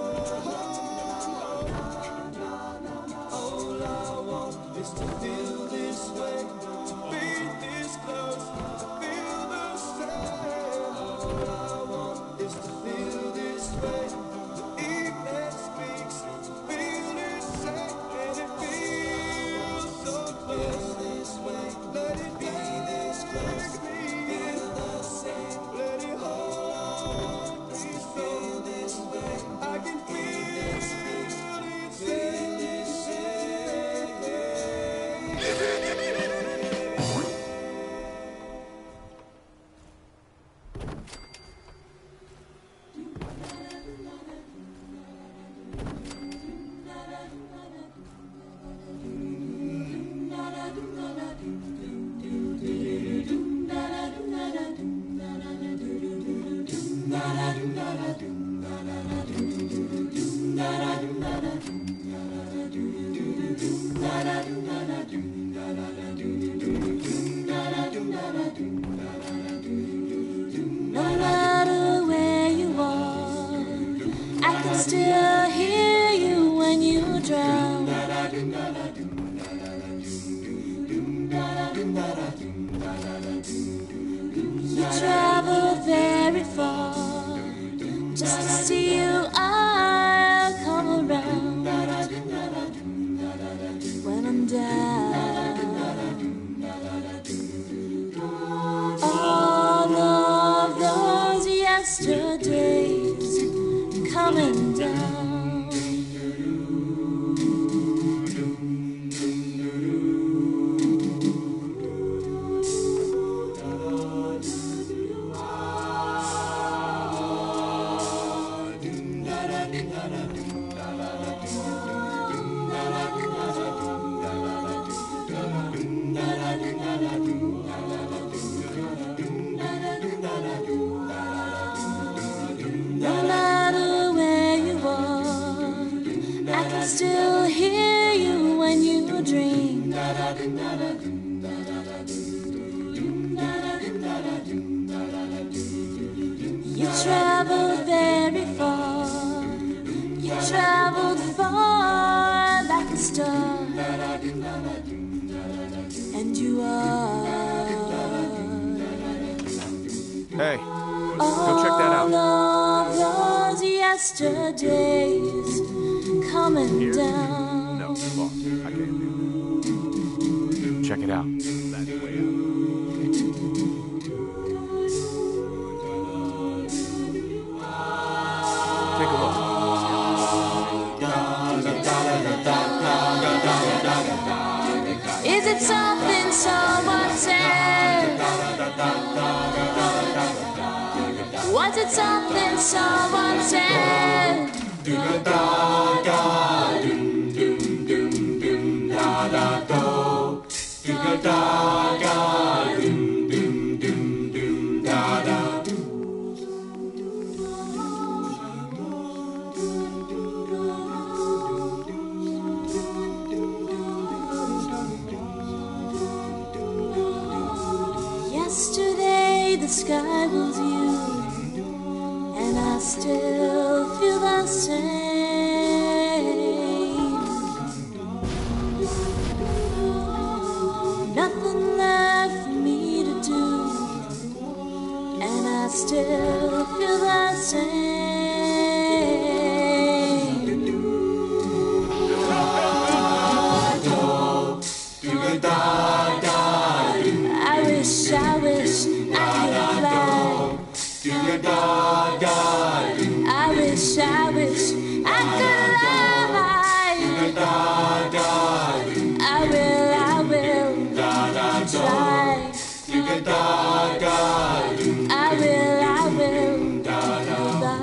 All I want is to feel this way, to be this close, to feel the same. All I want is to feel this way, the evening speaks, to feel it say, and it feels so close this way. Let it be this close, feel the same. Let it hold me so this way. I can feel it say. No matter where you are, I can still hear you when you drown. You travel very far just to see you. I'll come around when I'm down. All of those yesterdays coming down. No matter where you are, I can still hear you when you dream. You traveled very far, you traveled far the star, and you are. Hey, All go check that out. of those yesterdays coming Here? down. No, it's locked. I can't do that. Check it out. That way up. Take a look. Is it something someone said? Was it something someone said? Yesterday the sky was you, and I still feel the same. Nothing left for me to do, and I still feel the same. I wish, I wish I could fly. I wish, I wish I could fly. I will, I will try. I will, I will fly.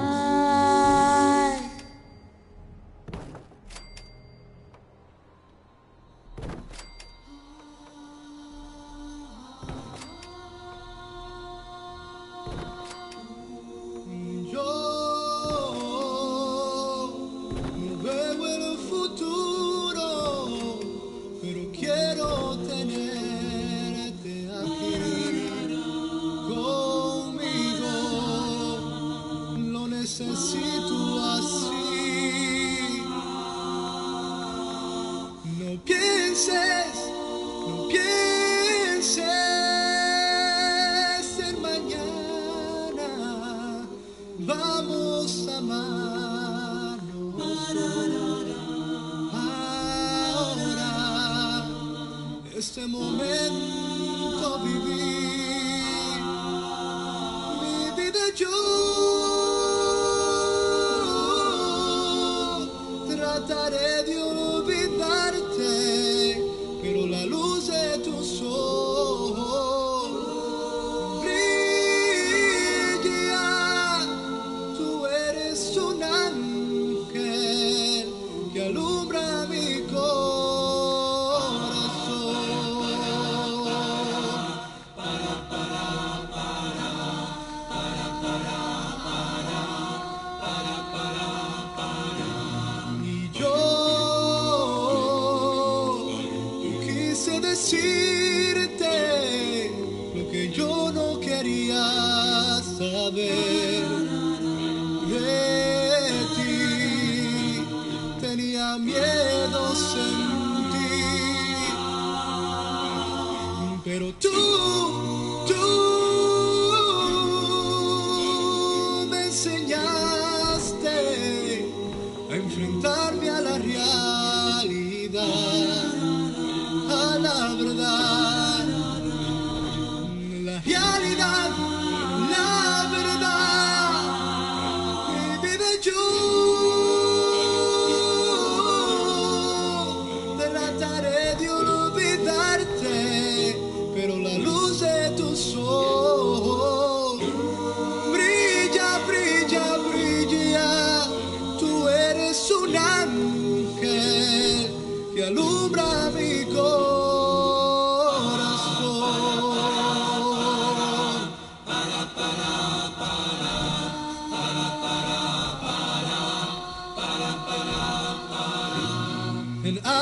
Yo no veo el futuro, pero quiero tenerte aquí conmigo. Lo necesito así. No pienses, no pienses en mañana. Vamos a amarnos ahora, este momento vivir mi vida yo. Trataré de olvidarte, pero la luz de tus ojos brilla. Tú eres un ángel que alumbra mi corazón. Y yo quise decirte lo que yo no quería saber de ti. Tenía miedo sentir, pero tú, tú me enseñaste a enfrentarme a la realidad, a la verdad, la realidad, la verdad, mi vida yo trataré de olvidarte, pero la luz de tus ojos brilla, brilla, brilla. Tú eres un ángel que alumbra mi corazón. And I,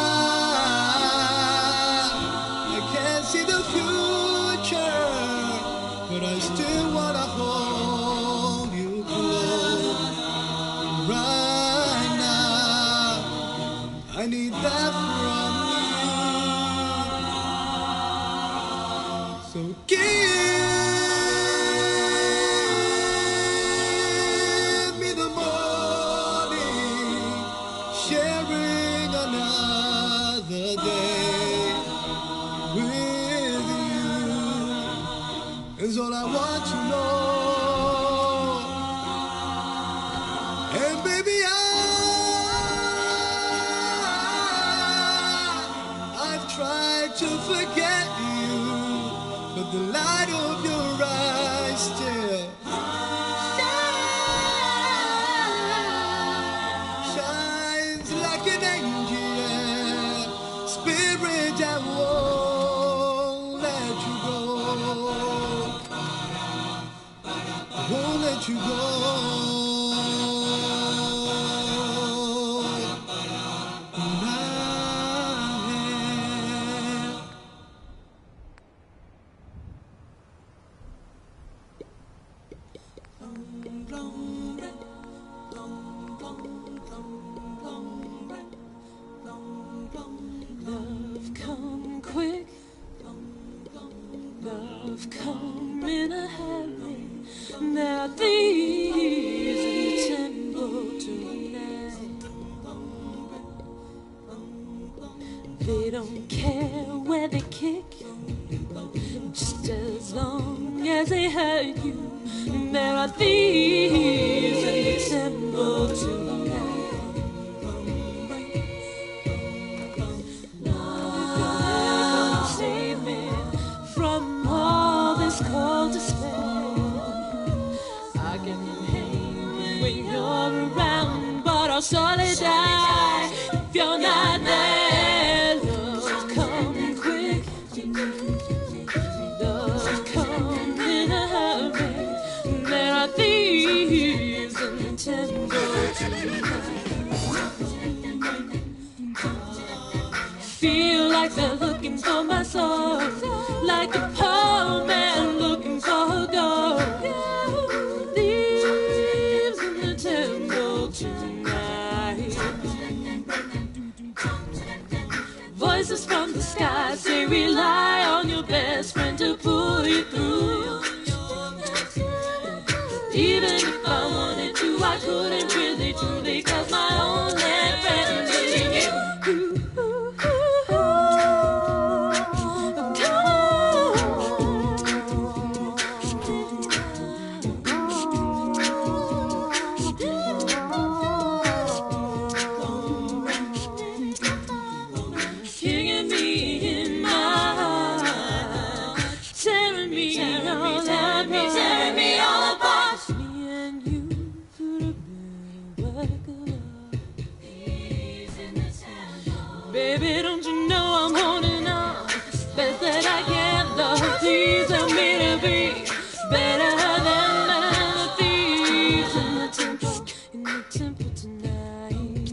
I can't see the future, but I still wanna hold you close right now. I need that So give me the morning, sharing another day with you is all I want to know. And baby, I, I've tried to forget you, but the light of your eyes still shines like an angel, spirit that won't let you go, won't let you go. Love come quick, love come in a hurry. There are thieves in the temple tonight. They don't care where they kick, just as long as they hurt you. There are thieves in the temple tonight. Save me from all this cold despair. I can hang when you're around, but I'll surely die if you're not there. Love come quick, love come in a hurry. There are thieves in the temple tonight. Feel like they're looking for my soul, like a poor man looking for gold. Thieves in the temple tonight. Voices from the sky say rely on your best friend to pull you through. Even if I wanted to, I couldn't really truly, cause my only friend is you. Baby, don't you know I'm holding on? Best that I can, love. Please help me to be better than the thieves in the temple, in the temple tonight.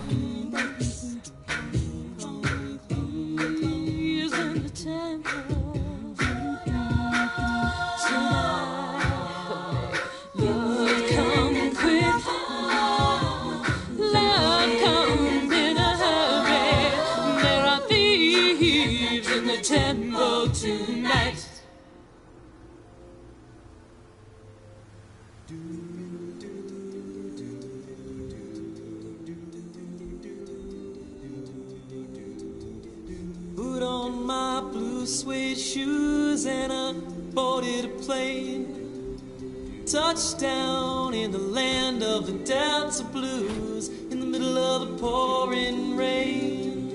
Thieves in the temple tonight. Love come quick, love come in a hurry. There are thieves in the temple tonight. Put on my blue suede shoes and I boarded a plane. Touchdown in the land of the Delta Blues, in the middle of the pouring rain.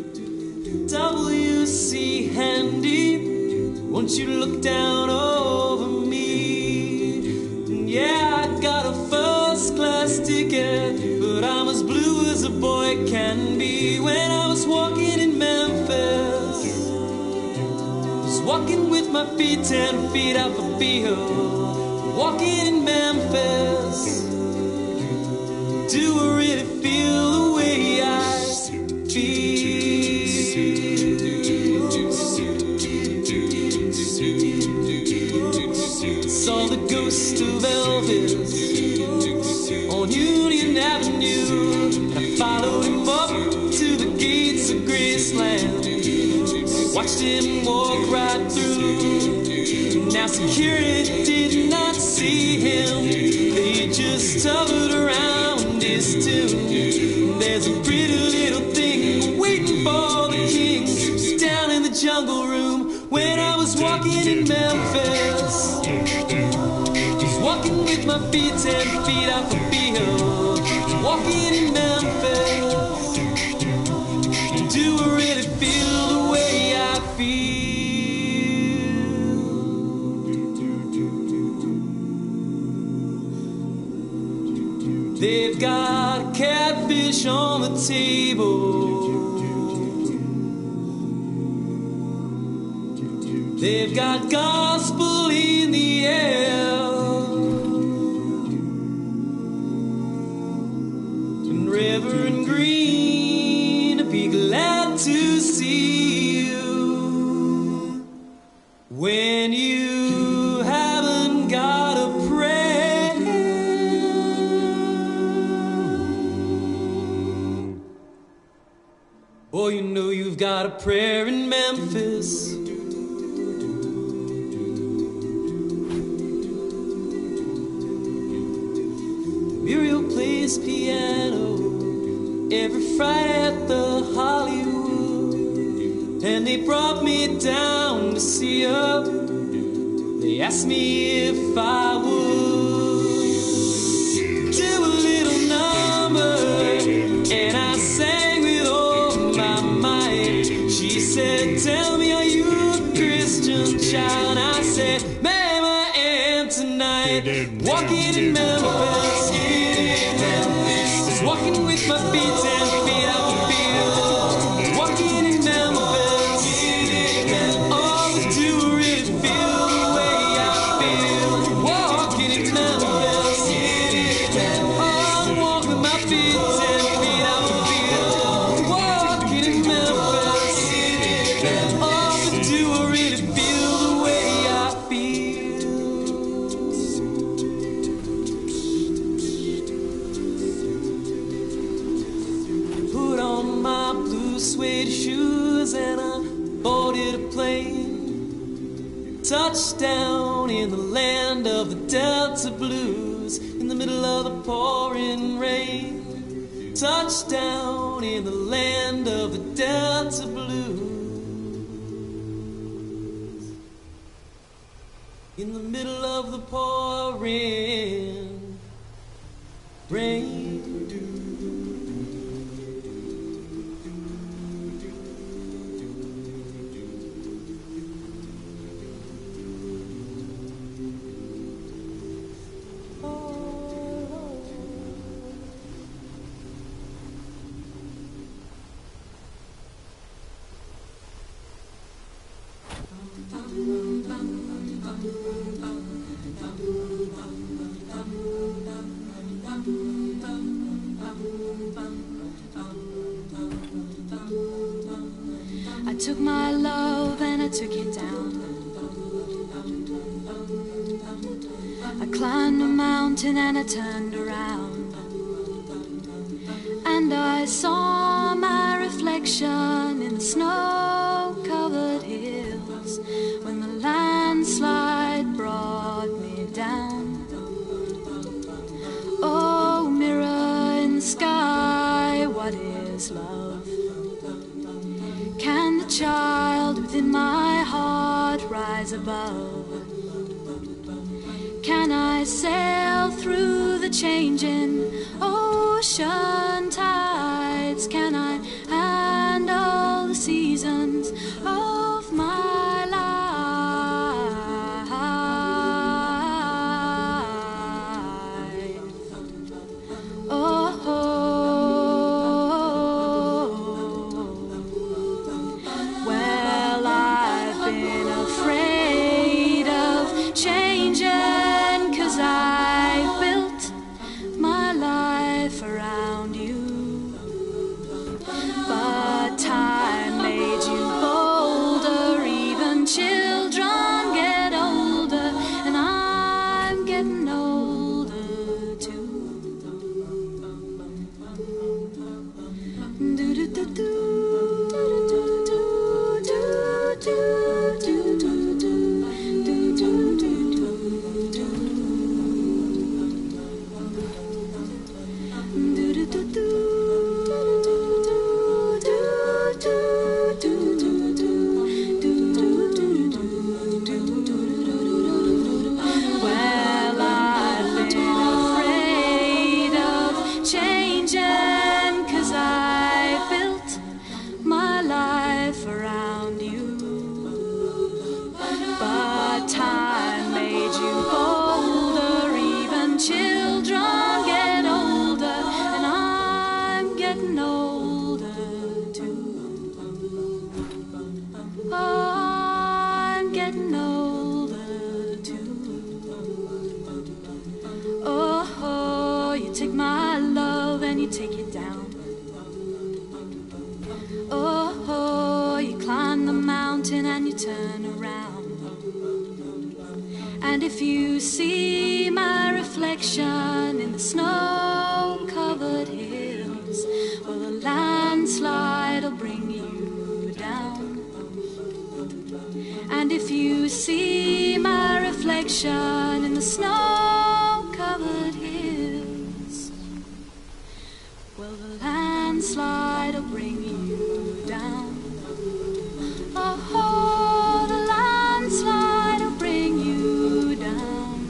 W C Handy, won't you look down over me? Yeah, I got a first class ticket, but I'm as blue as a boy can be. When I was walking in Memphis, was walking with my feet ten feet off a field. Walking in Memphis, do I really feel the way I feel? Saw the ghost of Elvis on Union Avenue, and I followed him up to the gates of Graceland. watched him walk right through. Now security did not see him, they just hovered around his tomb. There's a pretty little thing waiting for the king, just down in the jungle room when I was walking in Memphis. Just walking with my feet ten feet off the field, walking in Memphis. Do I really feel the way I feel? They've got a catfish on the table. They've got gospel in the air. And Reverend Green, I'd be glad to see you when you haven't got a prayer. Boy, you know you've got a prayer in Memphis. Muriel plays piano every Friday at the Hollywood, and they brought me down to see her. They asked me if I would do a little number, and I sang with all my might. She said, tell me, are you a Christian child? And I said, ma'am, I am tonight. Walking in Memphis, just walking with my feet ten feet out the field, walking in Memphis. Oh, but do I really feel the way I feel? Walking in Memphis. Oh, I'm walking with my feet ten feet out the field, walking in Memphis. Oh, but do I really feel the way I feel? Put on my blue suede shoes and I boarded a plane. Touchdown in the land of the Delta Blues, in the middle of the pouring rain. Touchdown in the land of the Delta Blues, in the middle of the pouring rain. I took my love and I took it down. I climbed a mountain and I turned around, and I saw my reflection in the snow-covered hills when the landslide brought me down. Oh, mirror in the sky, what is love? Can the child within my heart rise above? Can I sail through the changing ocean tides? Can I handle the seasons of my life? Oh, well, I've been afraid of changing, 'cause I built my life around you. But time made you I'm getting older too. Oh, you take my love and you take it down. Oh, you climb the mountain and you turn around. And if you see my reflection in the snow-covered hills, well, a landslide will bring you down. And if you see my reflection in the snow-covered hills, well, the landslide will bring you down. Oh, the landslide will bring you down.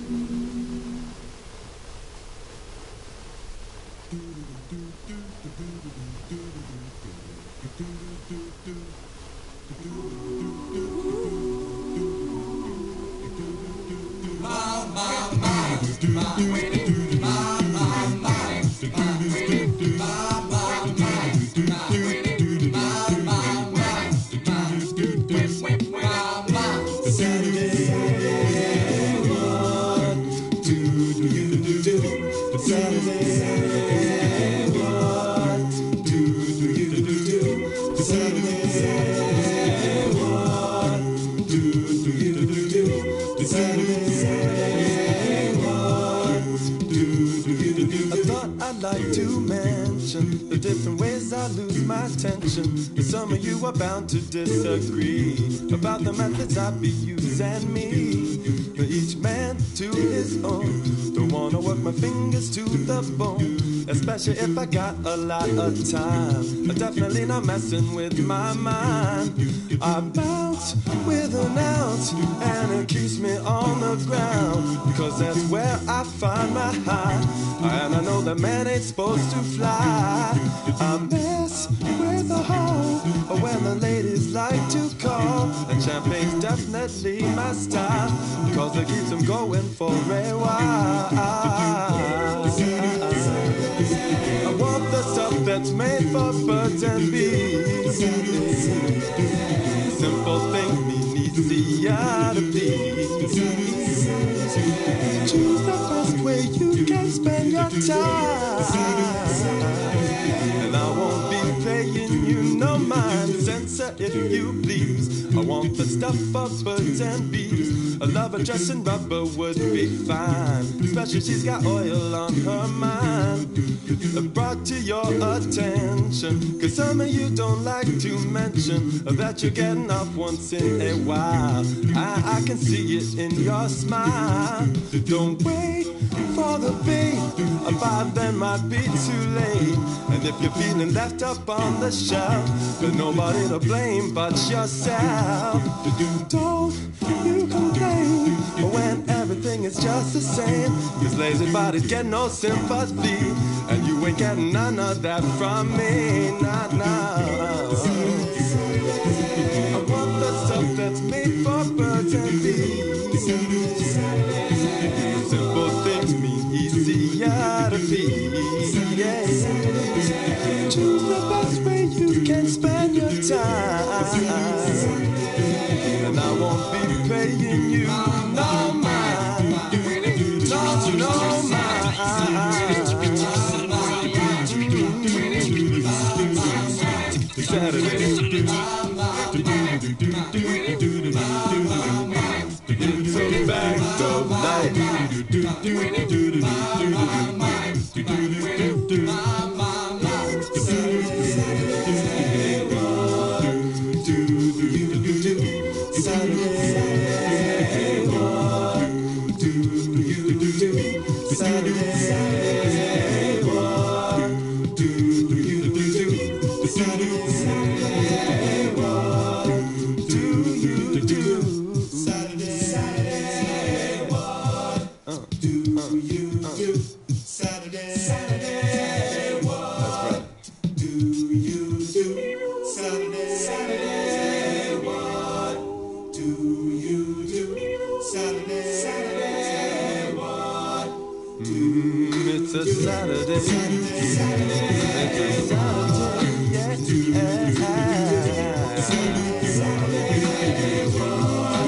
The different ways I lose my attention. Some of you are bound to disagree about the methods I be using me. Each man to his own. Don't wanna work my fingers to the bone, especially if I got a lot of time. I'm definitely not messing with my mind. I bounce with an ounce and it keeps me on the ground, because that's where I find my high. And I know that man ain't supposed to fly. I mess with the hole when the ladies like to call, and champagne's definitely my style, because it keeps them going for a while. I want the stuff that's made for birds and bees. Simple thing mean easier to please. Choose the best way you can spend your time, and I won't be paying you no mind. Censor if you please. I want the stuff for birds and bees. A lover dressed in rubber would be fine, especially she's got oil on her mind. Brought to your attention, cause some of you don't like to mention that you're getting off once in a while. I, I can see it in your smile. Don't wait for the bait, by then might be too late. And if you're feeling left up on the shelf, there's nobody to blame but yourself. Don't you complain when everything is just the same, cause lazy bodies get no sympathy, and you ain't getting none of that from me. Nah, nah. I want the stuff that's made for birds and bees. Simple things mean easier to please. Yeah. Choose the best way you can spend your time, and I won't be paying you no mind. No, no mind. Saturday. It's a fact of life. It's a Saturday. It's a Saturday. Yeah.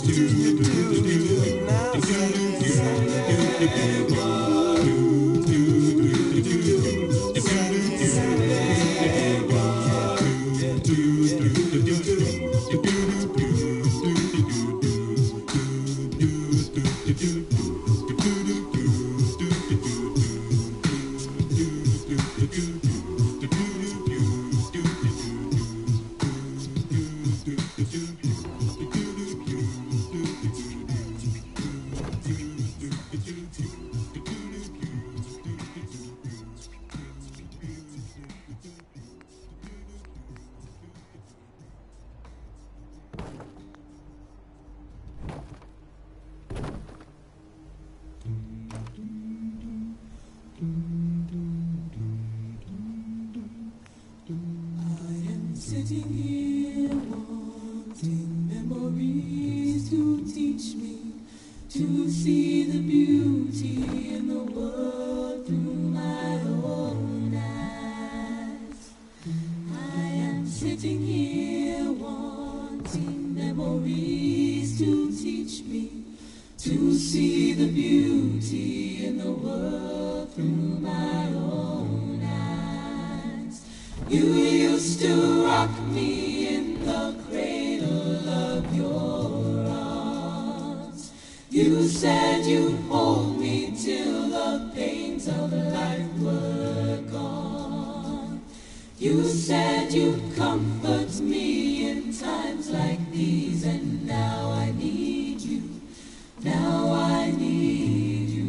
Sitting here wanting memories to teach me to see the beauty in the world through my own eyes. I am sitting here wanting memories to teach me to see the beauty in the world through my own eyes. You used to rock me in the cradle of your arms. You said you'd hold me till the pains of life were gone. You said you'd comfort me in times like these, and now I need you. Now I need you.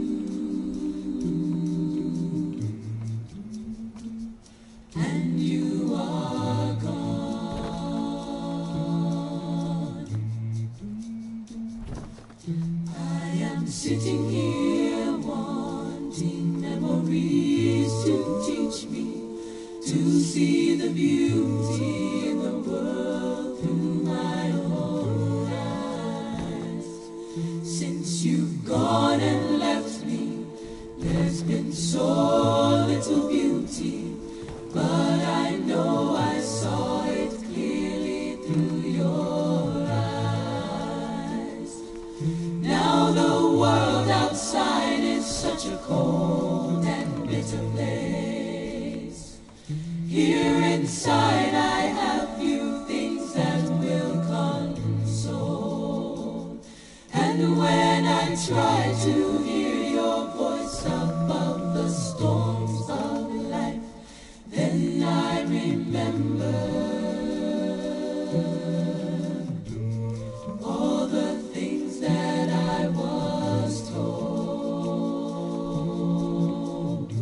And you are gone. I am sitting here wanting memories to teach me to see the beauty in the world through my own eyes. Since you've gone and left me, there's been so little beauty, but I know I saw it clearly through your eyes. Now the world outside is such a cold and bitter place. Here inside I have few things that will console. And when I try to hear your voice above the storms of life, then I remember all the things that I was told.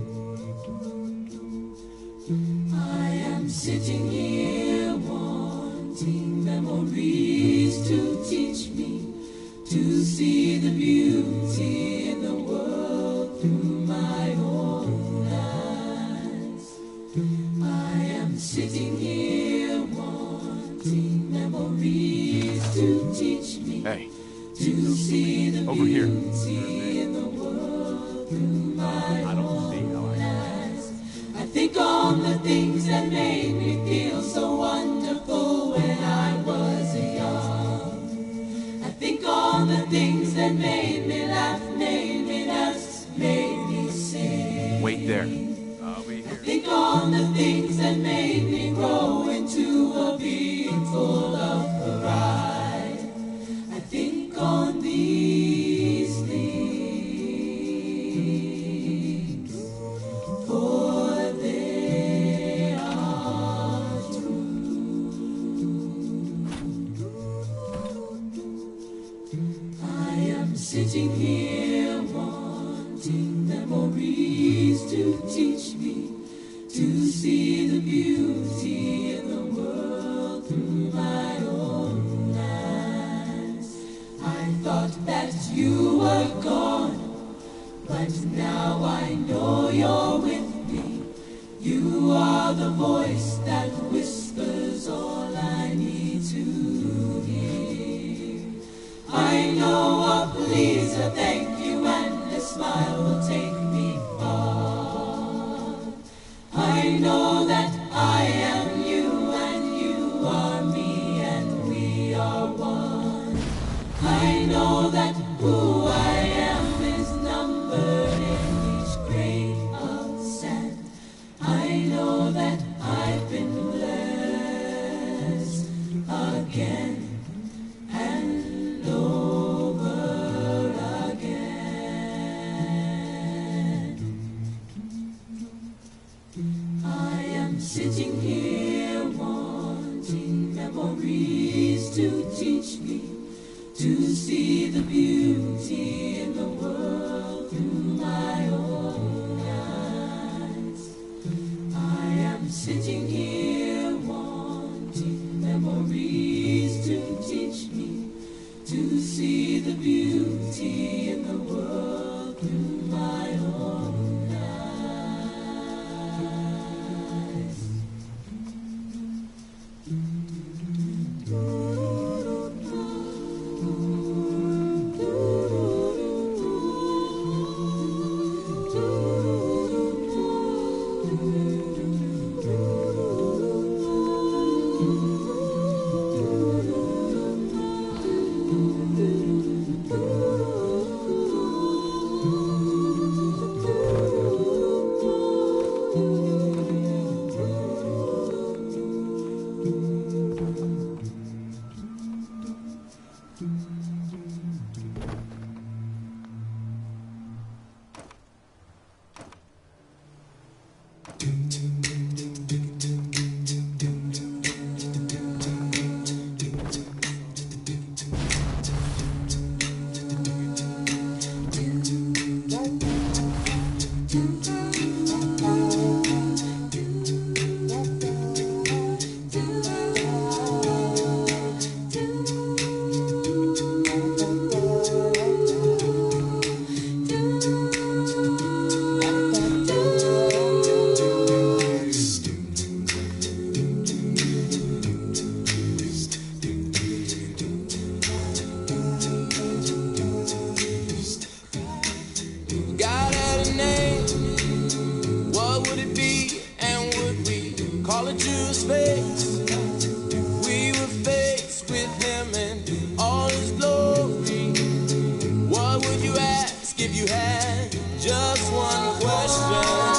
I am sitting here wanting memories to teach me to see the beauty in the world through my own eyes. I am sitting here wanting memories to teach me Hey. to see the Over here. beauty in the world through my own eyes. I think on the things that made me feel so wonderful when I was young. I think on the things that made me laugh, made me dance, made me sing. Wait there. I think on the things that made me grow into a being full of pride. I think on these things, for they are true. I am sitting here wanting memories to teach me to see the beauty in the world through my own eyes. I thought that you were gone, but now I know you're with me. You are the voice that whispers all I need to hear. I know a please, a thank you, and a smile will take me far. I know that I am you, and you are me, and we are one. know that who I am is numbered in each grain of sand. I know that I've been blessed again and over again. I am sitting here wanting memories to teach me to see the beauty in the world through my own eyes. I am sitting here wanting memories to teach me to see the beauty in the world through my own eyes. God had a name, what would it be? And would we call it to his face? We were faced with him in all his glory. What would you ask if you had just one question?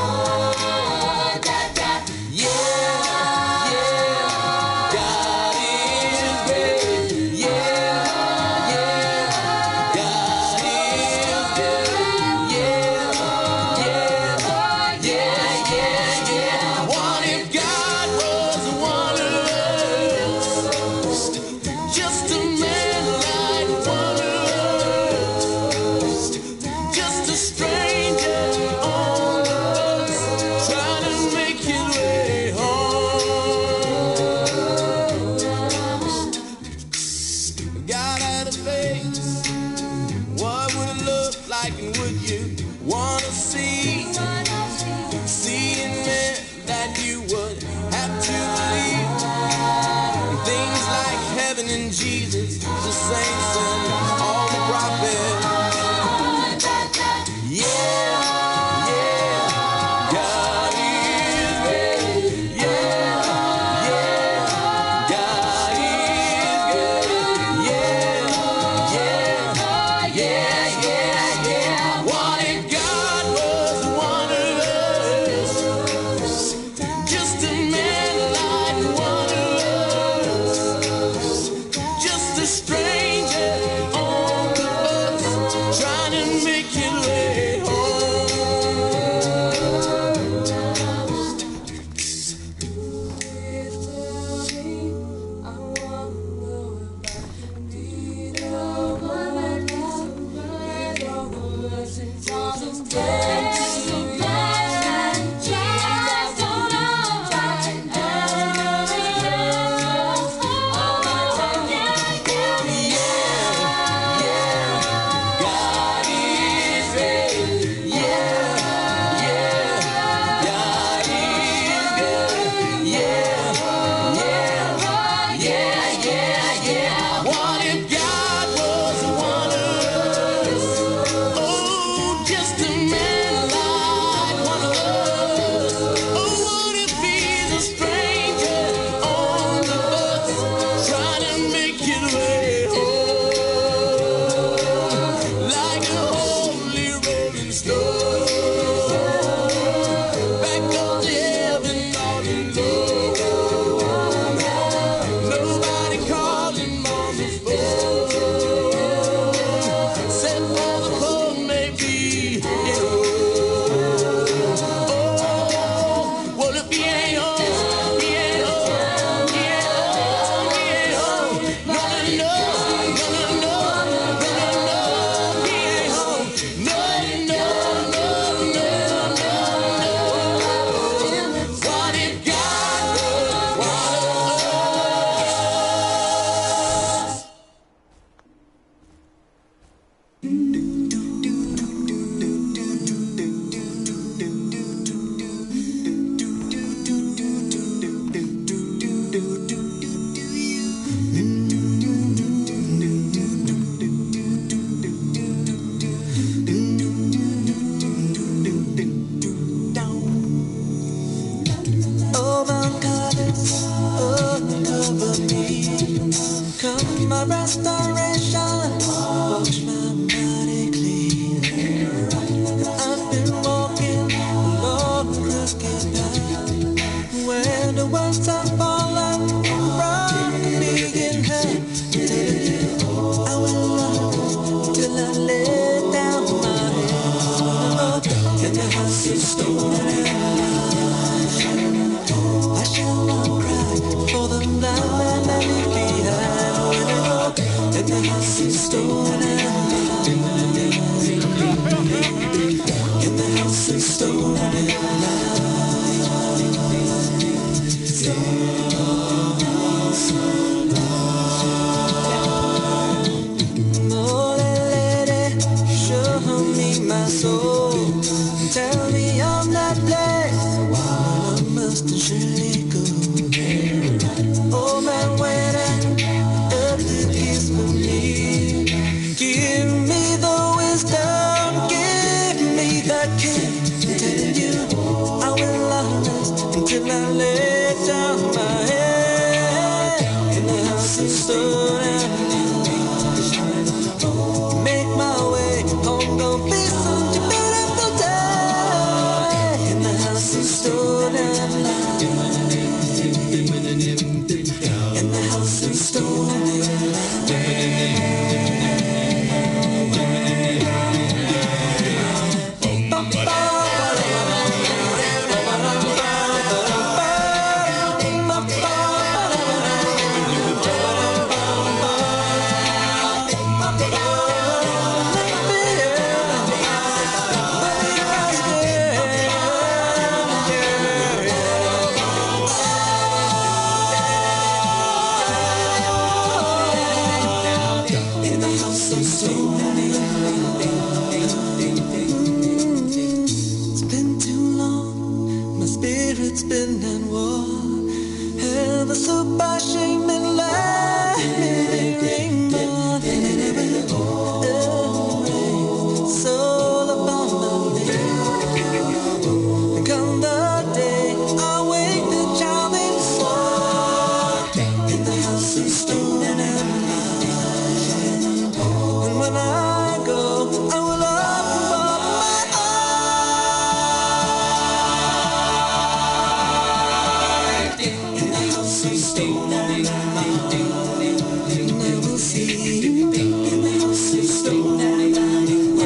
Jesus, the saints and all the prophets. Yeah, yeah, God is good. Yeah, yeah, God is good. Yeah, yeah, yeah, yeah, yeah. What if God was one of us? Just a man like one of us. Just a stranger on the bus, trying to make your way Come my restoration, wash my body clean. I've been walking along the crooked path where the words have fallen from me in hell. I will love till I lay down my head in the house of stone and light. I shall not cry for the blind man I leave behind. In the house of stone and light. In the house of stone and light. Oh, lady, show me my soul. Tell me I'm that place where I must surely go. Oh man, when I earthly kiss for me, give me the wisdom, give me that key. Tell you I will last until I lay down my head in the house of stone and make my way home. Gonna be such a beautiful day in the house of stone and light. In the house of stone and light. It's been too long, my spirit's been at war. Ever so by shame and light, me ring more than ever. Oh, soul upon the lake. Come the day I wake the child in soul in the house of stone and light. And when I go, I will open up my eyes in the house of stone and light. And I will see in the house of stone and light.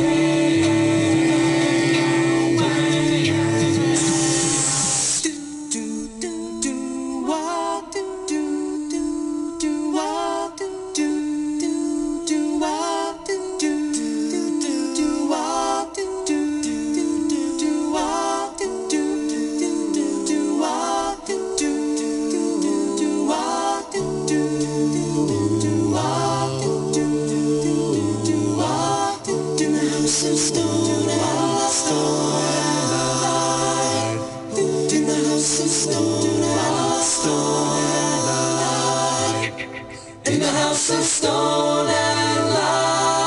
Do do do what do do do do what do do do do what do do do do do what do do do do do what do do do do do what do do do do what do do do do what do do do what do in the house of stone and stone and light. In the house of stone and stone and light. In the house of stone and light.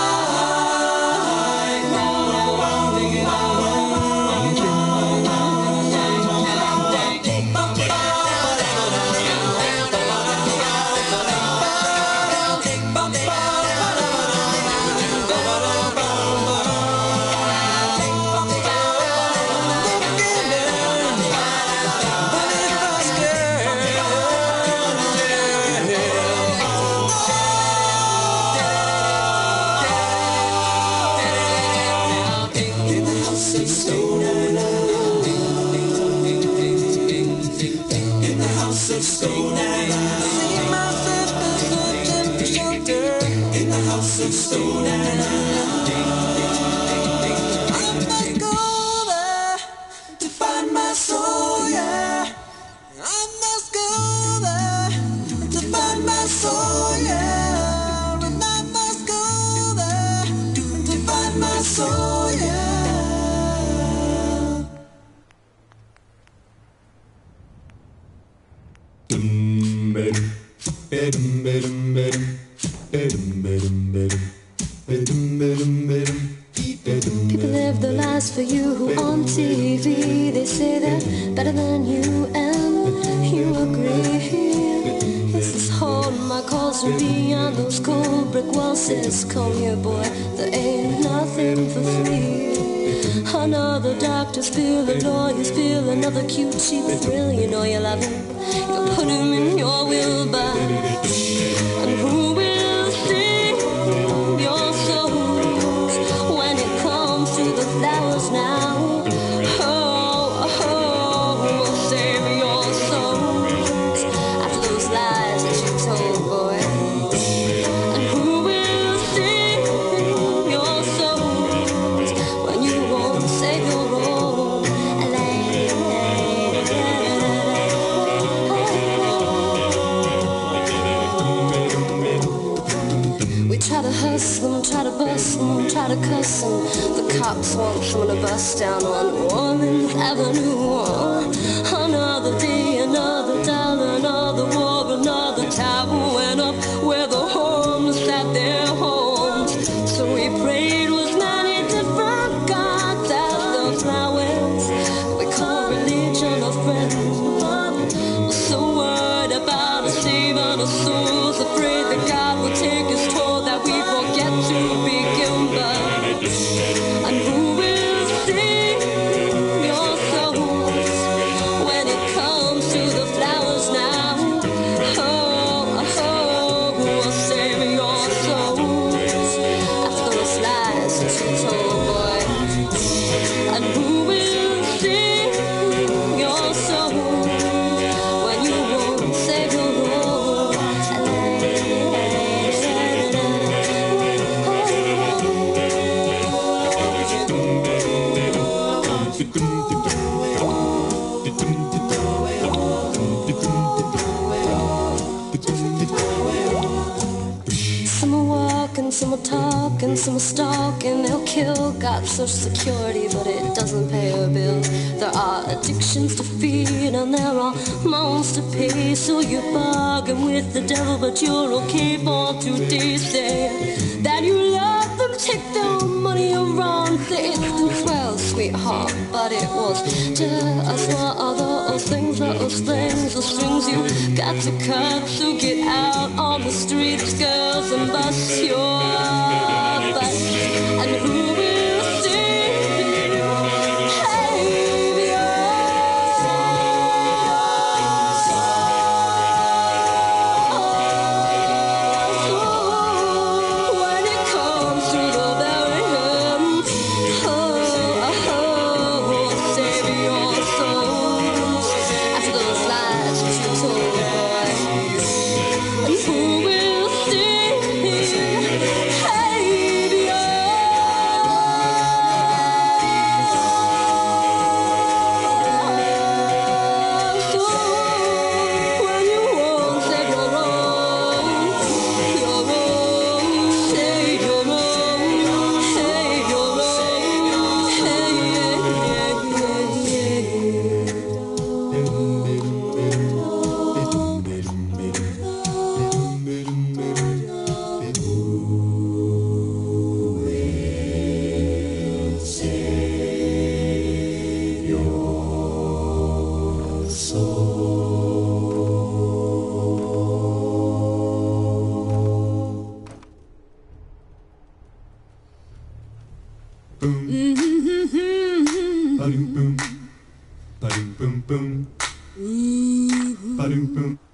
In the house of stone and light. In the house of stone and light. See myself searching for shelter in the house of stone and light. I must go there to find my soul, yeah. I must go there to find my soul, yeah. And I must go there to find my soul, yeah. People live their lives for you who on T V. They say they're better than you and you agree. It's this hard, my calls are beyond behind those cold brick walls says, come here, boy, there ain't nothing for free. Another doctor's pill, a lawyer's pill, another cute cheap thrill. You know you love him, you put him in your will, but and who will sing your songs when it comes to the flowers now? Oh, oh, will save your souls after those lies that you told, boy. And who will sing your songs when you won't save your own? We try to hustle them, try to bust them, try to cuss them. The cops want someone to bust down on Woman's Avenue. Another day, another dollar, another war, another tower went up where the homeless had their homes. So we prayed with many different gods as the flowers we call religion a friend. We're so worried about us saving our souls, afraid that God will take his toll, that we forget to begin. But and who will sing your songs when it comes to the flowers now? Oh, oh, who will save your souls after those lies that you told, boy? And who will sing your songs when you won't save your own? Some are walking, some are talking, some are stalking. They'll kill, got social security, but it doesn't pay a bill. There are addictions to feed and there are loans to pay. So you bargain with the devil, but you're okay for today. Say that you love them, take their money around, say it's well, sweetheart, but it was just one of those things, those things, those strings you got to cut. So get out on the streets, girls, and bust your butt. And who will sing? Hey, when it comes to the very end, oh, oh, save your souls after those lies that you told, boy. And who will sing? Hey, when you won't save your own, your own, save your own, save your own, hey, yeah, Ba-doom boom, ba-doom boom boom, ba-doom boom.